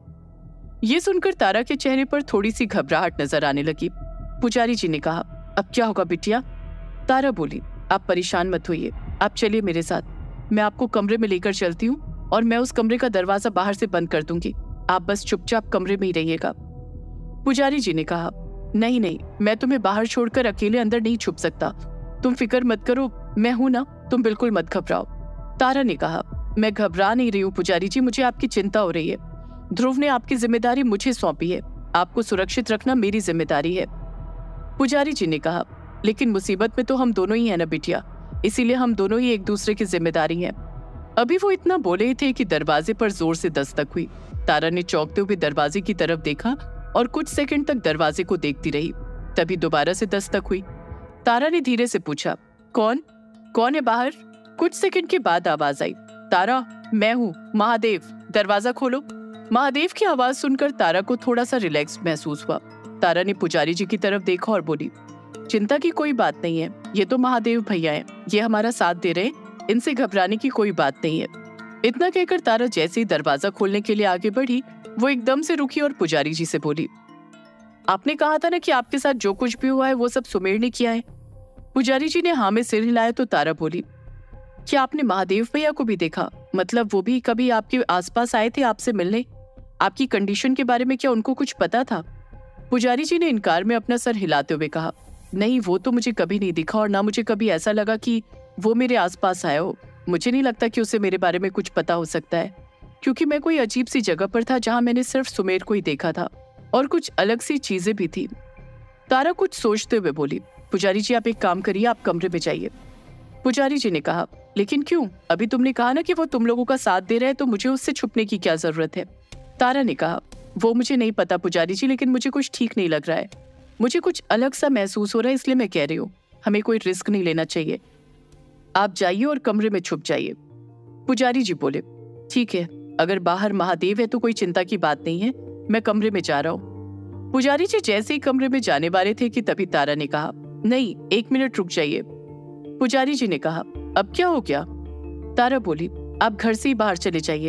ये सुनकर तारा के चेहरे पर थोड़ी सी घबराहट नजर आने लगी। पुजारी जी ने कहा, अब क्या होगा बिटिया? तारा बोली, आप परेशान मत होइए, आप चलिए मेरे साथ, मैं आपको कमरे में लेकर चलती हूँ और मैं उस कमरे का दरवाजा बाहर से बंद कर दूंगी। आप बस चुपचाप कमरे में ही रहिएगा। पुजारी जी ने कहा, नहीं नहीं, मैं तुम्हें बाहर छोड़कर अकेले अंदर नहीं छुप सकता। तुम फिक्र मत करो, मैं हूं ना, तुम बिल्कुल मत घबराओ। तारा ने कहा, मैं घबरा नहीं रही हूँ पुजारी जी, मुझे आपकी चिंता हो रही है। ध्रुव ने आपकी जिम्मेदारी मुझे सौंपी है, आपको सुरक्षित रखना मेरी जिम्मेदारी है। पुजारी जी ने कहा, लेकिन मुसीबत में तो हम दोनों ही हैं ना बिटिया, इसीलिए हम दोनों ही एक दूसरे की जिम्मेदारी हैं। अभी वो इतना बोले ही थे कि दरवाजे पर जोर से दस्तक हुई। तारा ने चौंकते हुए दरवाजे की तरफ देखा और कुछ सेकंड तक दरवाजे को देखती रही। तभी दोबारा से दस्तक हुई। तारा ने धीरे से पूछा, कौन है बाहर? कुछ सेकंड के बाद आवाज आई, तारा मैं हूँ, महादेव, दरवाजा खोलो। महादेव की आवाज सुनकर तारा को थोड़ा सा रिलैक्स महसूस हुआ। तारा ने पुजारी जी की तरफ देखा और बोली, चिंता की कोई बात नहीं है, ये तो महादेव भैया हैं, ये हमारा साथ दे रहे हैं, इनसे घबराने की कोई बात नहीं है। इतना कहकर तारा जैसे ही दरवाजा खोलने के लिए आगे बढ़ी, वो एकदम से रुकी और पुजारी जी से बोली, आपने कहा था ना कि आपके साथ जो कुछ भी हुआ है वो सब सुमेर ने किया है। पुजारी जी ने हाँ में सिर हिलाया तो तारा बोली, क्या आपने महादेव भैया को भी देखा? मतलब वो भी कभी आपके आसपास आए थे आपसे मिलने? आपकी कंडीशन के बारे में क्या उनको कुछ पता था? पुजारी जी ने इनकार में अपना सर हिलाते हुए कहा, नहीं, वो तो मुझे कभी नहीं दिखा और ना मुझे कभी ऐसा लगा कि वो मेरे आसपास आया हो। मुझे नहीं लगता कि उसे मेरे बारे में कुछ पता हो सकता है, क्योंकि मैं कोई अजीब सी जगह पर था जहां मैंने सिर्फ सुमेर को ही देखा था और कुछ अलग सी चीजें भी थी। तारा कुछ सोचते हुए बोली, पुजारी जी आप एक काम करिए, आप कमरे में जाइए। पुजारी जी ने कहा, लेकिन क्यों? अभी तुमने कहा ना कि वो तुम लोगों का साथ दे रहा है, तो मुझे उससे छुपने की क्या जरूरत है? तारा ने कहा, वो मुझे नहीं पता पुजारी जी, लेकिन मुझे कुछ ठीक नहीं लग रहा है। मुझे कुछ अलग सा महसूस हो रहा है, इसलिए मैं कह रही हूँ हमें कोई रिस्क नहीं लेना चाहिए। आप जाइए और कमरे में छुप जाइए। पुजारी जी बोले, ठीक है, अगर बाहर महादेव है तो कोई चिंता की बात नहीं है, मैं कमरे में जा रहा हूँ। पुजारी जी जैसे ही कमरे में जाने वाले थे कि तभी तारा ने कहा, नहीं, 1 मिनट रुक जाइए। पुजारी जी ने कहा, अब क्या हो गया? तारा बोली, आप घर से ही बाहर चले जाइए।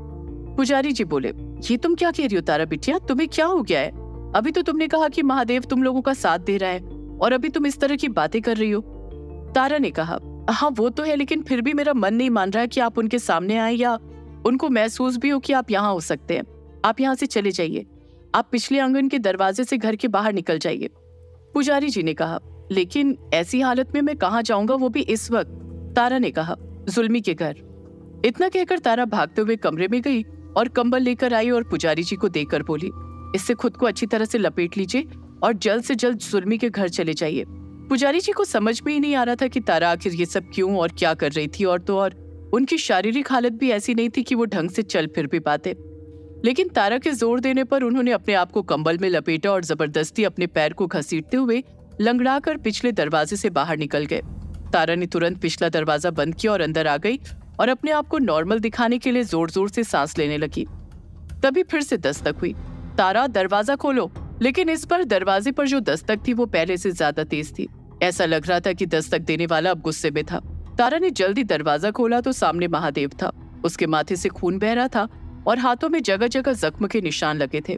पुजारी जी बोले, ये तुम क्या कह रही हो तारा बिटिया, तुम्हें क्या हो गया है? अभी तो तुमने कहा कि महादेव तुम लोगों का साथ दे रहा है और अभी तुम इस तरह की बातें कर रही हो। तारा ने कहा, हाँ वो तो है, लेकिन फिर भी मेरा मन नहीं मान रहा है कि आप उनके सामने आए या उनको महसूस भी हो कि आप यहाँ हो सकते हैं। आप यहाँ से चले जाइए, आप पिछले आंगन के दरवाजे से घर के बाहर निकल जाइए। पुजारी जी ने कहा, लेकिन ऐसी हालत में मैं कहाँ जाऊंगा, वो भी इस वक्त? तारा ने कहा, जुल्मी के घर। इतना कहकर तारा भागते हुए कमरे में गई और कंबल लेकर आई और पुजारी जी को देकर बोली, इससे खुद को अच्छी तरह से लपेट लीजिए और जल्द से जल्द जुल्मी के घर चले जाइए। पुजारी जी को समझ में ही नहीं आ रहा था कि तारा आखिर ये सब क्यों और क्या कर रही थी, और तो और उनकी शारीरिक हालत भी ऐसी नहीं थी कि वो ढंग से चल फिर भी पाते। लेकिन तारा के जोर देने पर उन्होंने अपने आप को कंबल में लपेटा और जबरदस्ती अपने पैर को घसीटते हुए लंगड़ाकर पिछले दरवाजे से बाहर निकल गए। तारा ने तुरंत पिछला दरवाजा बंद किया और अंदर आ गई और अपने आप को नॉर्मल दिखाने के लिए जोर जोर से सांस लेने लगी। तभी फिर से दस्तक हुई। तारा, दरवाजा खोलो। लेकिन इस पर दरवाजे पर जो दस्तक थी वो पहले से ज्यादा तेज थी। ऐसा लग रहा था कि दस्तक देने वाला अब गुस्से में था। तारा ने जल्दी दरवाजा खोला तो सामने महादेव था। उसके माथे से खून बह रहा था और हाथों में जगह जगह जख्म के निशान लगे थे।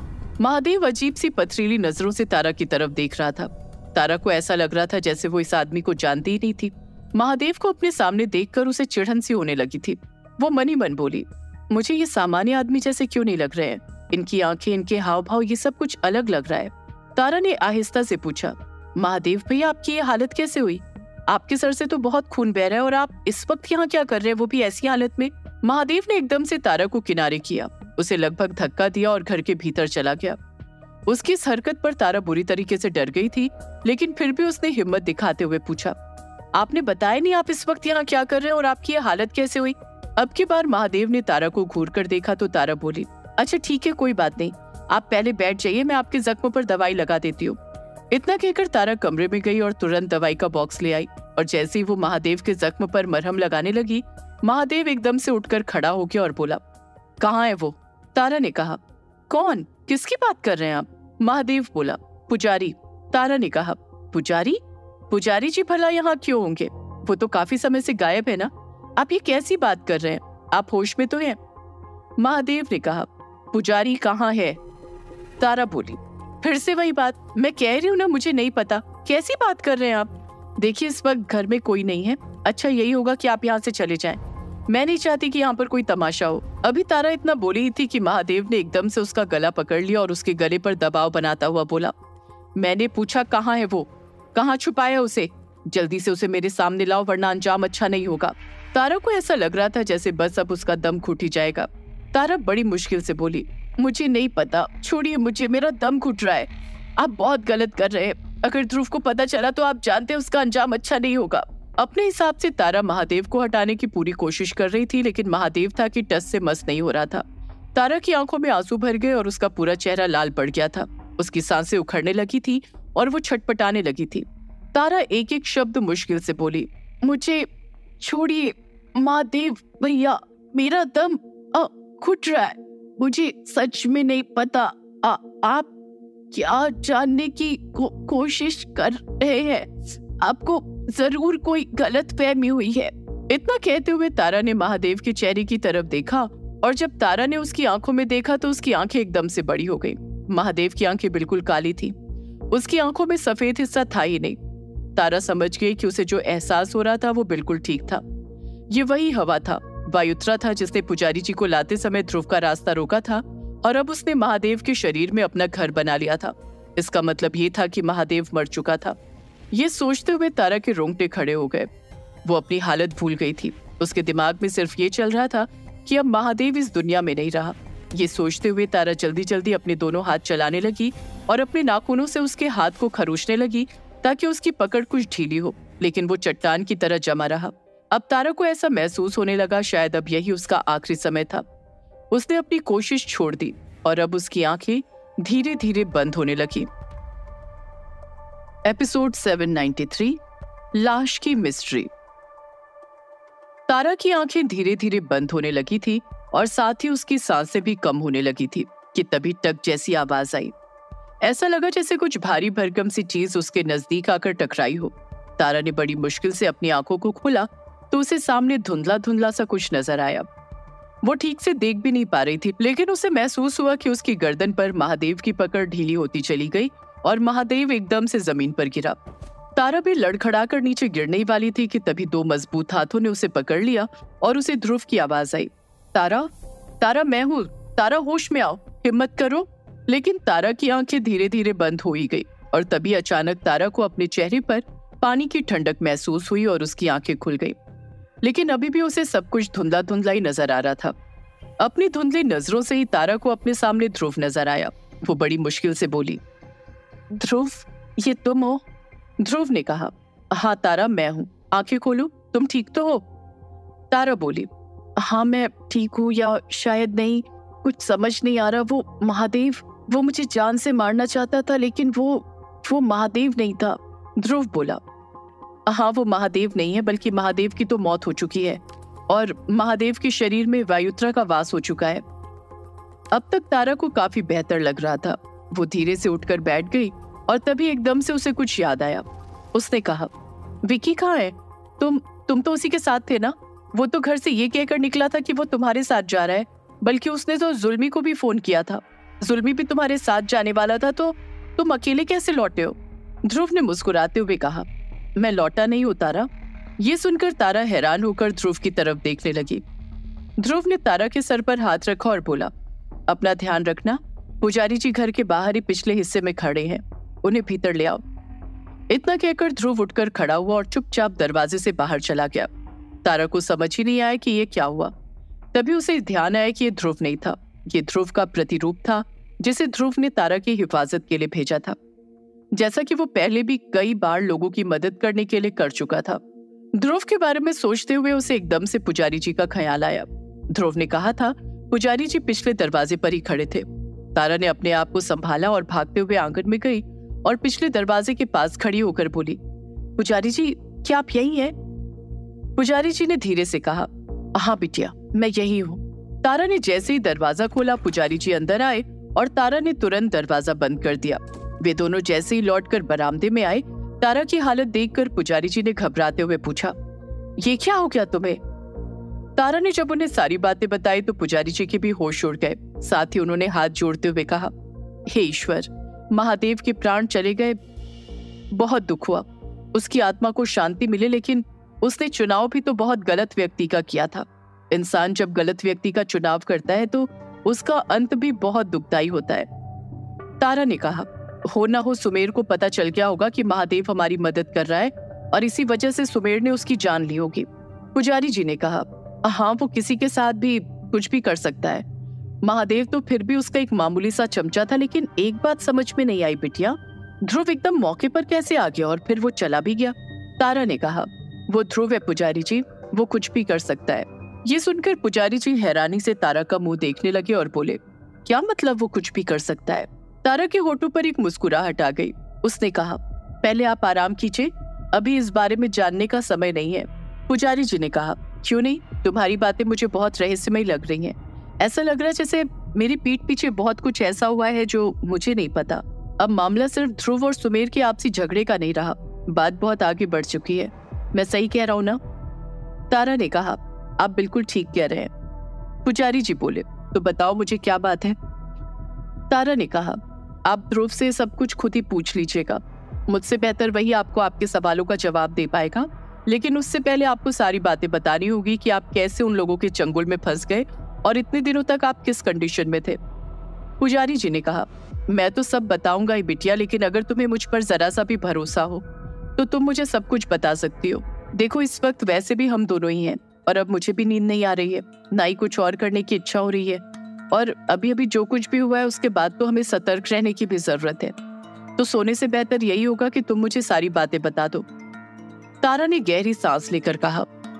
महादेव अजीब सी पथरीली नजरों से तारा की तरफ देख रहा था। तारा को ऐसा लग रहा था जैसे वो इस आदमी को जानती ही नहीं थी। महादेव को अपने सामने देखकर उसे चिढ़न सी होने लगी थी। वो मन ही मन बोली, मुझे ये सामान्य आदमी जैसे क्यों नहीं लग रहे हैं? इनकी आंखें, इनके हाव भाव, ये सब कुछ अलग लग रहा है। तारा ने आहिस्ता से पूछा, महादेव भैया आपकी ये हालत कैसे हुई? आपके सर से तो बहुत खून बह रहा है और आप इस वक्त यहाँ क्या कर रहे हैं, वो भी ऐसी हालत में? महादेव ने एकदम से तारा को किनारे किया, उसे लगभग धक्का दिया और घर के भीतर चला गया। उसकी इस हरकत पर तारा बुरी तरीके से डर गई थी, लेकिन फिर भी उसने हिम्मत दिखाते हुए पूछा, आपने बताया नहीं आप इस वक्त यहाँ क्या कर रहे हैं और आपकी ये हालत कैसे हुई? अब की बार महादेव ने तारा को घूर कर देखा तो तारा बोली, अच्छा ठीक है, कोई बात नहीं, आप पहले बैठ जाइए, मैं आपके जख्मों पर दवाई लगा देती हूँ। इतना कहकर तारा कमरे में गई और तुरंत दवाई का बॉक्स ले आई और जैसे ही वो महादेव के जख्म पर मरहम लगाने लगी, महादेव एकदम से उठकर खड़ा हो गया और बोला, कहाँ है वो? तारा ने कहा, कौन? किसकी बात कर रहे हैं आप? महादेव बोला, पुजारी। तारा ने कहा, पुजारी? पुजारी जी भला यहाँ क्यों होंगे? वो तो काफी समय से गायब है ना। आप ये कैसी बात कर रहे हैं? आप होश में तो हैं? महादेव ने कहा, पुजारी कहाँ है? तारा बोली, फिर से वही बात, मैं कह रही हूँ ना मुझे नहीं पता। कैसी बात कर रहे हैं आप? देखिए इस वक्त घर में कोई नहीं है। अच्छा यही होगा कि आप यहाँ से चले जाएं। मैं नहीं चाहती कि यहाँ पर कोई तमाशा हो। अभी तारा इतना बोली ही थी कि महादेव ने एकदम से उसका गला पकड़ लिया और उसके गले पर दबाव बनाता हुआ बोला, मैंने पूछा कहाँ है वो? कहाँ छुपाया उसे? जल्दी से उसे मेरे सामने लाओ वरना अंजाम अच्छा नहीं होगा। तारा को ऐसा लग रहा था जैसे बस अब उसका दम घुट ही जाएगा। तारा बड़ी मुश्किल से बोली, मुझे नहीं पता, छोड़िए मुझे, मेरा दम घुट रहा है। आप बहुत गलत कर रहे हैं। अगर ध्रुव को पता चला तो आप जानते हैं उसका अंजाम अच्छा नहीं होगा। अपने हिसाब से तारा महादेव को हटाने की पूरी कोशिश कर रही थी, लेकिन महादेव था कि टस से मस नहीं हो रहा था। तारा की आंखों में आंसू भर गए और उसका पूरा चेहरा लाल पड़ गया था। उसकी सांसें उखड़ने लगी थी और वो छटपटाने लगी थी। तारा एक एक शब्द मुश्किल से बोली, मुझे छोड़िए महादेव भैया, मेरा दम घुट रहा है। मुझे सच में नहीं पता। आप क्या जानने की कोशिश कर रहे हैं? आपको जरूर कोई गलतफहमी हुई है। इतना कहते हुए तारा ने महादेव के चेहरे की तरफ देखा और जब तारा ने उसकी आंखों में देखा तो उसकी आंखें एकदम से बड़ी हो गई। महादेव की आंखें बिल्कुल काली थी। उसकी आंखों में सफेद हिस्सा था ही नहीं। तारा समझ गई कि उसे जो एहसास हो रहा था वो बिल्कुल ठीक था। ये वही हवा था, वायुत्रा था, जिसने पुजारी जी को लाते समय ध्रुव का रास्ता रोका था और अब उसने महादेव के शरीर में अपना घर बना लिया था। इसका मतलब ये था कि महादेव मर चुका था। ये सोचते हुए तारा के रोंगटे खड़े हो गए। वो अपनी हालत भूल गई थी। उसके दिमाग में सिर्फ ये चल रहा था कि अब महादेव इस दुनिया में नहीं रहा। ये सोचते हुए तारा जल्दी जल्दी अपने दोनों हाथ चलाने लगी और अपने नाखूनों से उसके हाथ को खरोचने लगी ताकि उसकी पकड़ कुछ ढीली हो, लेकिन वो चट्टान की तरह जमा रहा। अब तारा को ऐसा महसूस होने लगा शायद अब यही उसका आखिरी समय था। उसने अपनी कोशिश छोड़ दी और अब उसकी आंखें धीरे धीरे बंद होने लगी। एपिसोड 793, लाश की मिस्ट्री। तारा की आंखें धीरे धीरे बंद होने लगी थी और साथ ही उसकी सांसें भी कम होने लगी थी कि तभी टक जैसी आवाज आई। ऐसा लगा जैसे कुछ भारी भरकम सी चीज उसके नजदीक आकर टकराई हो। तारा ने बड़ी मुश्किल से अपनी आंखों को खोला तो उसे सामने धुंधला धुंधला सा कुछ नजर आया। वो ठीक से देख भी नहीं पा रही थी, लेकिन उसे महसूस हुआ कि उसकी गर्दन पर महादेव की पकड़ ढीली होती चली गई और महादेव एकदम से जमीन पर गिरा। तारा भी लड़खड़ाकर नीचे गिरने ही वाली थी कि तभी दो मजबूत हाथों ने उसे पकड़ लिया और उसे ध्रुव की आवाज आई, तारा, तारा मैं हूँ, तारा होश में आओ, हिम्मत करो। लेकिन तारा की आंखें धीरे धीरे बंद हो ही गई और तभी अचानक तारा को अपने चेहरे पर पानी की ठंडक महसूस हुई और उसकी आंखें खुल गई। लेकिन अभी भी उसे सब कुछ धुंधला धुंधला ही नजर आ रहा था। अपनी धुंधली नजरों से ही तारा को अपने सामने ध्रुव नजर आया। वो बड़ी मुश्किल से बोली, ध्रुव, ये तुम हो? ध्रुव ने कहा, हाँ तारा मैं हूँ, आंखें खोलो, तुम ठीक तो हो? तारा बोली, हाँ मैं ठीक हूँ या शायद नहीं, कुछ समझ नहीं आ रहा। वो महादेव, वो मुझे जान से मारना चाहता था लेकिन वो महादेव नहीं था। ध्रुव बोला, हाँ वो महादेव नहीं है, बल्कि महादेव की तो मौत हो चुकी है और महादेव के शरीर में वायुत्रा का वास हो चुका है। अब तक तारा को काफी बेहतर लग रहा था। वो धीरे से उठकर बैठ गई और तभी एकदम से उसे कुछ याद आया। उसने कहा, विकी कहाँ है? तुम तो उसी के साथ थे ना? वो तो घर से ये कहकर निकला था कि वो तुम्हारे साथ जा रहा है, बल्कि उसने तो जुल्मी को भी फोन किया था। जुल्मी भी तुम्हारे साथ जाने वाला था, तो तुम अकेले कैसे लौटे हो? ध्रुव ने मुस्कुराते हुए कहा, मैं लौटा नहीं हूं तारा। ये सुनकर तारा हैरान होकर ध्रुव की तरफ देखने लगी। ध्रुव ने तारा के सर पर हाथ रखा और बोला, अपना ध्यान रखना, पुजारी जी घर के बाहर ही पिछले हिस्से में खड़े हैं, उन्हें भीतर ले आओ। इतना कहकर ध्रुव उठकर खड़ा हुआ और चुपचाप दरवाजे से बाहर चला गया। तारा को समझ ही नहीं आया कि ये क्या हुआ। तभी उसे ध्यान आया कि ये ध्रुव नहीं था, ये ध्रुव का प्रतिरूप था जिसे ध्रुव ने तारा की हिफाजत के लिए भेजा था, जैसा कि वो पहले भी कई बार लोगों की मदद करने के लिए कर चुका था। ध्रुव के बारे में सोचते हुए उसे एकदम से पुजारी जी का ख्याल आया। ध्रुव ने कहा था पुजारी जी पिछले दरवाजे पर ही खड़े थे। तारा ने अपने आप को संभाला और भागते हुए आंगन में गई और पिछले दरवाजे के पास खड़ी होकर बोली, पुजारी जी क्या आप यही हैं? पुजारी जी ने धीरे से कहा, हाँ बिटिया मैं यही हूँ। तारा ने जैसे ही दरवाजा खोला पुजारी जी अंदर आए और तारा ने तुरंत दरवाजा बंद कर दिया। वे दोनों जैसे ही लौटकर बरामदे में आए, तारा की हालत देखकर पुजारी जी ने घबराते हुए पूछा, ये क्या हो गया तुम्हें? तारा ने जब उन्हें सारी बातें बताई तो पुजारी जी के भी होश उड़ गए। साथ ही उन्होंने हाथ जोड़ते हुए कहा, हे ईश्वर, महादेव के प्राण चले गए, बहुत दुख हुआ। उसकी आत्मा को शांति मिले, लेकिन उसने चुनाव भी तो बहुत गलत व्यक्ति का किया था। इंसान जब गलत व्यक्ति का चुनाव करता है तो उसका अंत भी बहुत दुखदायी होता है। तारा ने कहा, हो ना हो सुमेर को पता चल गया होगा कि महादेव हमारी मदद कर रहा है और इसी वजह से सुमेर ने उसकी जान ली होगी। पुजारी जी ने कहा, हाँ वो किसी के साथ भी कुछ भी कर सकता है। महादेव तो फिर भी उसका एक मामूली सा चमचा था, लेकिन एक बात समझ में नहीं आई बिटिया, ध्रुव एकदम मौके पर कैसे आ गया और फिर वो चला भी गया? तारा ने कहा, वो ध्रुव है पुजारी जी, वो कुछ भी कर सकता है। ये सुनकर पुजारी जी हैरानी से तारा का मुंह देखने लगे और बोले, क्या मतलब वो कुछ भी कर सकता है? तारा के होठों पर एक मुस्कुराहट आ गई। उसने कहा, पहले आप आराम कीजिए, अभी इस बारे में जानने का समय नहीं है। पुजारी जी ने कहा, क्यों नहीं, तुम्हारी बातें मुझे बहुत रहस्यमयी लग रही हैं। ऐसा लग रहा है जैसे मेरी पीठ पीछे बहुत कुछ ऐसा हुआ है जो मुझे नहीं पता। अब मामला सिर्फ ध्रुव और सुमेर के आपसी झगड़े का नहीं रहा, बात बहुत आगे बढ़ चुकी है। मैं सही कह रहा हूँ ना? तारा ने कहा, आप बिल्कुल ठीक कह रहे हैं। पुजारी जी बोले, तो बताओ मुझे क्या बात है? तारा ने कहा, आप ध्रुव से सब कुछ खुद ही पूछ लीजिएगा। मुझसे बेहतर वही आपको आपके सवालों का जवाब दे पाएगा, लेकिन उससे पहले आपको सारी बातें बतानी होगी कि आप कैसे उन लोगों के चंगुल में फंस गए और इतने दिनों तक आप किस कंडीशन में थे। पुजारी जी ने कहा, मैं तो सब बताऊंगा ही बिटिया, लेकिन अगर तुम्हें मुझ पर जरा सा भी भरोसा हो तो तुम मुझे सब कुछ बता सकती हो। देखो, इस वक्त वैसे भी हम दोनों ही हैं और अब मुझे भी नींद नहीं आ रही है, ना ही कुछ और करने की इच्छा हो रही है, और अभी अभी जो कुछ भी हुआ है उसके बाद तो हमें सतर्क रहने की भी जरूरत है। तो सोने से बेहतर यही होगा कि तुम मुझे सारी बातें बता दो। तारा ने गहरी सांस लेकर कहा,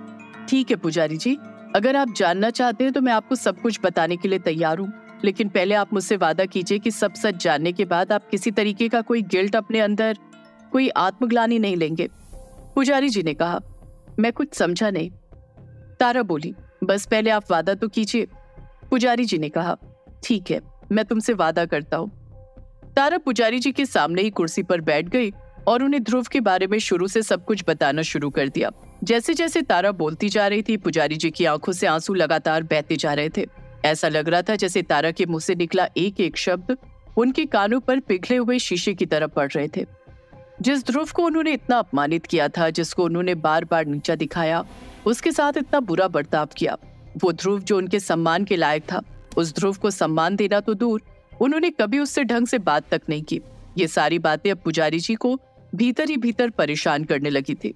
ठीक है पुजारी जी, अगर आप जानना चाहते हैं तो मैं आपको सब कुछ बताने के लिए तैयार हूँ, लेकिन पहले आप मुझसे वादा कीजिए कि सब सच जानने के बाद आप किसी तरीके का कोई गिल्ट अपने अंदर, कोई आत्मग्लानि नहीं लेंगे। पुजारी जी ने कहा, मैं कुछ समझा नहीं। तारा बोली, बस पहले आप वादा तो कीजिए। पुजारी जी ने कहा, ठीक है, मैं तुमसे वादा करता हूँ। तारा पुजारी जी के सामने ही कुर्सी पर बैठ गई और उन्हें ध्रुव के बारे में शुरू से सब कुछ बताना शुरू कर दिया। जैसे जैसे तारा बोलती जा रही थी, पुजारी जी की आंखों से आंसू लगातार बहते जा रहे थे। ऐसा लग रहा था जैसे तारा के मुंह से निकला एक एक शब्द उनके कानों पर पिघले हुए शीशे की तरह पड़ रहे थे। जिस ध्रुव को उन्होंने इतना अपमानित किया था, जिसको उन्होंने बार बार नीचा दिखाया, उसके साथ इतना बुरा बर्ताव किया, वो ध्रुव जो उनके सम्मान के लायक था, उस ध्रुव को सम्मान देना तो दूर, उन्होंने कभी उससे ढंग से बात तक नहीं की। ये सारी बातें अब पुजारी जी को भीतर ही भीतर परेशान करने लगी थी।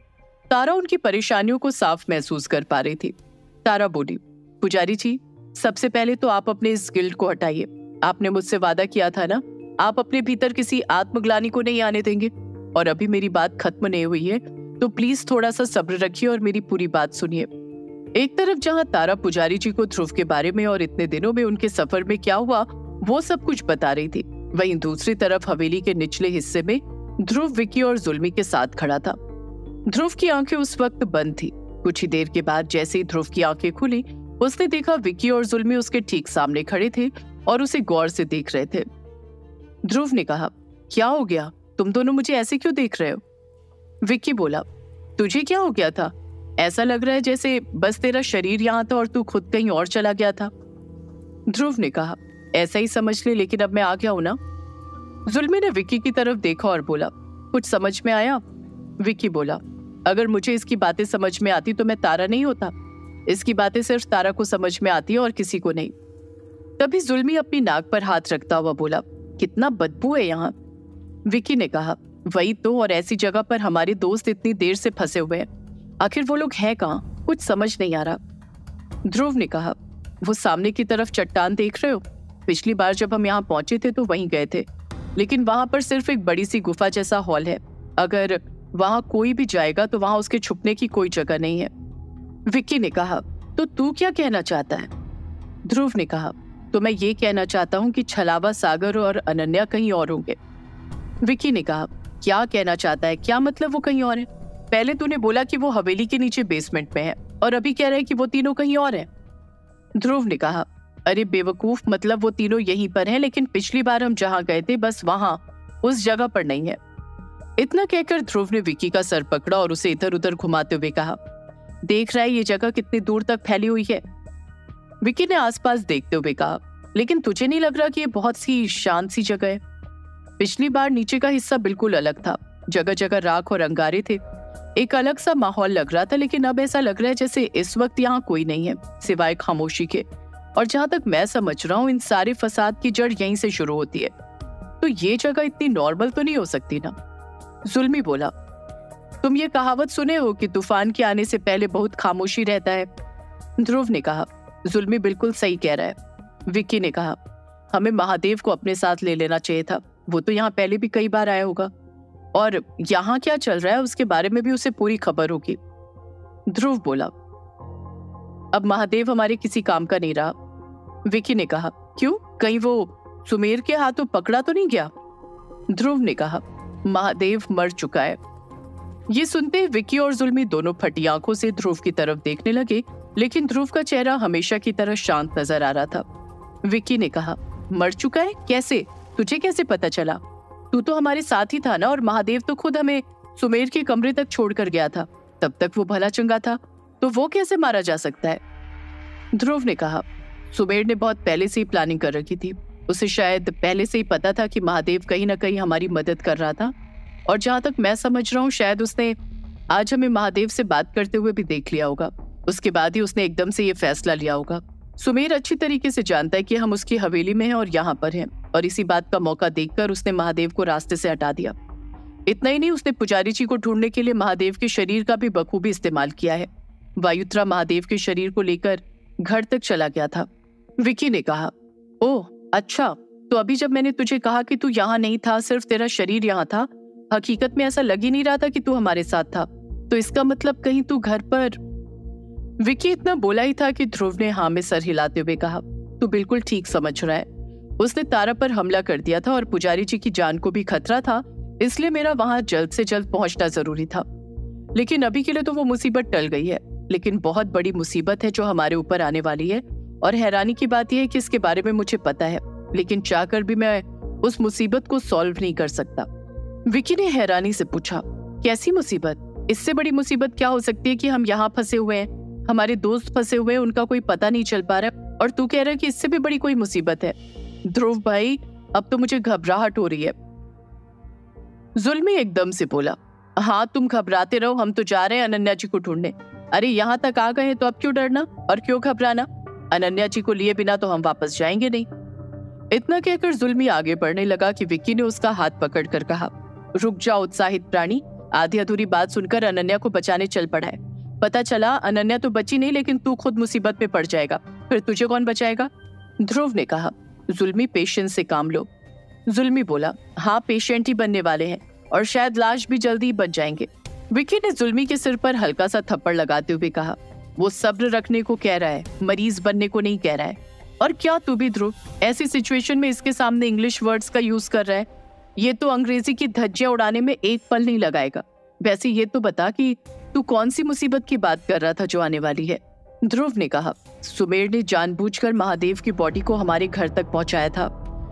तारा उनकी परेशानियों को साफ महसूस कर पा रही थी। तारा बोली, पुजारी जी, सबसे पहले तो आप अपने इस गिल्ट को हटाइए। आपने मुझसे वादा किया था ना, आप अपने भीतर किसी आत्मग्लानि को नहीं आने देंगे, और अभी मेरी बात खत्म नहीं हुई है, तो प्लीज थोड़ा सा सब्र रखिए और मेरी पूरी बात सुनिए। एक तरफ जहां तारा पुजारी जी को ध्रुव के बारे में और इतने दिनों में उनके सफर में क्या हुआ वो सब कुछ बता रही थी, वहीं दूसरी तरफ हवेली के निचले हिस्से में ध्रुव विक्की और जुल्मी के साथ खड़ा था। ध्रुव की आंखें उस वक्त बंद थी। कुछ ही देर के बाद जैसे ही ध्रुव की आंखें खुली, उसने देखा विक्की और जुल्मी उसके ठीक सामने खड़े थे और उसे गौर से देख रहे थे। ध्रुव ने कहा, क्या हो गया, तुम दोनों मुझे ऐसे क्यों देख रहे हो? विक्की बोला, तुझे क्या हो गया था? ऐसा लग रहा है जैसे बस तेरा शरीर यहाँ था और तू खुद कहीं और चला गया था। ध्रुव ने कहा, ऐसा ही समझ ले, लेकिन अब मैं आ गया हूं ना। जुल्मी ने विक्की की तरफ देखा और बोला, कुछ समझ में आया? विक्की बोला, अगर मुझे इसकी बातें समझ में आती तो मैं तारा नहीं होता। इसकी बातें सिर्फ तारा को समझ में आती है और किसी को नहीं। तभी जुल्मी अपनी नाक पर हाथ रखता हुआ बोला, कितना बदबू है यहाँ। विक्की ने कहा, वही तो, और ऐसी जगह पर हमारे दोस्त इतनी देर से फंसे हुए हैं। आखिर वो लोग हैं कहाँ? कुछ समझ नहीं आ रहा। ध्रुव ने कहा, वो सामने की तरफ चट्टान देख रहे हो? पिछली बार जब हम यहाँ पहुंचे थे तो वहीं गए थे, लेकिन वहां पर सिर्फ एक बड़ी सी गुफा जैसा हॉल है। अगर वहां कोई भी जाएगा तो वहां उसके छुपने की कोई जगह नहीं है। विक्की ने कहा, तो तू क्या कहना चाहता है? ध्रुव ने कहा, तो मैं ये कहना चाहता हूँ कि छलावा, सागर और अनन्या कहीं और होंगे। विक्की ने कहा, क्या कहना चाहता है? क्या मतलब वो कहीं और है? पहले तूने बोला कि वो हवेली के नीचे बेसमेंट में है और अभी कह रहे हैं कि वो तीनों कहीं और हैं। ध्रुव ने कहा, अरे बेवकूफ, मतलब वो तीनों यहीं पर हैं, लेकिन पिछली बार हम जहाँ गए थे बस वहां, उस जगह पर नहीं है। इतना कहकर ध्रुव ने विक्की का सर पकड़ा और उसे इधर उधर घुमाते हुए कहा, देख रहा है ये जगह कितनी दूर तक फैली हुई है? विक्की ने आसपास देखते हुए कहा, लेकिन तुझे नहीं लग रहा कि ये बहुत सी शांत सी जगह है? पिछली बार नीचे का हिस्सा बिल्कुल अलग था, जगह जगह राख और अंगारे थे, एक अलग सा माहौल लग रहा था, लेकिन अब ऐसा लग रहा है जैसे इस वक्त यहाँ कोई नहीं है सिवाय खामोशी के। और जहां तक मैं समझ रहा हूँ, इन सारे फसाद की जड़ यहीं से शुरू होती है, तो ये जगह इतनी नॉर्मल तो नहीं हो सकती ना। जुल्मी बोला, तुम ये कहावत सुने हो कि तूफान के आने से पहले बहुत खामोशी रहता है? ध्रुव ने कहा, जुल्मी बिल्कुल सही कह रहा है। विक्की ने कहा, हमें महादेव को अपने साथ ले लेना चाहिए था, वो तो यहाँ पहले भी कई बार आया होगा और यहाँ क्या चल रहा है उसके बारे में भी उसे पूरी खबर होगी। ध्रुव बोला, अब महादेव हमारे किसी काम का नहीं रहा। विक्की ने कहा, क्यों, कहीं वो सुमेर के हाथों पकड़ा तो नहीं गया? ध्रुव ने कहा, महादेव मर चुका है। ये सुनते ही विक्की और जुल्मी दोनों फटी आंखों से ध्रुव की तरफ देखने लगे, लेकिन ध्रुव का चेहरा हमेशा की तरह शांत नजर आ रहा था। विक्की ने कहा, मर चुका है? कैसे? तुझे कैसे पता चला? तू तो हमारे साथ ही था ना, और महादेव तो खुद हमें सुमेर के कमरे तक छोड़कर गया था। तब तक वो भला चंगा था, तो वो कैसे मारा जा सकता है? ध्रुव ने कहा, सुमेर ने बहुत पहले से ही प्लानिंग कर रखी थी। उसे शायद पहले से ही पता था कि महादेव कहीं ना कहीं हमारी मदद कर रहा था, और जहां तक मैं समझ रहा हूँ शायद उसने आज हमें महादेव से बात करते हुए भी देख लिया होगा। उसके बाद ही उसने एकदम से ये फैसला लिया होगा। सुमेर अच्छी तरीके से जानता है कि हम उसकी हवेली में हैं और यहाँ पर हैं, और इसी बात का मौका देखकर उसने महादेव को रास्ते से हटा दिया। इतना ही नहीं, उसने पुजारी जी को ढूंढने के लिए महादेव के शरीर का भी बखूबी इस्तेमाल किया है। वायुत्रा महादेव के शरीर को लेकर घर तक चला गया था। विकी ने कहा, ओह अच्छा, तो अभी जब मैंने तुझे कहा कि तू यहाँ नहीं था, सिर्फ तेरा शरीर यहाँ था, हकीकत में ऐसा लग ही नहीं रहा था कि तू हमारे साथ था, तो इसका मतलब कहीं तू घर पर। विकी इतना बोला ही था कि ध्रुव ने हाँ में सर हिलाते हुए कहा, तू बिल्कुल ठीक समझ रहा है। उसने तारा पर हमला कर दिया था और पुजारी जी की जान को भी खतरा था, इसलिए मेरा वहां जल्द से जल्द पहुंचना जरूरी था। लेकिन अभी के लिए तो वो मुसीबत टल गई है, लेकिन बहुत बड़ी मुसीबत है जो हमारे ऊपर आने वाली है, और हैरानी की बात यह है कि इसके बारे में मुझे पता है, लेकिन चाहकर भी मैं उस मुसीबत को सॉल्व नहीं कर सकता। विकी ने हैरानी से पूछा, कैसी मुसीबत? इससे बड़ी मुसीबत क्या हो सकती है कि हम यहाँ फंसे हुए हैं, हमारे दोस्त फंसे हुए हैं, उनका कोई पता नहीं चल पा रहा है, और तू कह रहा है कि इससे भी बड़ी कोई मुसीबत है? ध्रुव भाई, अब तो मुझे घबराहट हो रही है। जुल्मी एकदम से बोला, हाँ तुम घबराते रहो, हम तो जा रहे हैं अनन्या जी को ढूंढने। अरे यहाँ तक आ गए तो अब क्यों डरना और क्यों घबराना? अनन्या जी को लिए बिना तो हम वापस जाएंगे नहीं। इतना कहकर जुल्मी आगे बढ़ने लगा कि विक्की ने उसका हाथ पकड़कर कहा, रुक जाओ उत्साहित प्राणी। आधी अधूरी बात सुनकर अनन्या को बचाने चल पड़ा है। पता चला अनन्या तो बची नहीं, लेकिन तू खुद मुसीबत में पड़ जाएगा, फिर तुझे कौन बचाएगा? ध्रुव ने कहा, जुल्मी पेशेंस से काम लो। जुल्मी बोला, हाँ पेशेंट ही बनने वाले हैं, और शायद लाश भी जल्दी ही बच जाएंगे। विक्की ने जुल्मी के सिर पर हल्का सा थप्पड़ लगाते हुए कहा, वो सब्र रखने को कह रहा है, मरीज बनने को नहीं कह रहा है। और क्या तू भी ध्रुव ऐसी सिचुएशन में इसके सामने इंग्लिश वर्ड्स का यूज कर रहा है? ये तो अंग्रेजी की धज्जियां उड़ाने में एक पल नहीं लगाएगा। वैसे ये तो बता कि तू कौन सी मुसीबत की बात कर रहा था जो आने वाली है? ध्रुव ने कहा, सुमेर ने जानबूझकर महादेव की बॉडी को हमारे घर तक पहुंचाया था।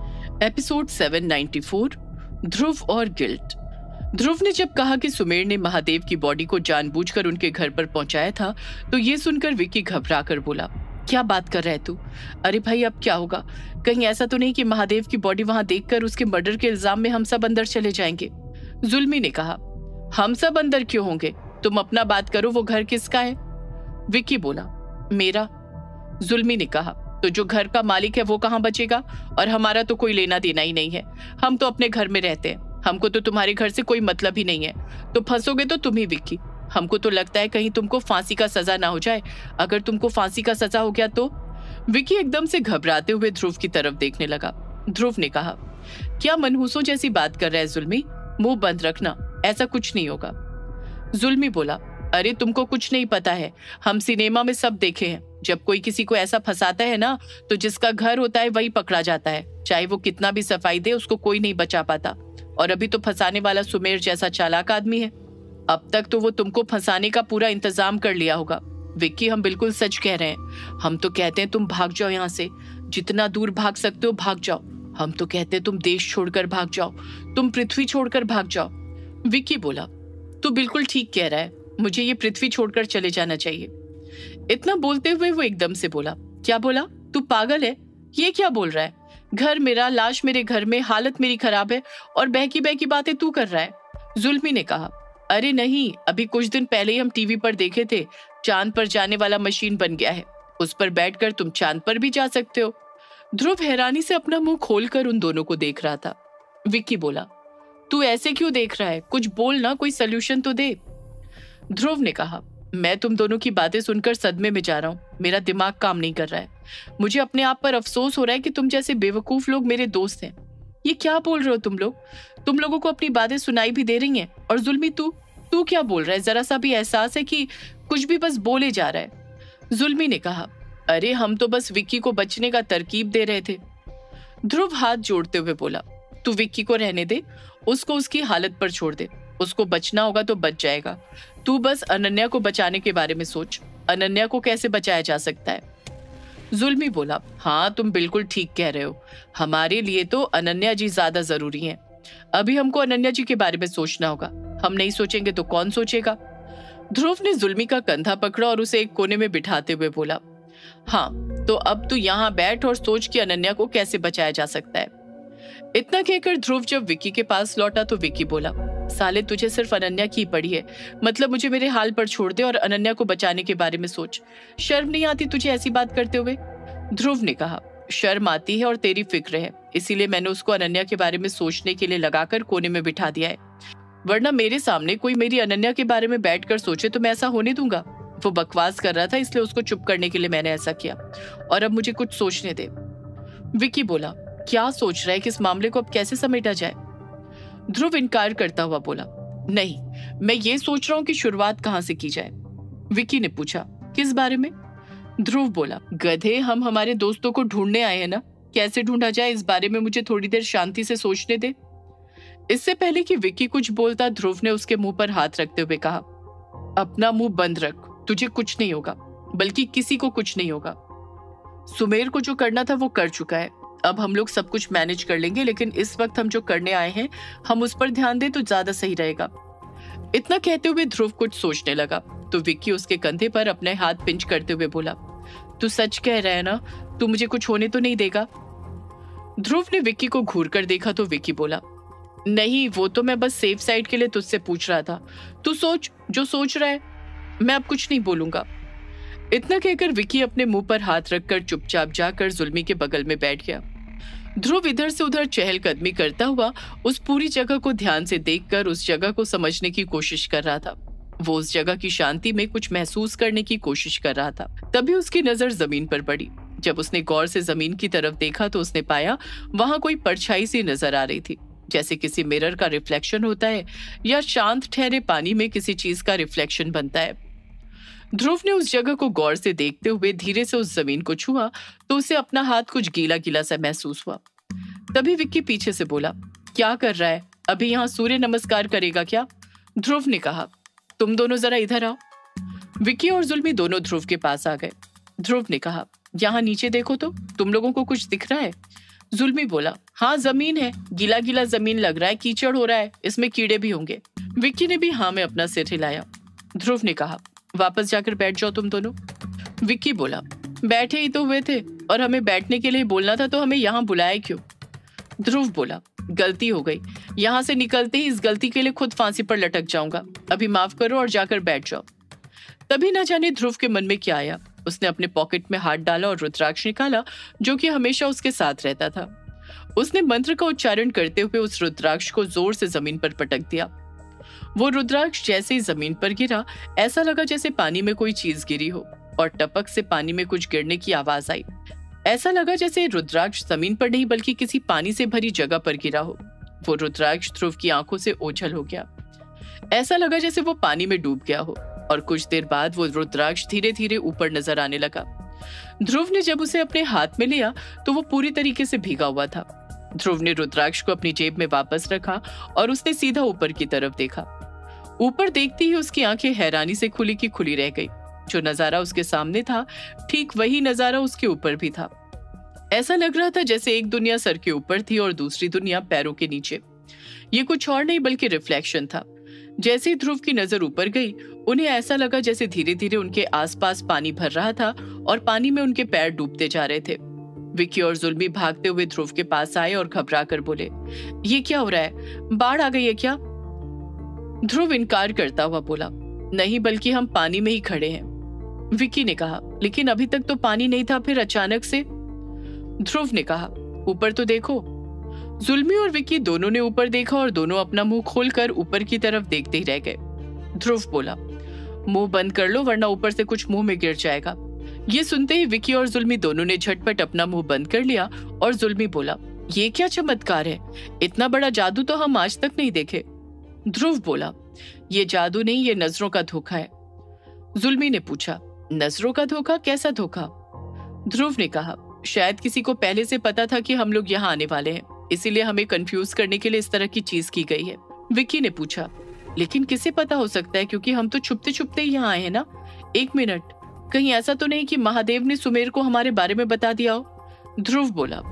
एपिसोड 794, ध्रुव और गिल्ट। ध्रुव ने जब कहा कि सुमेर ने महादेव की बॉडी को जानबूझकर उनके घर पर पहुंचाया था, तो ये सुनकर विक्की घबरा कर बोला, क्या बात कर रहा है तू? अरे भाई अब क्या होगा? कहीं ऐसा तो नहीं कि महादेव की बॉडी वहां देखकर उसके मर्डर के इल्जाम में हम सब अंदर चले जाएंगे? जुल्मी ने कहा, हम सब अंदर क्यों होंगे? तुम अपना बात करो, वो घर किसका है? विक्की बोला, मेरा। जुल्मी ने कहा, तो जो घर का मालिक है वो कहाँ बचेगा? और हमारा तो कोई लेना देना ही नहीं है, हम तो अपने घर में रहते हैं, हमको तो तुम्हारे घर से कोई मतलब ही नहीं है। तो फंसोगे तो तुम ही विक्की। हमको तो लगता है कहीं तुमको फांसी का सजा ना हो जाए। अगर तुमको फांसी का सजा हो गया तो? विक्की एकदम से घबराते हुए ध्रुव की तरफ देखने लगा। ध्रुव ने कहा, क्या मनहूसों जैसी बात कर रहा है जुल्मी? मुंह बंद रखना, ऐसा कुछ नहीं होगा। जुल्मी बोला, अरे तुमको कुछ नहीं पता है, हम सिनेमा में सब देखे हैं। जब कोई किसी को ऐसा फंसाता है ना, तो जिसका घर होता है वही पकड़ा जाता है, चाहे वो कितना भी सफाई दे, उसको कोई नहीं बचा पाता। और अभी तो फंसाने वाला सुमेर जैसा चालाक आदमी है। अब तक तो वो तुमको फंसाने का पूरा इंतजाम कर लिया होगा। विक्की, हम बिल्कुल सच कह रहे हैं। हम तो कहते हैं तुम भाग जाओ यहाँ से, जितना दूर भाग सकते हो भाग जाओ। हम तो कहते हैं तुम देश छोड़कर भाग जाओ, तुम पृथ्वी छोड़कर भाग जाओ। विक्की बोला, तू बिल्कुल ठीक कह रहा है, मुझे ये पृथ्वी छोड़कर चले जाना चाहिए। इतना बोलते हुए वो एकदम से बोला, क्या बोला? तू पागल है? ये क्या बोल रहा है? घर मेरा, लाश मेरे घर में, हालत मेरी खराब है, और बहकी बहकी बातें तू कर रहा है। जुल्मी ने कहा, अरे नहीं, अभी कुछ दिन पहले ही हम टीवी पर देखे थे, चांद पर जाने वाला मशीन बन गया है, उस पर बैठकर तुम चांद पर भी जा सकते हो। ध्रुव हैरानी से अपना मुंह खोलकर उन दोनों को देख रहा था। विक्की बोला, तू ऐसे क्यों देख रहा है? कुछ बोल ना, कोई सल्यूशन तो दे। ध्रुव ने कहा, मैं तुम दोनों की बातें सुनकर सदमे में जा रहा हूँ, मेरा दिमाग काम नहीं कर रहा है। मुझे अपने आप पर अफसोस हो रहा है कि तुम जैसे बेवकूफ लोग मेरे दोस्त हैं। ये क्या बोल रहे हो तुम लोग? तुम लोगों को अपनी बातें सुनाई भी दे रही हैं। और जुल्मी, तू क्या बोल रहा है? जरा सा भी एहसास है कि कुछ भी बस बोले जा रहा है। जुल्मी ने कहा, अरे हम तो बस विक्की को बचने का तरकीब दे रहे थे। ध्रुव हाथ जोड़ते हुए बोला, तू विक्की को रहने दे, उसको उसकी हालत पर छोड़ दे, उसको बचना होगा तो बच जाएगा। तू बस अनन्या को बचाने के बारे में सोच, अनन्या को कैसे बचाया जा सकता है। जुल्मी बोला, हाँ तुम बिल्कुल ठीक कह रहे हो, हमारे लिए तो अनन्या जी ज्यादा जरूरी हैं। अभी हमको अनन्या जी के बारे में सोचना होगा, हम नहीं सोचेंगे तो कौन सोचेगा। ध्रुव ने जुल्मी का कंधा पकड़ा और उसे एक कोने में बिठाते हुए बोला, हाँ, तो अब तू यहाँ बैठ और सोच कि अनन्या को कैसे बचाया जा सकता है। इतना कहकर ध्रुव जब विक्की के पास लौटा तो विक्की बोला, साले तुझे सिर्फ अनन्या की पड़ी है, मतलब मुझे मेरे हाल पर छोड़ दे और अनन्या को बचाने के बारे में सोच। शर्म नहीं आती तुझे ऐसी बात करते हुए? ध्रुव ने कहा, शर्म आती है और तेरी फिक्र है, इसीलिए मैंने उसको अनन्या के बारे में सोचने के लिए लगाकर कोने में बिठा दिया है, वरना मेरे सामने कोई मेरी अनन्या के बारे में बैठकर सोचे तो मैं ऐसा होने दूंगा। वो बकवास कर रहा था इसलिए उसको चुप करने के लिए मैंने ऐसा किया, और अब मुझे कुछ सोचने दे। विक्की बोला, क्या सोच रहा है कि इस मामले को अब कैसे समेटा जाए? ध्रुव इनकार करता हुआ बोला, नहीं, मैं ये सोच रहा हूँ कि शुरुआत कहाँ से की जाए। विक्की ने पूछा, किस बारे में? ध्रुव बोला, गधे, हम हमारे दोस्तों को ढूंढने आए हैं ना, कैसे ढूंढा जाए इस बारे में मुझे थोड़ी देर शांति से सोचने दे। इससे पहले कि विक्की कुछ बोलता, ध्रुव ने उसके मुंह पर हाथ रखते हुए कहा, अपना मुंह बंद रख, तुझे कुछ नहीं होगा, बल्कि किसी को कुछ नहीं होगा। सुमेर को जो करना था वो कर चुका है, अब हम लोग सब कुछ मैनेज कर लेंगे, लेकिन इस वक्त हम जो करने आए हैं हम उस पर ध्यान दें तो ज्यादा सही रहेगा। इतना कहते हुए ध्रुव कुछ सोचने लगा तो विक्की उसके कंधे पर अपने हाथ पिंच करते हुए बोला, तू सच कह रहा है ना, तू मुझे कुछ होने तो नहीं देगा? ध्रुव ने विक्की को घूर कर देखा तो विक्की बोला, नहीं, वो तो मैं बस सेफ साइड के लिए तुझसे पूछ रहा था, तू सोच जो सोच रहा है, मैं अब कुछ नहीं बोलूंगा। इतना कहकर विक्की अपने मुंह पर हाथ रखकर चुपचाप जाकर जुल्मी के बगल में बैठ गया। ध्रुव इधर से उधर चहलकदमी करता हुआ उस पूरी जगह को ध्यान से देखकर उस जगह को समझने की कोशिश कर रहा था। वो उस जगह की शांति में कुछ महसूस करने की कोशिश कर रहा था। तभी उसकी नजर जमीन पर पड़ी। जब उसने गौर से जमीन की तरफ देखा तो उसने पाया वहां कोई परछाई सी नजर आ रही थी, जैसे किसी मिरर का रिफ्लेक्शन होता है या शांत ठहरे पानी में किसी चीज का रिफ्लेक्शन बनता है। ध्रुव ने उस जगह को गौर से देखते हुए धीरे से उस जमीन को छुआ तो उसे अपना हाथ कुछ गीला गीला सा महसूस हुआ। तभी विक्की पीछे से बोला, क्या कर रहा है, अभी यहाँ सूर्य नमस्कार करेगा क्या? ध्रुव ने कहा, तुम दोनों जरा इधर आओ। विक्की और जुल्मी दोनों ध्रुव के पास आ गए। ध्रुव ने कहा, यहाँ नीचे देखो तो, तुम लोगों को कुछ दिख रहा है? जुल्मी बोला, हाँ जमीन है, गीला गीला जमीन लग रहा है, कीचड़ हो रहा है, इसमें कीड़े भी होंगे। विक्की ने भी हाँ में अपना सिर हिलाया। ध्रुव ने कहा, वापस जाकर बैठ जाओ तुम दोनों। विक्की बोला, बैठे ही तो हुए थे और हमें बैठने के लिए बोलना था तो हमें यहाँ बुलाया क्यों? ध्रुव बोला, गलती हो गई, यहाँ से निकलते ही इस गलती के लिए खुद फांसी पर लटक जाऊंगा, अभी माफ करो और जाकर बैठ जाओ। तभी न जाने ध्रुव के मन में क्या आया, उसने अपने पॉकेट में हाथ डाला और रुद्राक्ष निकाला जो कि हमेशा उसके साथ रहता था। उसने मंत्र का उच्चारण करते हुए उस रुद्राक्ष को जोर से जमीन पर पटक दिया। वो रुद्राक्ष जैसे ही जमीन पर गिरा, ऐसा लगा जैसे पानी में कोई चीज गिरी हो और टपक से पानी में कुछ गिरने की आवाज आई। ऐसा लगा जैसे रुद्राक्ष जमीन पर नहीं बल्कि किसी पानी से भरी जगह पर गिरा हो। वो रुद्राक्ष ध्रुव की आंखों से ओझल हो गया। ऐसा लगा जैसे वो पानी में डूब गया हो और कुछ देर बाद वो रुद्राक्ष धीरे धीरे ऊपर नजर आने लगा। ध्रुव ने जब उसे अपने हाथ में लिया तो वो पूरी तरीके से भीगा हुआ था। ध्रुव ने रुद्राक्ष को अपनी जेब में वापस रखा और उसने सीधा ऊपर की तरफ देखा। ऊपर देखती ही उसकी आंखें हैरानी से खुली की खुली रह गई। जो नजारा उसके सामने था ठीक वही नजारा उसके ऊपर भी था। ऐसा लग रहा था जैसे एक दुनिया सर के ऊपर थी और दूसरी दुनिया पैरों के नीचे। ये कुछ और नहीं बल्कि रिफ्लेक्शन था। जैसे ही ध्रुव की नजर ऊपर गई, उन्हें ऐसा लगा जैसे धीरे धीरे उनके आसपास पानी भर रहा था और पानी में उनके पैर डूबते जा रहे थे। विक्की और जुल्मी भागते हुए ध्रुव के पास आए और घबरा कर बोले, ये क्या हो रहा है, बाढ़ आ गई है क्या? ध्रुव इनकार करता हुआ बोला, नहीं, बल्कि हम पानी में ही खड़े हैं। विक्की ने कहा, लेकिन अभी तक तो पानी नहीं था, फिर अचानक से? ध्रुव ने कहा, ऊपर तो देखो। जुल्मी और विक्की दोनों ने ऊपर देखा और दोनों अपना मुंह खोलकर ऊपर की तरफ देखते ही रह गए। ध्रुव बोला, मुंह बंद कर लो वरना ऊपर से कुछ मुंह में गिर जाएगा। ये सुनते ही विक्की और जुल्मी दोनों ने झटपट अपना मुंह बंद कर लिया और जुल्मी बोला, ये क्या चमत्कार है, इतना बड़ा जादू तो हम आज तक नहीं देखे। ध्रुव बोला, ये जादू नहीं, ये नजरों का धोखा है। जुल्मी ने पूछा, नजरों का धोखा, कैसा धोखा? ध्रुव ने कहा, शायद किसी को पहले से पता था कि हम लोग यहाँ आने वाले हैं, इसीलिए हमें कंफ्यूज करने के लिए इस तरह की चीज की गई है। विक्की ने पूछा, लेकिन किसे पता हो सकता है, क्योंकि हम तो छुपते छुपते ही यहाँ आए हैं ना। एक मिनट, कहीं ऐसा तो नहीं कि महादेव ने सुमेर को हमारे बारे में बता दिया हो? ध्रुव बोला,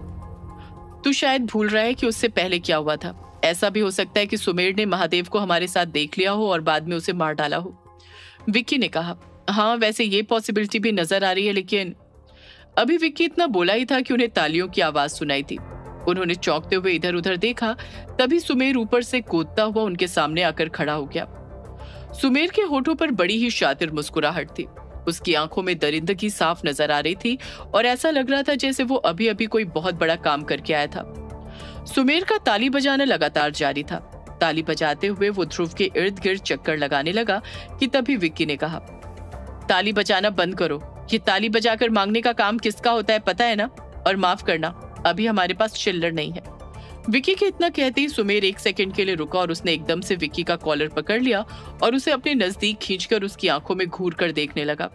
तू शायद भूल रहा है कि उससे पहले क्या हुआ था। ऐसा भी हो सकता है कि सुमेर ने महादेव को हमारे साथ देख लिया हो और बाद में उसे मार डाला हो। विक्की ने कहा, हाँ वैसे ये पॉसिबिलिटी भी नजर आ रही है, लेकिन अभी विक्की इतना बोला ही था कि उन्हें तालियों की आवाज सुनाई थी। उन्होंने चौंकते हुए इधर उधर देखा, तभी सुमेर ऊपर से कूदता हुआ उनके सामने आकर खड़ा हो गया। सुमेर के होठों पर बड़ी ही शातिर मुस्कुराहट थी। उसकी आंखों में दरिंदगी साफ नजर आ रही थी और ऐसा लग रहा था जैसे वो अभी अभी कोई बहुत बड़ा काम करके आया था। सुमेर का ताली बजाना लगातार जारी था। ताली बजाते हुए वो ध्रुव के इर्द गिर्द चक्कर लगाने लगा कि तभी विक्की ने कहा, ताली बजाना बंद करो। ये ताली बजाकर मांगने का काम किसका होता है पता है ना? और माफ करना, अभी हमारे पास चिल्लर नहीं है। विक्की के इतना कहते ही सुमेर एक सेकंड के लिए रुका और उसने एकदम से विक्की का कॉलर पकड़ लिया और उसे अपने नजदीक खींचकर उसकी आंखों में घूर कर देखने लगा।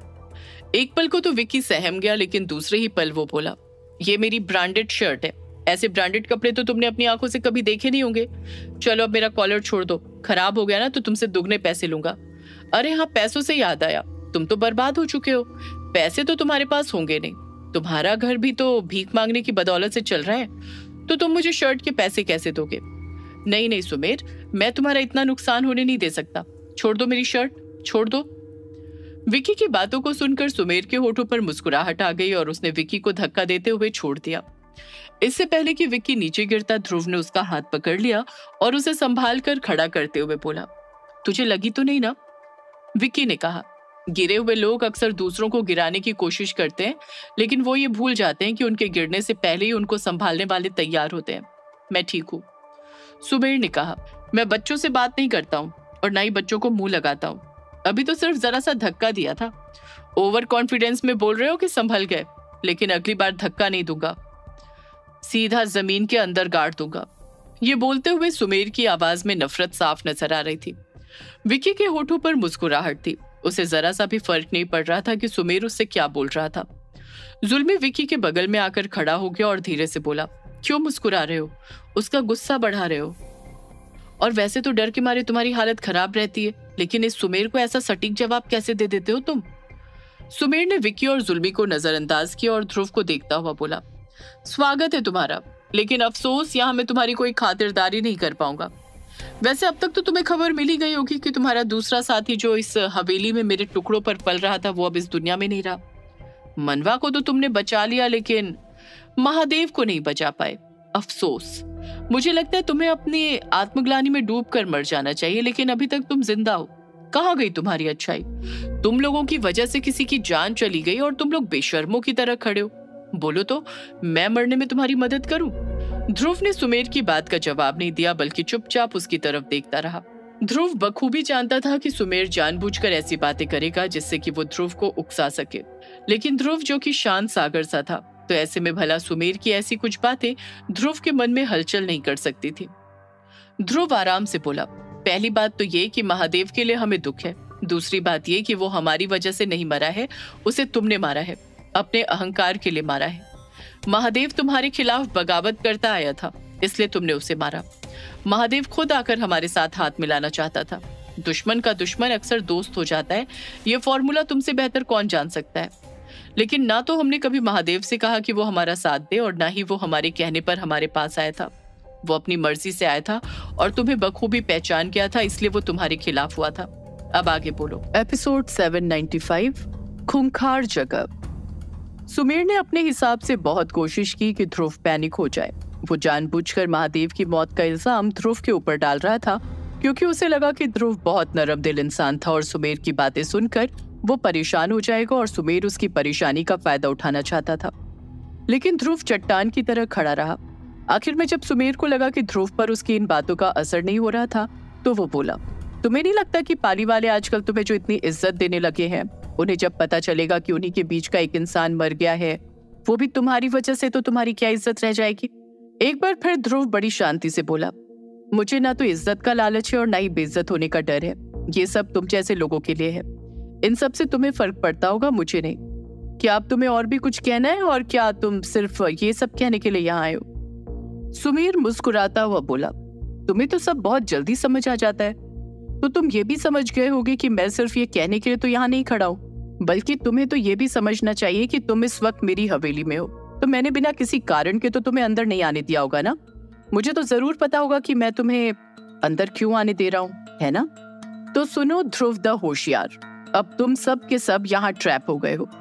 एक पल को तो विक्की सहम गया, लेकिन दूसरे ही पल वो बोला, ये मेरी ब्रांडेड शर्ट है। ऐसे ब्रांडेड कपड़े तो तुमने अपनी आंखों से कभी देखे नहीं होंगे। चलो अब मेरा कॉलर छोड़ दो, खराब हो गया ना तो तुमसे दुगने पैसे लूंगा। अरे हाँ, पैसों से याद आया, तुम तो बर्बाद हो चुके हो। पैसे तो तुम्हारे पास होंगे नहीं, तुम्हारा घर भी तो भीख मांगने की बदौलत से चल रहा है, तो तुम मुझे शर्ट के पैसे कैसे दोगे? नहीं नहीं सुमेर, मैं तुम्हारा इतना नुकसान होने नहीं दे सकता। छोड़ दो मेरी शर्ट, छोड़ दो। विक्की की बातों को सुनकर सुमेर के होठों पर मुस्कुराहट आ गई और उसने विक्की को धक्का देते हुए छोड़ दिया। इससे पहले कि विक्की नीचे गिरता, ध्रुव ने उसका हाथ पकड़ लिया और उसे संभाल कर खड़ा करते हुए बोला, तुझे लगी तो नहीं ना? विक्की ने कहा, गिरे हुए लोग अक्सर दूसरों को गिराने की कोशिश करते हैं, लेकिन वो ये भूल जाते हैं कि उनके गिरने से पहले ही उनको संभालने वाले तैयार होते हैं। मैं ठीक हूँ। सुमेर ने कहा, मैं बच्चों से बात नहीं करता हूँ और ना ही बच्चों को मुंह लगाता हूँ। अभी तो सिर्फ जरा सा धक्का दिया था। ओवर कॉन्फिडेंस में बोल रहे हो कि संभल गए, लेकिन अगली बार धक्का नहीं दूंगा, सीधा जमीन के अंदर गाड़ दूंगा। ये बोलते हुए सुमेर की आवाज में नफरत साफ नजर आ रही थी। विक्की के होठों पर मुस्कुराहट थी। उसे जरा सा भी फर्क नहीं पड़ रहा था कि सुमेर उससे क्या बोल रहा था। जुल्मी विक्की के बगल में आकर खड़ा हो गया और धीरे से बोला, क्यों मुस्कुरा रहे हो? उसका गुस्सा बढ़ा रहे हो? और वैसे तो डर के मारे तुम्हारी हालत खराब रहती है, लेकिन इस सुमेर को ऐसा सटीक जवाब कैसे दे देते हो तुम? सुमेर ने विक्की और जुल्मी को नजरअंदाज किया और ध्रुव को देखता हुआ बोला, स्वागत है तुम्हारा, लेकिन अफसोस यहाँ मैं तुम्हारी कोई खातिरदारी नहीं कर पाऊंगा। वैसे अब तक तो तुम्हें खबर मिली गई होगी कि तुम्हारा दूसरा साथी जो इस हवेली में मेरे टुकड़ों पर पल रहा था, वो अब इस दुनिया में नहीं रहा। मनवा को तो तुमने बचा लिया, लेकिन महादेव को नहीं बचा पाए। अफसोस। मुझे लगता है तुम्हें अपनी आत्मग्लानि में डूब कर मर जाना चाहिए, लेकिन अभी तक तुम जिंदा हो। कहाँ गई तुम्हारी अच्छाई? तुम लोगों की वजह से किसी की जान चली गई और तुम लोग बेशर्मों की तरह खड़े हो। बोलो तो मैं मरने में तुम्हारी मदद करूं? ध्रुव ने सुमेर की बात का जवाब नहीं दिया, बल्कि चुपचाप उसकी तरफ देखता रहा। ध्रुव बखूबी जानता था कि सुमेर जानबूझकर ऐसी बातें करेगा जिससे कि वो ध्रुव को उकसा सके, लेकिन ध्रुव जो कि शांत सागर सा था, तो ऐसे में भला सुमेर की ऐसी कुछ बातें ध्रुव के मन में हलचल नहीं कर सकती थी। ध्रुव आराम से बोला, पहली बात तो ये कि महादेव के लिए हमें दुख है। दूसरी बात ये कि वो हमारी वजह से नहीं मरा है, उसे तुमने मारा है, अपने अहंकार के लिए मारा है। महादेव तुम्हारे खिलाफ बगावत करता आया था, इसलिए तुमने उसे मारा। महादेव खुद आकर हमारे साथ हाथ मिलाना चाहता था। दुश्मन का दुश्मन अक्सर दोस्त हो जाता है, ये फॉर्मूला तुमसे बेहतर कौन जान सकता है। लेकिन ना तो हमने कभी महादेव से कहा कि वो हमारा साथ दे, और ना ही वो हमारे कहने पर हमारे पास आया था। वो अपनी मर्जी से आया था और तुम्हें बखूबी पहचान गया था, इसलिए वो तुम्हारे खिलाफ हुआ था। अब आगे बोलो। एपिसोड 795, खूंखार जगह। सुमेर ने अपने हिसाब से बहुत कोशिश की कि ध्रुव पैनिक हो जाए। वो जानबूझकर महादेव की मौत का इल्जाम ध्रुव के ऊपर डाल रहा था, क्योंकि उसे लगा कि ध्रुव बहुत नरम दिल इंसान था और सुमेर की बातें सुनकर वो परेशान हो जाएगा और सुमेर उसकी परेशानी का फायदा उठाना चाहता था। लेकिन ध्रुव चट्टान की तरह खड़ा रहा। आखिर में जब सुमेर को लगा कि ध्रुव पर उसकी इन बातों का असर नहीं हो रहा था, तो वो बोला, तुम्हें नहीं लगता कि पाली वाले आजकल तुम्हें जो इतनी इज्जत देने लगे हैं, उन्हें जब पता चलेगा कि उन्हीं के बीच का एक इंसान मर गया है, वो भी तुम्हारी वजह से, तो तुम्हारी क्या इज्जत रह जाएगी? एक बार फिर ध्रुव बड़ी शांति से बोला, मुझे ना तो इज्जत का लालच है और ना ही बेइज्जत होने का डर है। ये सब तुम जैसे लोगों के लिए है। इन सब से तुम्हें फर्क पड़ता होगा, मुझे नहीं। क्या अब तुम्हें और भी कुछ कहना है, और क्या तुम सिर्फ ये सब कहने के लिए यहाँ आए हो? सुमेर मुस्कुराता हुआ बोला, तुम्हें तो सब बहुत जल्दी समझ आ जाता है, तो तुम ये भी समझ गए होगे कि मैं सिर्फ ये कहने के लिए तो यहाँ नहीं खड़ा हूँ, बल्कि तुम्हें तो ये भी समझना चाहिए कि तुम इस वक्त मेरी हवेली में हो, तो मैंने बिना किसी कारण के तो तुम्हें अंदर नहीं आने दिया होगा ना। मुझे तो जरूर पता होगा कि मैं तुम्हें अंदर क्यों आने दे रहा हूँ, है ना? तो सुनो ध्रुव द होशियार, अब तुम सब के सब यहाँ ट्रैप हो गए हो।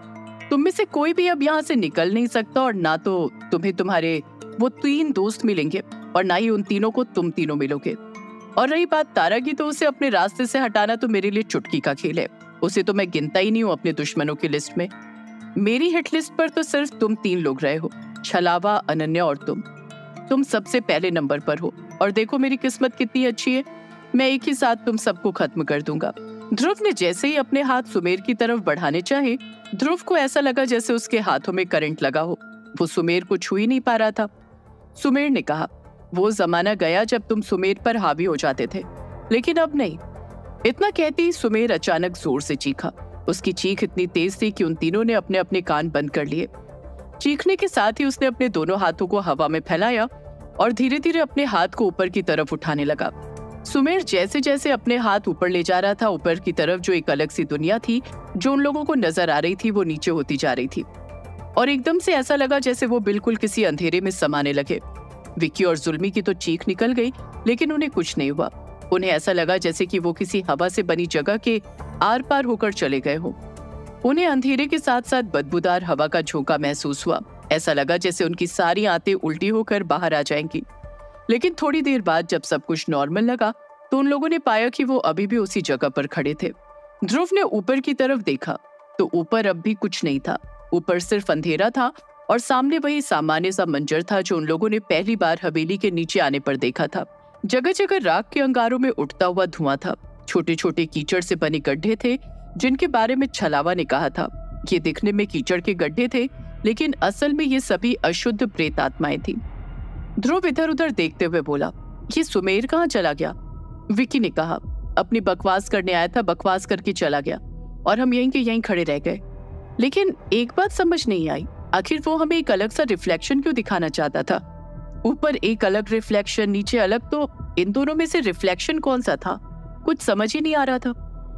तुम में से कोई भी अब यहाँ से निकल नहीं सकता और ना तो तुम्हें तुम्हारे वो 3 दोस्त मिलेंगे और ना ही उन तीनों को तुम तीनों मिलोगे। और रही बात तारा की, तो उसे अपने रास्ते से हटाना तो मेरे लिए चुटकी का खेल है। उसे तो मैं गिनता ही नहीं हूँ अपने दुश्मनों की लिस्ट में। मेरी हिट लिस्ट पर तो सिर्फ तुम 3 लोग रहे हो, छलावा, अनन्या और तुम सबसे पहले नंबर पर हो। और देखो मेरी किस्मत कितनी अच्छी है, मैं एक ही साथ तुम सबको खत्म कर दूंगा। ध्रुव ने जैसे ही अपने हाथ सुमेर की तरफ बढ़ाने चाहे, ध्रुव को ऐसा लगा जैसे उसके हाथों में करंट लगा हो। वो सुमेर को छू ही नहीं पा रहा था। सुमेर ने कहा, वो जमाना गया जब तुम सुमेर पर हावी हो जाते थे, लेकिन अब नहीं। इतना कहती सुमेर अचानक जोर से चीखा। उसकी चीख इतनी तेज थी कि उन तीनों ने अपने अपने कान बंद कर लिए। चीखने के साथ ही उसने अपने दोनों हाथों को हवा में फैलाया और धीरे धीरे अपने हाथ को ऊपर की तरफ उठाने लगा। सुमेर जैसे जैसे अपने हाथ ऊपर ले जा रहा था, ऊपर की तरफ जो एक अलग सी दुनिया थी जो उन लोगों को नजर आ रही थी, वो नीचे होती जा रही थी। और एकदम से ऐसा लगा जैसे वो बिल्कुल किसी अंधेरे में समाने लगे। विक्की और जुल्मी की तो चीख निकल गई, लेकिन उन्हें कुछ नहीं हुआ। उन्हें ऐसा लगा जैसे कि वो किसी हवा से बनी जगह के आर पार होकर चले गए हों। उन्हें अंधेरे के साथ साथ बदबूदार हवा का झोंका महसूस हुआ। ऐसा लगा जैसे उनकी सारी आंतें उल्टी होकर बाहर आ जाएंगी। लेकिन थोड़ी देर बाद जब सब कुछ नॉर्मल लगा, तो उन लोगों ने पाया कि वो अभी भी उसी जगह पर खड़े थे। ध्रुव ने ऊपर की तरफ देखा तो ऊपर अब भी कुछ नहीं था। ऊपर सिर्फ अंधेरा था और सामने वही सामान्य सा मंजर था जो उन लोगों ने पहली बार हवेली के नीचे आने पर देखा था। जगह जगह राख के अंगारों में उठता हुआ धुआं था। छोटे छोटे कीचड़ से बने गड्ढे थे जिनके बारे में छलावा ने कहा था। ये दिखने में कीचड़ के गड्ढे थे, लेकिन असल में ये सभी अशुद्ध प्रेत आत्माएं थी। ध्रुव इधर उधर देखते हुए बोला, ये सुमेर कहाँ चला गया? विक्की ने कहा, अपनी बकवास करने आया था, बकवास करके चला गया और हम यहीं के यहीं खड़े रह गए। लेकिन एक बात समझ नहीं आई, आखिर वो हमें एक अलग सा रिफ्लेक्शन क्यों दिखाना चाहता था? ऊपर एक अलग रिफ्लेक्शन, नीचे अलग, तो इन दोनों में से रिफ्लेक्शन कौन सा था? कुछ समझ ही नहीं आ रहा था।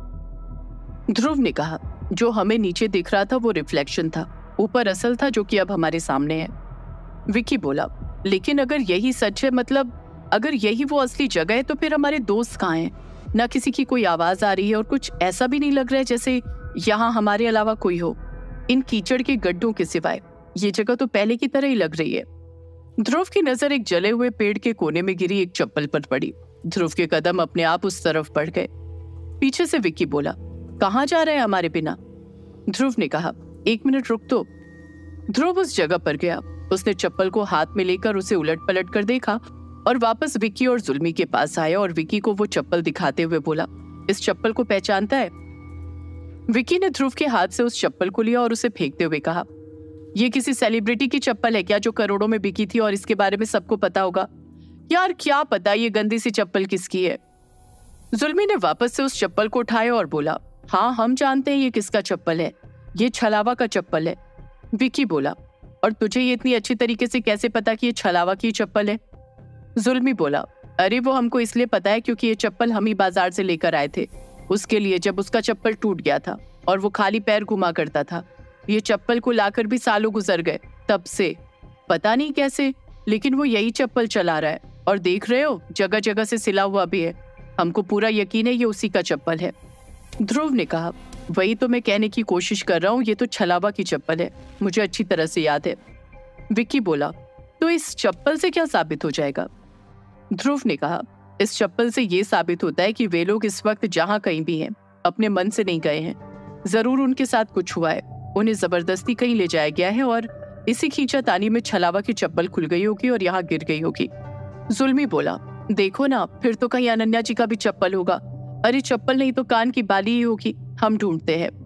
ध्रुव ने कहा, जो हमें नीचे दिख रहा था वो रिफ्लेक्शन था, ऊपर असल था जो कि अब हमारे सामने है। विक्की बोला, लेकिन अगर यही सच है, मतलब अगर यही वो असली जगह है, तो फिर हमारे दोस्त कहाँ हैं? ना किसी की कोई आवाज आ रही है और कुछ ऐसा भी नहीं लग रहा है जैसे यहाँ हमारे अलावा कोई हो, इन कीचड़ के गड्ढों के सिवाय। ये जगह तो पहले की तरह ही लग रही है। ध्रुव की नजर एक जले हुए पेड़ के कोने में गिरी एक चप्पल पर पड़ी। ध्रुव के कदम अपने आप उस तरफ बढ़ गए। पीछे से विक्की बोला, कहाँ जा रहे हैं हमारे बिना? ध्रुव ने कहा, 1 मिनट रुक तो। ध्रुव उस जगह पर गया। उसने चप्पल को हाथ में लेकर उसे उलट पलट कर देखा और वापस विक्की और जुल्मी के पास आया और विक्की को वो चप्पल दिखाते हुए बोला, इस चप्पल को पहचानता है? विक्की ने ध्रुव के हाथ से उस चप्पल को लिया और उसे फेंकते हुए कहा, ये किसी सेलिब्रिटी की चप्पल है क्या जो करोड़ों में बिकी थी और इसके बारे में सबको पता होगा? यार क्या पता ये गंदी सी चप्पल किसकी है। जुल्मी ने वापस से उस चप्पल को उठाया और बोला, हाँ हम जानते हैं ये किसका चप्पल है, ये छलावा का चप्पल है। विक्की बोला, और तुझे ये इतनी अच्छी तरीके से कैसे पता कि ये छलावा की चप्पल है? जुल्मी बोला, अरे वो हमको इसलिए पता है क्योंकि ये चप्पल हम ही बाजार से लेकर आए थे उसके लिए, जब उसका चप्पल टूट गया था और वो खाली पैर घुमा करता था। ये चप्पल को लाकर भी सालों गुजर गए, तब से पता नहीं कैसे, लेकिन वो यही चप्पल चला रहा है और देख रहे हो जगह जगह से सिला हुआ भी है। हमको पूरा यकीन है ये उसी का चप्पल है। ध्रुव ने कहा, वही तो मैं कहने की कोशिश कर रहा हूँ, ये तो छलावा की चप्पल है, मुझे अच्छी तरह से याद है। विक्की बोला, तो इस चप्पल से क्या साबित हो जाएगा? ध्रुव ने कहा, इस चप्पल से ये साबित होता है कि वे लोग इस वक्त जहाँ कहीं भी हैं अपने मन से नहीं गए हैं। जरूर उनके साथ कुछ हुआ है, उन्हें जबरदस्ती कहीं ले जाया गया है और इसी खींचातानी में छलावा की चप्पल खुल गई होगी और यहाँ गिर गई होगी। जुल्मी बोला, देखो ना, फिर तो कहीं अनन्या जी का भी चप्पल होगा। अरे चप्पल नहीं तो कान की बाली ही होगी, हम ढूंढते हैं।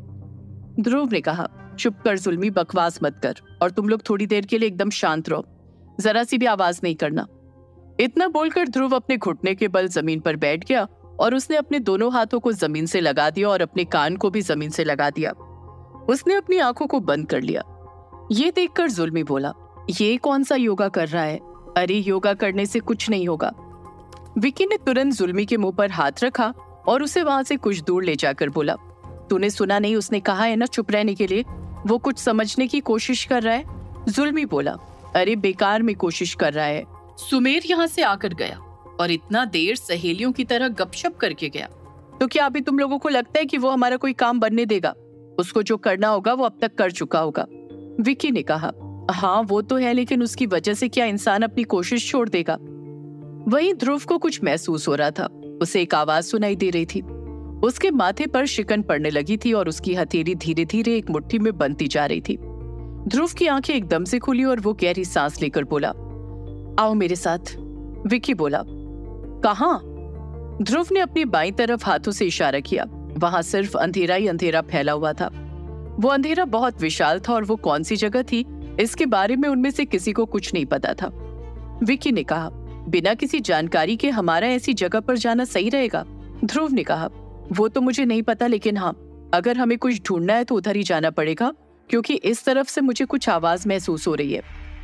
ध्रुव ने कहा, चुप कर जुल्मी, बकवास मत कर और तुम लोग थोड़ी देर के लिए एकदम शांत रहो, जरा सी भी आवाज नहीं करना। इतना बोलकर ध्रुव अपने घुटने के बल जमीन पर बैठ गया और उसने अपने दोनों हाथों को जमीन से लगा दिया और अपने कान को भी जमीन से लगा दिया। उसने अपनी आंखों को बंद कर लिया। ये देखकर जुल्मी बोला, ये कौन सा योगा कर रहा है? अरे योगा करने से कुछ नहीं होगा। विक्की ने तुरंत जुल्मी के मुंह पर हाथ रखा और उसे वहां से कुछ दूर ले जाकर बोला, तूने सुना नहीं, उसने कहा है ना चुप रहने के लिए, वो कुछ समझने की कोशिश कर रहा है। जुल्मी बोला, अरे बेकार में कोशिश कर रहा है। सुमेर यहाँ से आकर गया और इतना देर सहेलियों की तरह गपशप करके गया, तो क्या अभी तुम लोगों को लगता है कि वो हमारा कोई काम बनने देगा? उसको जो करना होगा वो अब तक कर चुका होगा। विक्की ने कहा, हाँ वो तो है, लेकिन उसकी वजह से क्या इंसान अपनी कोशिश छोड़ देगा? वहीं ध्रुव को कुछ महसूस हो रहा था। उसे एक आवाज सुनाई दे रही थी। उसके माथे पर शिकन पड़ने लगी थी और उसकी हथेली धीरे धीरे एक मुट्ठी में बनती जा रही थी। ध्रुव की आंखें एकदम से खुली और वो गहरी सांस लेकर बोला, आओ मेरे साथ। विक्की बोला, कहाँ? ध्रुव ने अपनी बाईं तरफ हाथों से इशारा किया। वहां सिर्फ अंधेरा ही अंधेरा फैला हुआ था। वो अंधेरा बहुत विशाल था और वो कौन सी जगह थी इसके बारे में उनमें से किसी को कुछ नहीं पता था। विक्की ने कहा, बिना किसी जानकारी के हमारा ऐसी जगह पर जाना सही रहेगा? ध्रुव ने कहा, वो तो मुझे नहीं पता, लेकिन हाँ, अगर हमें कुछ ढूंढना है तो उधर ही जाना पड़ेगा, क्योंकि इस तरफ से मुझे कुछ आवाज महसूस हो रही है।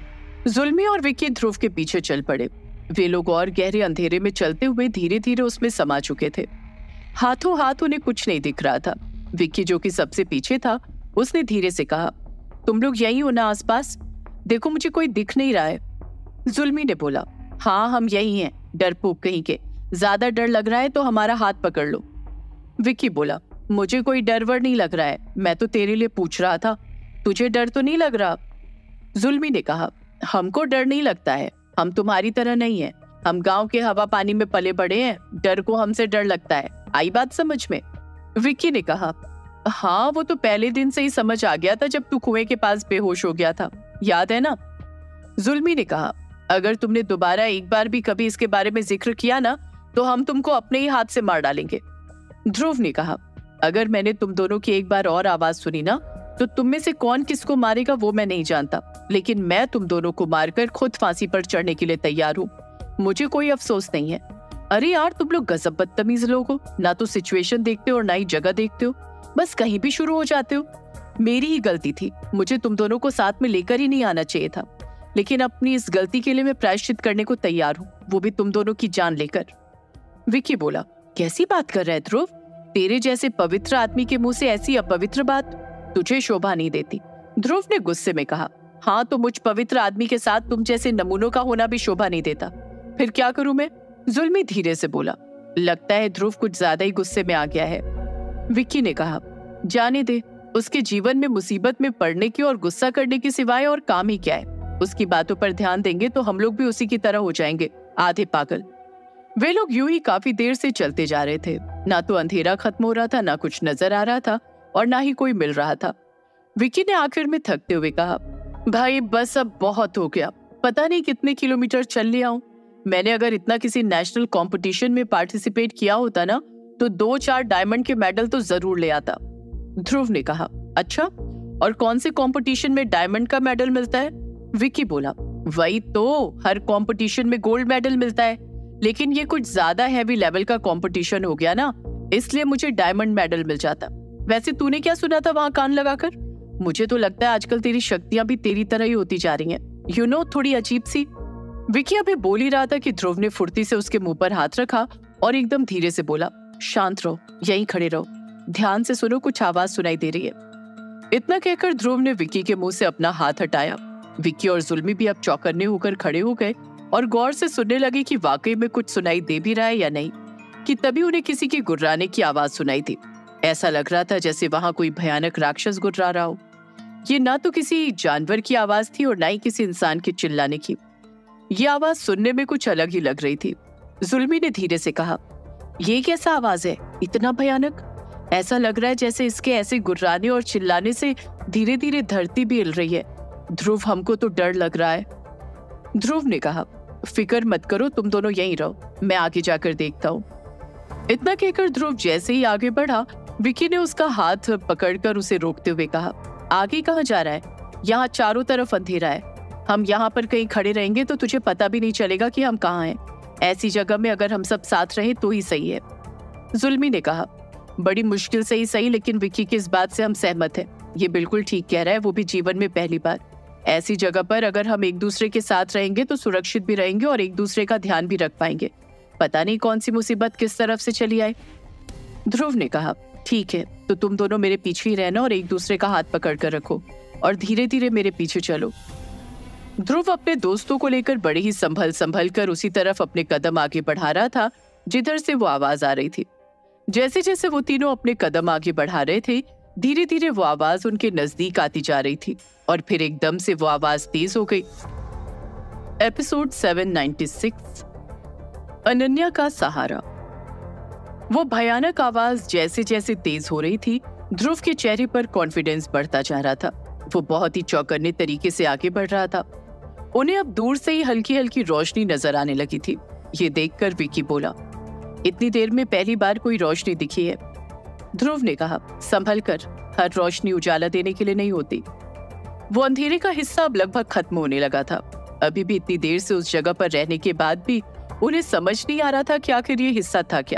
जुल्मी और विक्की ध्रुव के पीछे चल पड़े। वे लोग और गहरे अंधेरे में चलते हुए धीरे धीरे उसमें समा चुके थे। हाथों हाथ उन्हें कुछ नहीं दिख रहा था। विक्की, जो कि सबसे पीछे था, उसने धीरे से कहा, तुम लोग यही हो ना आसपास? देखो मुझे कोई दिख नहीं रहा है। जुल्मी ने बोला, हाँ हम यही हैं, डरपोक कहीं के। ज्यादा डर लग रहा है तो हमारा हाथ पकड़ लो। विक्की बोला, मुझे कोई डर वर नहीं लग रहा है, मैं तो तेरे लिए पूछ रहा था, तुझे डर तो नहीं लग रहा? जुल्मी ने कहा, हमको डर नहीं लगता है, हम तुम्हारी तरह नहीं है, हम गांव के हवा पानी में पले बड़े हैं, डर को हमसे डर लगता है, आई बात समझ में? विक्की ने कहा, हाँ वो तो पहले दिन से ही समझ आ गया था जब तू कुएं के पास बेहोश हो गया था, याद है ना? जुल्मी ने कहा, अगर तुमने दोबारा एक बार भी कभी इसके बारे में जिक्र किया ना तो हम तुमको अपने ही हाथ से मार डालेंगे। ध्रुव ने कहा, अगर मैंने तुम दोनों की एक बार और आवाज सुनी ना तो तुम में से कौन किसको मारेगा वो मैं नहीं जानता, लेकिन मैं तुम दोनों को मारकर खुद फांसी पर चढ़ने के लिए तैयार हूँ। मुझे कोई अफसोस नहीं है। अरे यार, तुम लोग गजब बदतमीज लोग हो, ना तो सिचुएशन देखते हो और ना ही जगह देखते हो, बस कहीं भी शुरू हो जाते हो। मेरी ही गलती थी, मुझे तुम दोनों को साथ में लेकर ही नहीं आना चाहिए था, लेकिन अपनी इस गलती के लिए मैं प्रायश्चित करने को तैयार हूँ, वो भी तुम दोनों की जान लेकर। विक्की बोला, कैसी बात कर रहा है ध्रुव? तेरे जैसे पवित्र आदमी के मुंह से ऐसी अपवित्र बात तुझे शोभा नहीं देती। ध्रुव ने गुस्से में कहा, हाँ तो मुझ पवित्र आदमी के साथ तुम जैसे नमूनों का होना भी शोभा नहीं देता, फिर क्या करूं मैं? जुल्मी धीरे से बोला, लगता है ध्रुव कुछ ज्यादा ही गुस्से में आ गया है। विक्की ने कहा, जाने दे, उसके जीवन में मुसीबत में पड़ने की और गुस्सा करने की सिवाय और काम ही क्या है? उसकी बातों पर ध्यान देंगे तो हम लोग भी उसी की तरह हो जाएंगे, आधे पागल। वे लोग यूं ही काफी देर से चलते जा रहे थे। ना तो अंधेरा खत्म हो रहा था, ना कुछ नजर आ रहा था और ना ही कोई मिल रहा था। विक्की ने आखिर में थकते हुए कहा, भाई बस अब बहुत हो गया, पता नहीं कितने किलोमीटर चल लिया हूँ। मैंने अगर इतना किसी नेशनल कंपटीशन में पार्टिसिपेट किया होता ना तो 2-4 डायमंड के मेडल तो जरूर ले आता। ध्रुव ने कहा, अच्छा, और कौन से कंपटीशन में डायमंड का मेडल मिलता है? विक्की बोला, वही तो, हर कंपटीशन में गोल्ड मेडल मिलता है, लेकिन ये कुछ ज्यादा हैवी लेवल का कंपटीशन हो गया ना, इसलिए मुझे डायमंड मेडल मिल जाता। वैसे तूने क्या सुना था वहां कान लगाकर? मुझे तो लगता है आजकल तेरी शक्तियां भी तेरी तरह ही होती जा रही हैं, थोड़ी अजीब सी। विक्की अभी बोल ही रहा था कि ध्रुव ने फुर्ती से उसके मुंह पर हाथ रखा और एकदम धीरे से बोला, शांत रहो, यहीं खड़े रहो, ध्यान से सुनो, कुछ आवाज सुनाई दे रही है। इतना कहकर ध्रुव ने विक्की के मुंह से अपना हाथ हटाया। विक्की और जुल्मी भी अब चौकन्ने होकर खड़े हो गए और गौर से सुनने लगे कि वाकई में कुछ सुनाई दे भी रहा है या नहीं, कि तभी उन्हें किसी की गुर्राने की आवाज सुनाई थी। ऐसा लग रहा था जैसे वहां कोई भयानक राक्षस गुर्रा रहा हो। ये ना तो किसी जानवर की आवाज थी और ना ही किसी इंसान के चिल्लाने की। ये आवाज सुनने में कुछ अलग ही लग रही थी। जुल्मी ने धीरे से कहा, ये कैसा आवाज है, इतना भयानक? ऐसा लग रहा है जैसे इसके ऐसे गुर्राने और चिल्लाने से धीरे धीरे धरती भी हिल रही है। ध्रुव, हमको तो डर लग रहा है। ध्रुव ने कहा, फिक्र मत करो, तुम दोनों यहीं रहो, मैं आगे जाकर देखता हूँ। इतना कहकर ध्रुव जैसे ही आगे बढ़ा, विक्की ने उसका हाथ पकड़कर उसे रोकते हुए कहा, आगे कहाँ जा रहा है? यहाँ चारों तरफ अंधेरा है, हम यहाँ पर कहीं खड़े रहेंगे तो तुझे पता भी नहीं चलेगा कि हम कहाँ हैं। ऐसी जगह में अगर हम सब साथ रहें तो ही सही है। जुल्मी ने कहा, बड़ी मुश्किल से ही सही, लेकिन विक्की की इस बात से हम सहमत हैं। ये बिल्कुल ठीक कह रहा है, वो भी जीवन में पहली बार। ऐसी जगह पर अगर हम एक दूसरे के साथ रहेंगे तो सुरक्षित भी रहेंगे और एक दूसरे का ध्यान भी रख पाएंगे। पता नहीं कौन सी मुसीबत किस तरफ से चली आए। ध्रुव ने कहा, ठीक है, तो तुम दोनों मेरे पीछे ही रहना और एक दूसरे का हाथ पकड़ कर रखो और धीरे धीरे मेरे पीछे चलो। ध्रुव अपने दोस्तों को लेकर बड़े ही संभल कर उसी तरफ अपने कदम आगे बढ़ा रहा था जिधर से वो आवाज आ रही थी। जैसे जैसे वो तीनों अपने कदम आगे बढ़ा रहे थे, धीरे धीरे वो आवाज उनके नजदीक आती जा रही थी और फिर एकदम से वो आवाज तेज हो गई। एपिसोड 796, अनन्या का सहारा। वो भयानक आवाज जैसे जैसे तेज हो रही थी, ध्रुव के चेहरे पर कॉन्फिडेंस बढ़ता जा रहा था। वो बहुत ही चौकन्ने तरीके से आगे बढ़ रहा था। उन्हें अब दूर से ही हल्की हल्की रोशनी नजर आने लगी थी। ये देखकर विकी बोला, इतनी देर में पहली बार कोई रोशनी दिखी है। ध्रुव ने कहा, संभल कर, हर रोशनी उजाला देने के लिए नहीं होती। वो अंधेरे का हिस्सा अब लगभग खत्म होने लगा था। अभी भी इतनी देर से उस जगह पर रहने के बाद भी उन्हें समझ नहीं आ रहा था कि आखिर ये हिस्सा था क्या।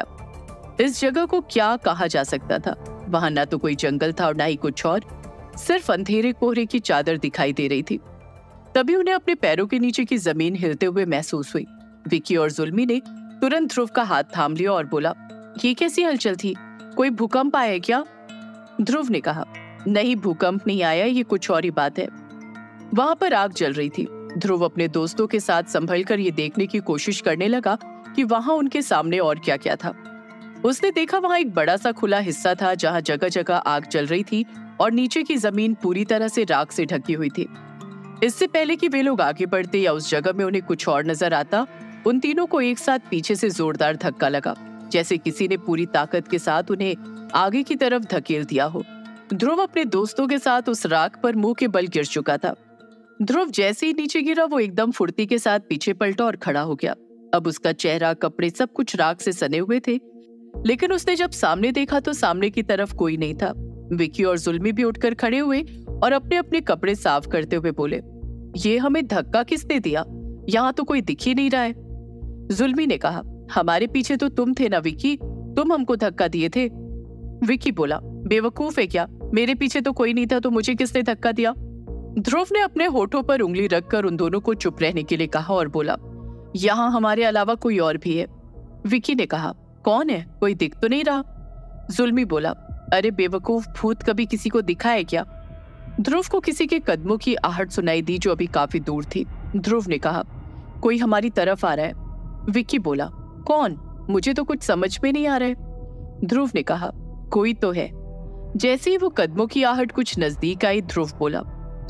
इस जगह को क्या कहा जा सकता था। वहां ना तो कोई जंगल था और ना ही कुछ और, सिर्फ अंधेरे कोहरे की चादर दिखाई दे रही थी। तभी उन्हें अपने पैरों के नीचे की जमीन हिलते हुए महसूस हुई। विकी और जुल्मी ने तुरंत ध्रुव का हाथ थाम लिया और बोला, ये कैसी हलचल थी? कोई भूकंप आया क्या? ध्रुव ने कहा, नहीं, भूकंप नहीं आया, ये कुछ और ही बात है। वहां पर आग जल रही थी। ध्रुव अपने दोस्तों के साथ संभल कर ये देखने की कोशिश करने लगा कि वहां उनके सामने और क्या क्या था। उसने देखा वहां एक बड़ा सा खुला हिस्सा था जहां जगह जगह आग जल रही थी और नीचे की जमीन पूरी तरह से राख से ढकी हुई थी। इससे पहले कि वे लोग आगे बढ़ते या उस जगह में उन्हें कुछ और नजर आता, उन तीनों को एक साथ पीछे से जोरदार धक्का लगा, जैसे किसी ने पूरी ताकत के साथ उन्हें आगे की तरफ धकेल दिया हो। ध्रुव अपने दोस्तों के साथ उस राख पर मुंह के बल गिर चुका था। ध्रुव जैसे ही नीचे गिरा, वो एकदम फुर्ती के साथ पीछे पलटा और खड़ा हो गया। अब उसका चेहरा, कपड़े सब कुछ राख से सने हुए थे, लेकिन उसने जब सामने देखा तो सामने की तरफ कोई नहीं था। विकी और जुल्मी भी उठकर खड़े हुए और अपने अपने कपड़े साफ करते हुए बोले, ये हमें धक्का किसने दिया? यहाँ तो कोई दिख ही नहीं रहा है। जुल्मी ने कहा, हमारे पीछे तो तुम थे ना विकी, तुम हमको धक्का दिए थे। विकी बोला, बेवकूफ है क्या? मेरे पीछे तो कोई नहीं था, तो मुझे किसने धक्का दिया? ध्रुव ने अपने होठों पर उंगली रखकर उन दोनों को चुप रहने के लिए कहा और बोला, यहाँ हमारे अलावा कोई और भी है। विकी ने कहा, कौन है? कोई दिख तो नहीं रहा। जुल्मी बोला, अरे बेवकूफ, भूत कभी किसी को दिखा है क्या? ध्रुव को किसी के कदमों की आहट सुनाई दी जो अभी काफी दूर थी। ध्रुव ने कहा, कोई हमारी तरफ आ रहा है। विकी बोला, कौन? मुझे तो कुछ समझ में नहीं आ रहा है। ध्रुव ने कहा, कोई तो है। जैसे ही वो कदमों की आहट कुछ नजदीक आई, ध्रुव बोला,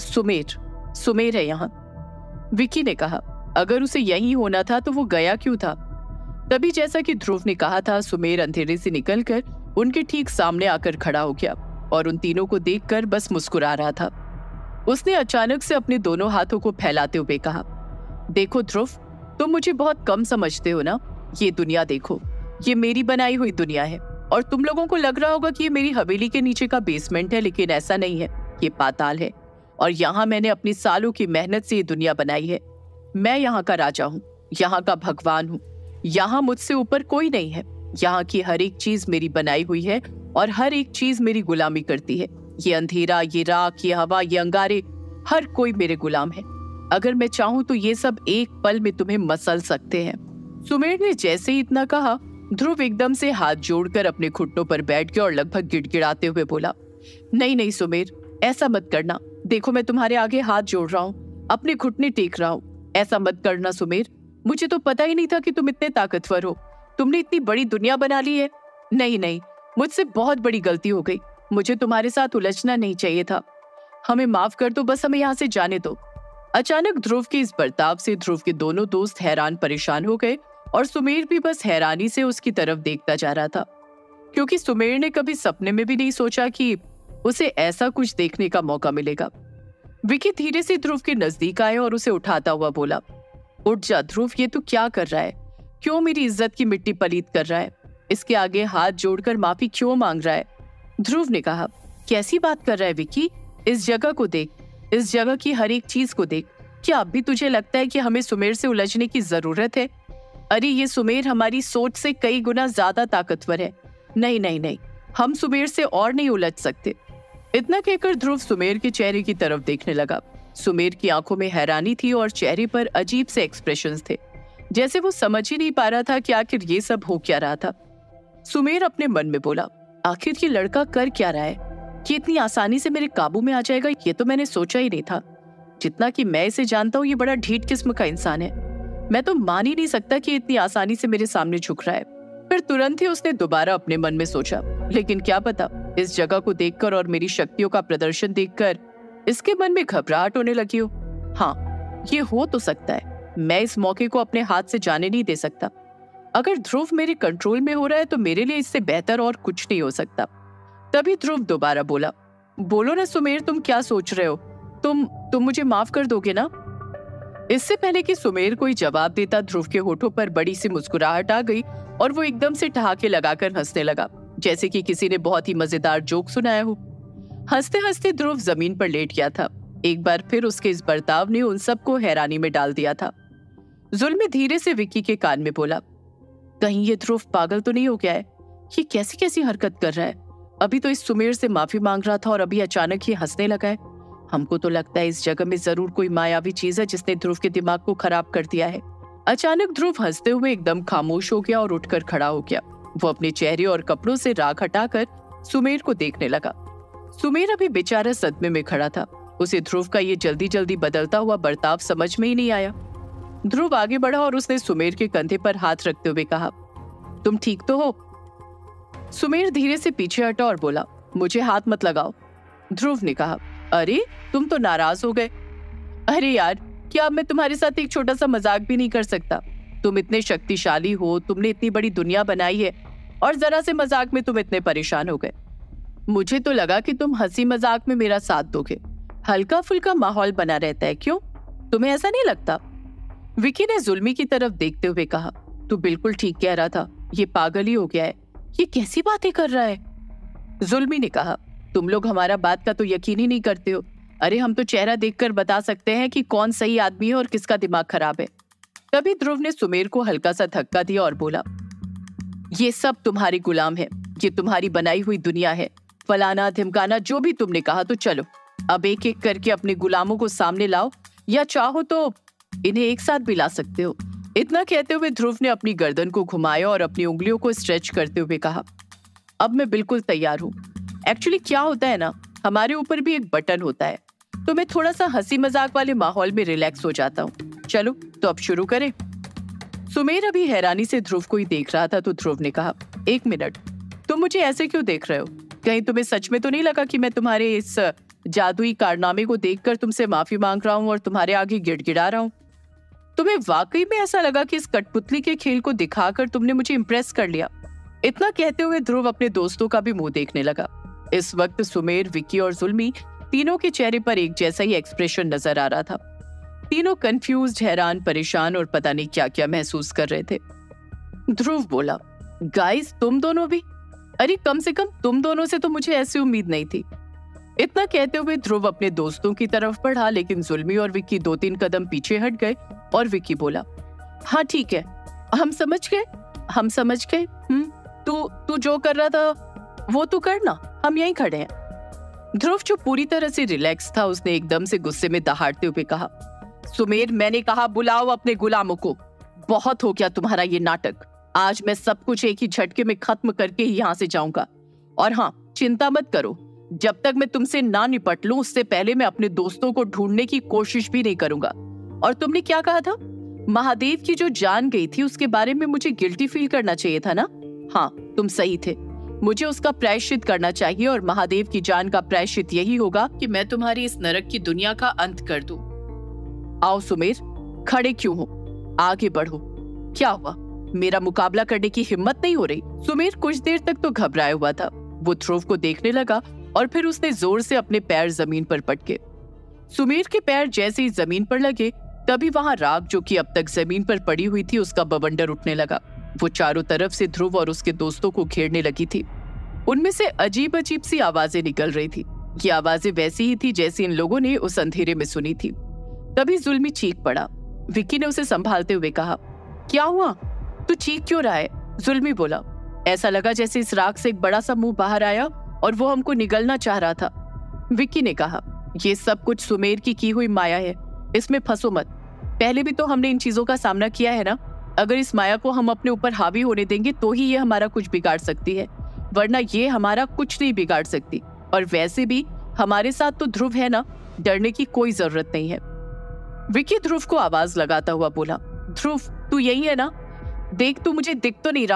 सुमेर है यहाँ। विकी ने कहा, अगर उसे यहीं होना था तो वो गया क्यों था? तभी जैसा कि ध्रुव ने कहा था, सुमेर अंधेरे से निकलकर उनके ठीक सामने आकर खड़ा हो गया और उन तीनों को देखकर बस मुस्कुरा रहा था। उसने अचानक से अपने दोनों हाथों को फैलाते हुए कहा, देखो ध्रुव, तुम मुझे बहुत कम समझते हो ना। ये दुनिया देखो, ये मेरी बनाई हुई दुनिया है और तुम लोगों को लग रहा होगा कि ये मेरी हवेली के नीचे का बेसमेंट है, लेकिन ऐसा नहीं है। ये पाताल है और यहाँ मैंने अपनी सालों की मेहनत से ये दुनिया बनाई है। मैं यहाँ का राजा हूँ, यहाँ का भगवान हूँ। यहाँ मुझसे ऊपर कोई नहीं है। यहाँ की हर एक चीज मेरी बनाई हुई है और हर एक चीज मेरी गुलामी करती है। ये अंधेरा, ये राख, ये हवा, ये अंगारे, हर कोई मेरे गुलाम है। अगर मैं चाहूँ तो ये सब एक पल में तुम्हें मसल सकते हैं। सुमेर ने जैसे ही इतना कहा, ध्रुव एकदम से हाथ जोड़कर अपने घुटनों पर बैठ गया और लगभग गिड़गिड़ाते हुए बोला, नहीं नहीं सुमेर, ऐसा मत करना। देखो, मैं तुम्हारे आगे हाथ जोड़ रहा हूँ, अपने घुटने टेक रहा हूँ। ऐसा मत करना सुमेर। मुझे तो पता ही नहीं था कि तुम इतने ताकतवर हो। तुमने इतनी बड़ी दुनिया बना ली है। नहीं नहीं, मुझसे बहुत बड़ी गलती हो गई। मुझे तुम्हारे साथ उलझना नहीं चाहिए था। हमें माफ कर दो, बस हमें यहाँ से जाने दो। अचानक ध्रुव के इस बर्ताव से ध्रुव के दोनों दोस्त हैरान परेशान हो गए और सुमेर भी बस हैरानी से उसकी तरफ देखता जा रहा था, क्योंकि सुमेर ने कभी सपने में भी नहीं सोचा कि उसे ऐसा कुछ देखने का मौका मिलेगा। विकी धीरे से ध्रुव के नजदीक आया और उसे उठाता हुआ बोला, उठ जा ध्रुव, ये तू क्या कर रहा है? क्यों मेरी इज्जत की मिट्टी पलीत कर रहा है? इसके आगे हाथ जोड़कर माफी क्यों मांग रहा है? ध्रुव ने कहा, कैसी बात कर रहा है विकी? इस जगह को देख, इस जगह की हर एक चीज को देख। क्या अब भी तुझे लगता है कि हमें सुमेर से उलझने की जरूरत है? अरे ये सुमेर हमारी सोच से कई गुना ज्यादा ताकतवर है। नहीं नहीं नहीं, हम सुमेर से और नहीं उलझ सकते। इतना कहकर ध्रुव सुमेर के चेहरे की तरफ देखने लगा। सुमेर की आंखों में हैरानी थी और चेहरे पर अजीब से एक्सप्रेशंस थे, जैसे वो समझ ही नहीं पा रहा था कि आखिर ये सब हो क्या रहा था। सुमेर अपने मन में बोला, आखिर ये लड़का कर क्या रहा है कि इतनी आसानी से मेरे काबू में आ जाएगा? ये तो मैंने सोचा ही नहीं था। जितना कि मैं इसे जानता हूँ, ये बड़ा ढीठ किस्म का इंसान है। मैं तो मान ही नहीं सकता कि इतनी आसानी से मेरे सामने झुक रहा है। फिर तुरंत ही उसने दोबारा अपने मन में सोचा, लेकिन क्या पता इस जगह को देखकर और मेरी शक्तियों का प्रदर्शन देखकर इसके मन में घबराहट होने लगी हो। हाँ, ये हो तो सकता है। मैं इस मौके को अपने हाथ से जाने नहीं दे सकता। अगर ध्रुव मेरे कंट्रोल में हो रहा है तो मेरे लिए इससे बेहतर और कुछ नहीं हो सकता। तभी ध्रुव दोबारा बोला, बोलो ना सुमेर, तुम क्या सोच रहे हो? तुम मुझे माफ कर दोगे ना? इससे पहले कि सुमेर कोई जवाब देता, ध्रुव के होठों पर बड़ी सी मुस्कुराहट आ गई और वो एकदम से ठहाके लगाकर हंसने लगा, जैसे कि किसी ने बहुत ही मजेदार जोक सुनाया हो। हंसते हंसते ध्रुव जमीन पर लेट गया था। एक बार फिर उसके इस बर्ताव ने उन सबको हैरानी में डाल दिया था। जुल्मी धीरे से विक्की के कान में बोला, कहीं ये ध्रुव पागल तो नहीं हो गया है? ये कैसी कैसी हरकत कर रहा है? अभी तो इस सुमेर से माफी मांग रहा था और अभी अचानक ये हंसने लगा है। हमको तो लगता है इस जगह में जरूर कोई मायावी चीज है जिसने ध्रुव के दिमाग को खराब कर दिया है। अचानक ध्रुव हंसते हुए एकदम खामोश हो गया और उठकर खड़ा हो गया। वो अपने चेहरे और कपड़ों से राख हटाकर सुमेर को देखने लगा। सुमेर अभी बेचारा सदमे में खड़ा था। उसे ध्रुव का ये जल्दी जल्दी बदलता हुआ बर्ताव समझ में ही नहीं आया। ध्रुव आगे बढ़ा और उसने सुमेर के कंधे पर हाथ रखते हुए कहा, तुम ठीक तो हो? सुमेर धीरे से पीछे हटा और बोला, मुझे हाथ मत लगाओ। ध्रुव ने कहा, अरे तुम तो नाराज हो गए। अरे यार, क्या अब मैं तुम्हारे साथ एक छोटा सा मजाक भी नहीं कर सकता? तुम इतने शक्तिशाली हो, तुमने इतनी बड़ी दुनिया बनाई है और जरा से मजाक में तुम इतने परेशान हो गए। मुझे तो लगा कि तुम हंसी मजाक में मेरा साथ दोगे। हल्का फुल्का माहौल बना रहता है, क्यों? तुम्हें ऐसा नहीं लगता? विकी ने जुल्मी की तरफ देखते हुए कहा, तू बिल्कुल ठीक कह रहा था, ये पागल ही हो गया है। ये कैसी बातें कर रहा है? जुल्मी ने कहा, तुम लोग हमारा बात का तो यकीन ही नहीं करते हो। अरे हम तो चेहरा देखकर बता सकते हैं कि कौन सही आदमी है और किसका दिमाग खराब है। तभी ध्रुव ने सुमेर को हल्का सा धक्का दिया और बोला, ये सब तुम्हारी गुलाम है, ये तुम्हारी बनाई हुई दुनिया है। फलाना धिमकाना जो भी तुमने कहा, तो चलो अब एक एक करके अपने गुलामों को सामने लाओ, या चाहो तो इन्हें एक साथ भी ला सकते हो। इतना कहते हुए ध्रुव ने अपनी गर्दन को घुमाया और अपनी उंगलियों को स्ट्रेच करते हुए कहा, अब मैं बिल्कुल तैयार हूँ। एक्चुअली क्या होता है ना, हमारे ऊपर भी एक बटन होता है, तो मैं थोड़ा सा हंसी मजाक वाले माहौल में रिलैक्स हो जाता हूँ। चलो तो अब शुरू करें। सुमेर अभी हैरानी से ध्रुव को ही देख रहा था, तो ध्रुव ने कहा, एक मिनट, तुम मुझे ऐसे क्यों देख रहे हो? कहीं तुम्हें सच में तो नहीं लगा कि मैं तुम्हारे इस जादुई कारनामे को देखकर तुमसे माफी मांग रहा हूँ और तुम्हारे आगे गिड़गिड़ा रहा हूँ? तुम्हें वाकई में ऐसा लगा कि इस कठपुतली के खेल को दिखाकर तुमने मुझे इम्प्रेस कर लिया? इतना कहते हुए ध्रुव अपने दोस्तों का भी मुंह देखने लगा। इस वक्त सुमेर, विक्की और जुल्मी तीनों के चेहरे पर एक जैसा ही एक्सप्रेशन नजर आ रहा था। तीनों कंफ्यूज्ड, हैरान, परेशान और पता नहीं क्या क्या महसूस कर रहे थे। ध्रुव बोला, गाइस तुम दोनों भी? अरे कम से कम तुम दोनों से तो मुझे ऐसी उम्मीद नहीं थी। इतना कहते हुए ध्रुव अपने दोस्तों की तरफ बढ़ा, लेकिन जुल्मी और विक्की 2-3 कदम पीछे हट गए और विक्की बोला, हाँ ठीक है, हम समझ गए। तू जो कर रहा था वो तू करना, हम यहीं खड़े हैं। ध्रुव जो पूरी तरह से रिलैक्स था, उसने एकदम से गुस्से में दहाड़ते हुए कहा, सुमेर, मैंने कहा बुलाओ अपने गुलामों को। बहुत हो गया तुम्हारा ये नाटक। आज मैं सब कुछ एक ही झटके में खत्म करके ही यहाँ से जाऊंगा। और हाँ, चिंता मत करो, जब तक मैं तुमसे ना निपट लूं उससे पहले मैं अपने दोस्तों को ढूंढने की कोशिश भी नहीं करूंगा। और तुमने क्या कहा था? महादेव की जो जान गई थी उसके बारे में मुझे गिल्टी फील करना चाहिए था ना? हाँ, तुम सही थे। मुझे उसका प्रायश्चित करना चाहिए और महादेव की जान का प्रायश्चित यही होगा कि मैं तुम्हारी इस नरक की दुनिया का अंत कर दूं। आओ सुमेर, खड़े क्यों हो? आगे बढ़ो। क्या हुआ, मेरा मुकाबला करने की हिम्मत नहीं हो रही? सुमेर कुछ देर तक तो घबराया हुआ था। वो ध्रुव को देखने लगा और फिर उसने जोर से अपने पैर जमीन पर पटके। सुमेर के पैर जैसे ही जमीन पर लगे, तभी वहां राख, जो कि अब तक जमीन पर पड़ी हुई थी, उसका बवंडर उठने लगा। वो चारों तरफ से ध्रुव और उसके दोस्तों को घेरने लगी थी। उनमें से अजीब अजीब सी आवाजें निकल रही थी। ये आवाजें वैसी ही थी जैसी इन लोगों ने उस अंधेरे में सुनी थी। तभी जुल्मी चीख पड़ा। विक्की ने उसे संभालते हुए कहा, क्या हुआ, तू चीख क्यों रहा है? जुल्मी बोला, ऐसा लगा जैसे इस राख से एक बड़ा सा मुंह बाहर आया और वो हमको निगलना चाह रहा था। विक्की ने कहा, ये सब कुछ सुमेर की हुई माया है, इसमें फंसो मत। पहले भी तो हमने इन चीजों का सामना किया है ना। अगर इस माया को हम अपने ऊपर हावी होने देंगे तो ही ये हमारा कुछ बिगाड़ सकती है, वरना ये हमारा कुछ नहीं बिगाड़ सकती। और वैसे भी हमारे साथ तो ध्रुव है ना, डरने की कोई जरूरत नहीं है। विक्की ध्रुव को आवाज लगाता हुआ बोला, ध्रुव तू यही है ना? देख, तू मुझे दिख तो नहीं रहा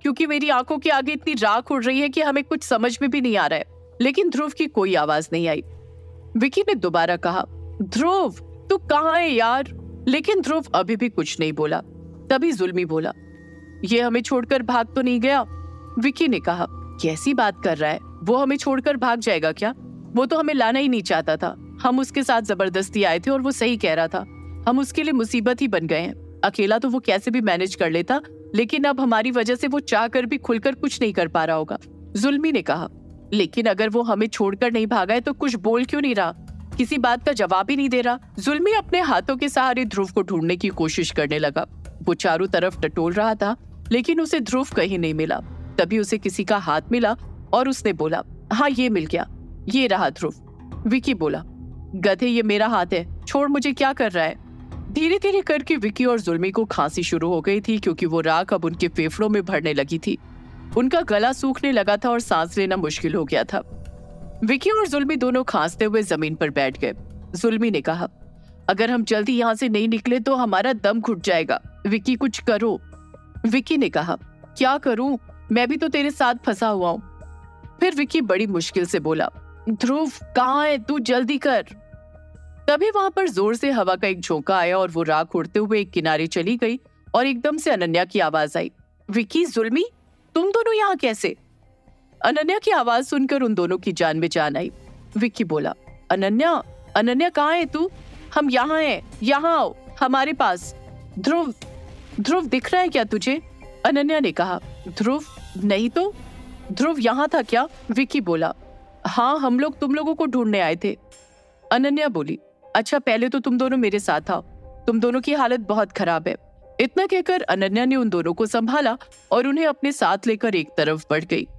क्योंकि मेरी आंखों के आगे इतनी राख उड़ रही है कि हमें कुछ समझ में भी नहीं आ रहा है। लेकिन ध्रुव की कोई आवाज नहीं आई। विकी ने दोबारा कहा, ध्रुव तू कहाँ है यार? लेकिन ध्रुव अभी भी कुछ नहीं बोला। तभी जुल्मी बोला, ये हमें छोड़कर भाग तो नहीं गया? विकी ने कहा, कैसी बात कर रहा है? वो हमें छोड़कर भाग जाएगा क्या? वो तो हमें लाना ही नहीं चाहता था। हम उसके साथ जबरदस्ती आए थे और वो सही कह रहा था। हम उसके लिए मुसीबत ही बन गए हैं। अकेला तो वो कैसे भी मैनेज कर लेता, लेकिन अब हमारी वजह से वो चाह कर भी खुलकर कुछ नहीं कर पा रहा होगा। जुल्मी ने कहा, लेकिन अगर वो हमें छोड़कर नहीं भागा है तो कुछ बोल क्यों नहीं रहा? किसी बात का जवाब ही नहीं दे रहा। जुल्मी अपने हाथों के सहारे ध्रुव को ढूंढने की कोशिश करने लगा। वो चारों तरफ टटोल रहा था, लेकिन उसे ध्रुव कहीं नहीं मिला। तभी उसे किसी का हाथ मिला और उसने बोला, हाँ ये मिल गया, ये रहा ध्रुव। विकी बोला, गधे ये मेरा हाथ है, छोड़, मुझे क्या कर रहा है? धीरे धीरे करके विकी और जुल्मी को खांसी शुरू हो गई थी, क्योंकि वो राख अब उनके फेफड़ों में भरने लगी थी। उनका गला सूखने लगा था और सांस लेना मुश्किल हो गया था। विकी और जुल्मी दोनों खांसते हुए जमीन पर बैठ गए। जुल्मी ने कहा, अगर हम जल्दी यहाँ से नहीं निकले तो हमारा दम घुट जाएगा। विकी कुछ करो। विकी ने कहा, क्या करूं? मैं भी तो तेरे साथ फंसा हुआ हूं। फिर विकी बड़ी मुश्किल से बोला, ध्रुव कहाँ है तू? जल्दी कर। तभी वहां पर जोर से हवा का एक झोंका आया और वो राख उड़ते हुए एक किनारे चली गई और एकदम से अनन्या की आवाज आई, विकी, जुल्मी, तुम दोनों यहाँ कैसे? अनन्या की आवाज सुनकर उन दोनों की जान में जान आई। विक्की बोला, अनन्या, अनन्या कहाँ है तू? हम यहाँ हैं, यहाँ आओ हमारे पास। ध्रुव, ध्रुव दिख रहा है क्या तुझे? अनन्या ने कहा, ध्रुव नहीं तो। ध्रुव यहाँ था क्या? विक्की बोला, हाँ हम लोग तुम लोगों को ढूंढने आए थे। अनन्या बोली, अच्छा पहले तो तुम दोनों मेरे साथ आओ, तुम दोनों की हालत बहुत खराब है। इतना कहकर अनन्या ने उन दोनों को संभाला और उन्हें अपने साथ लेकर एक तरफ बढ़ गई।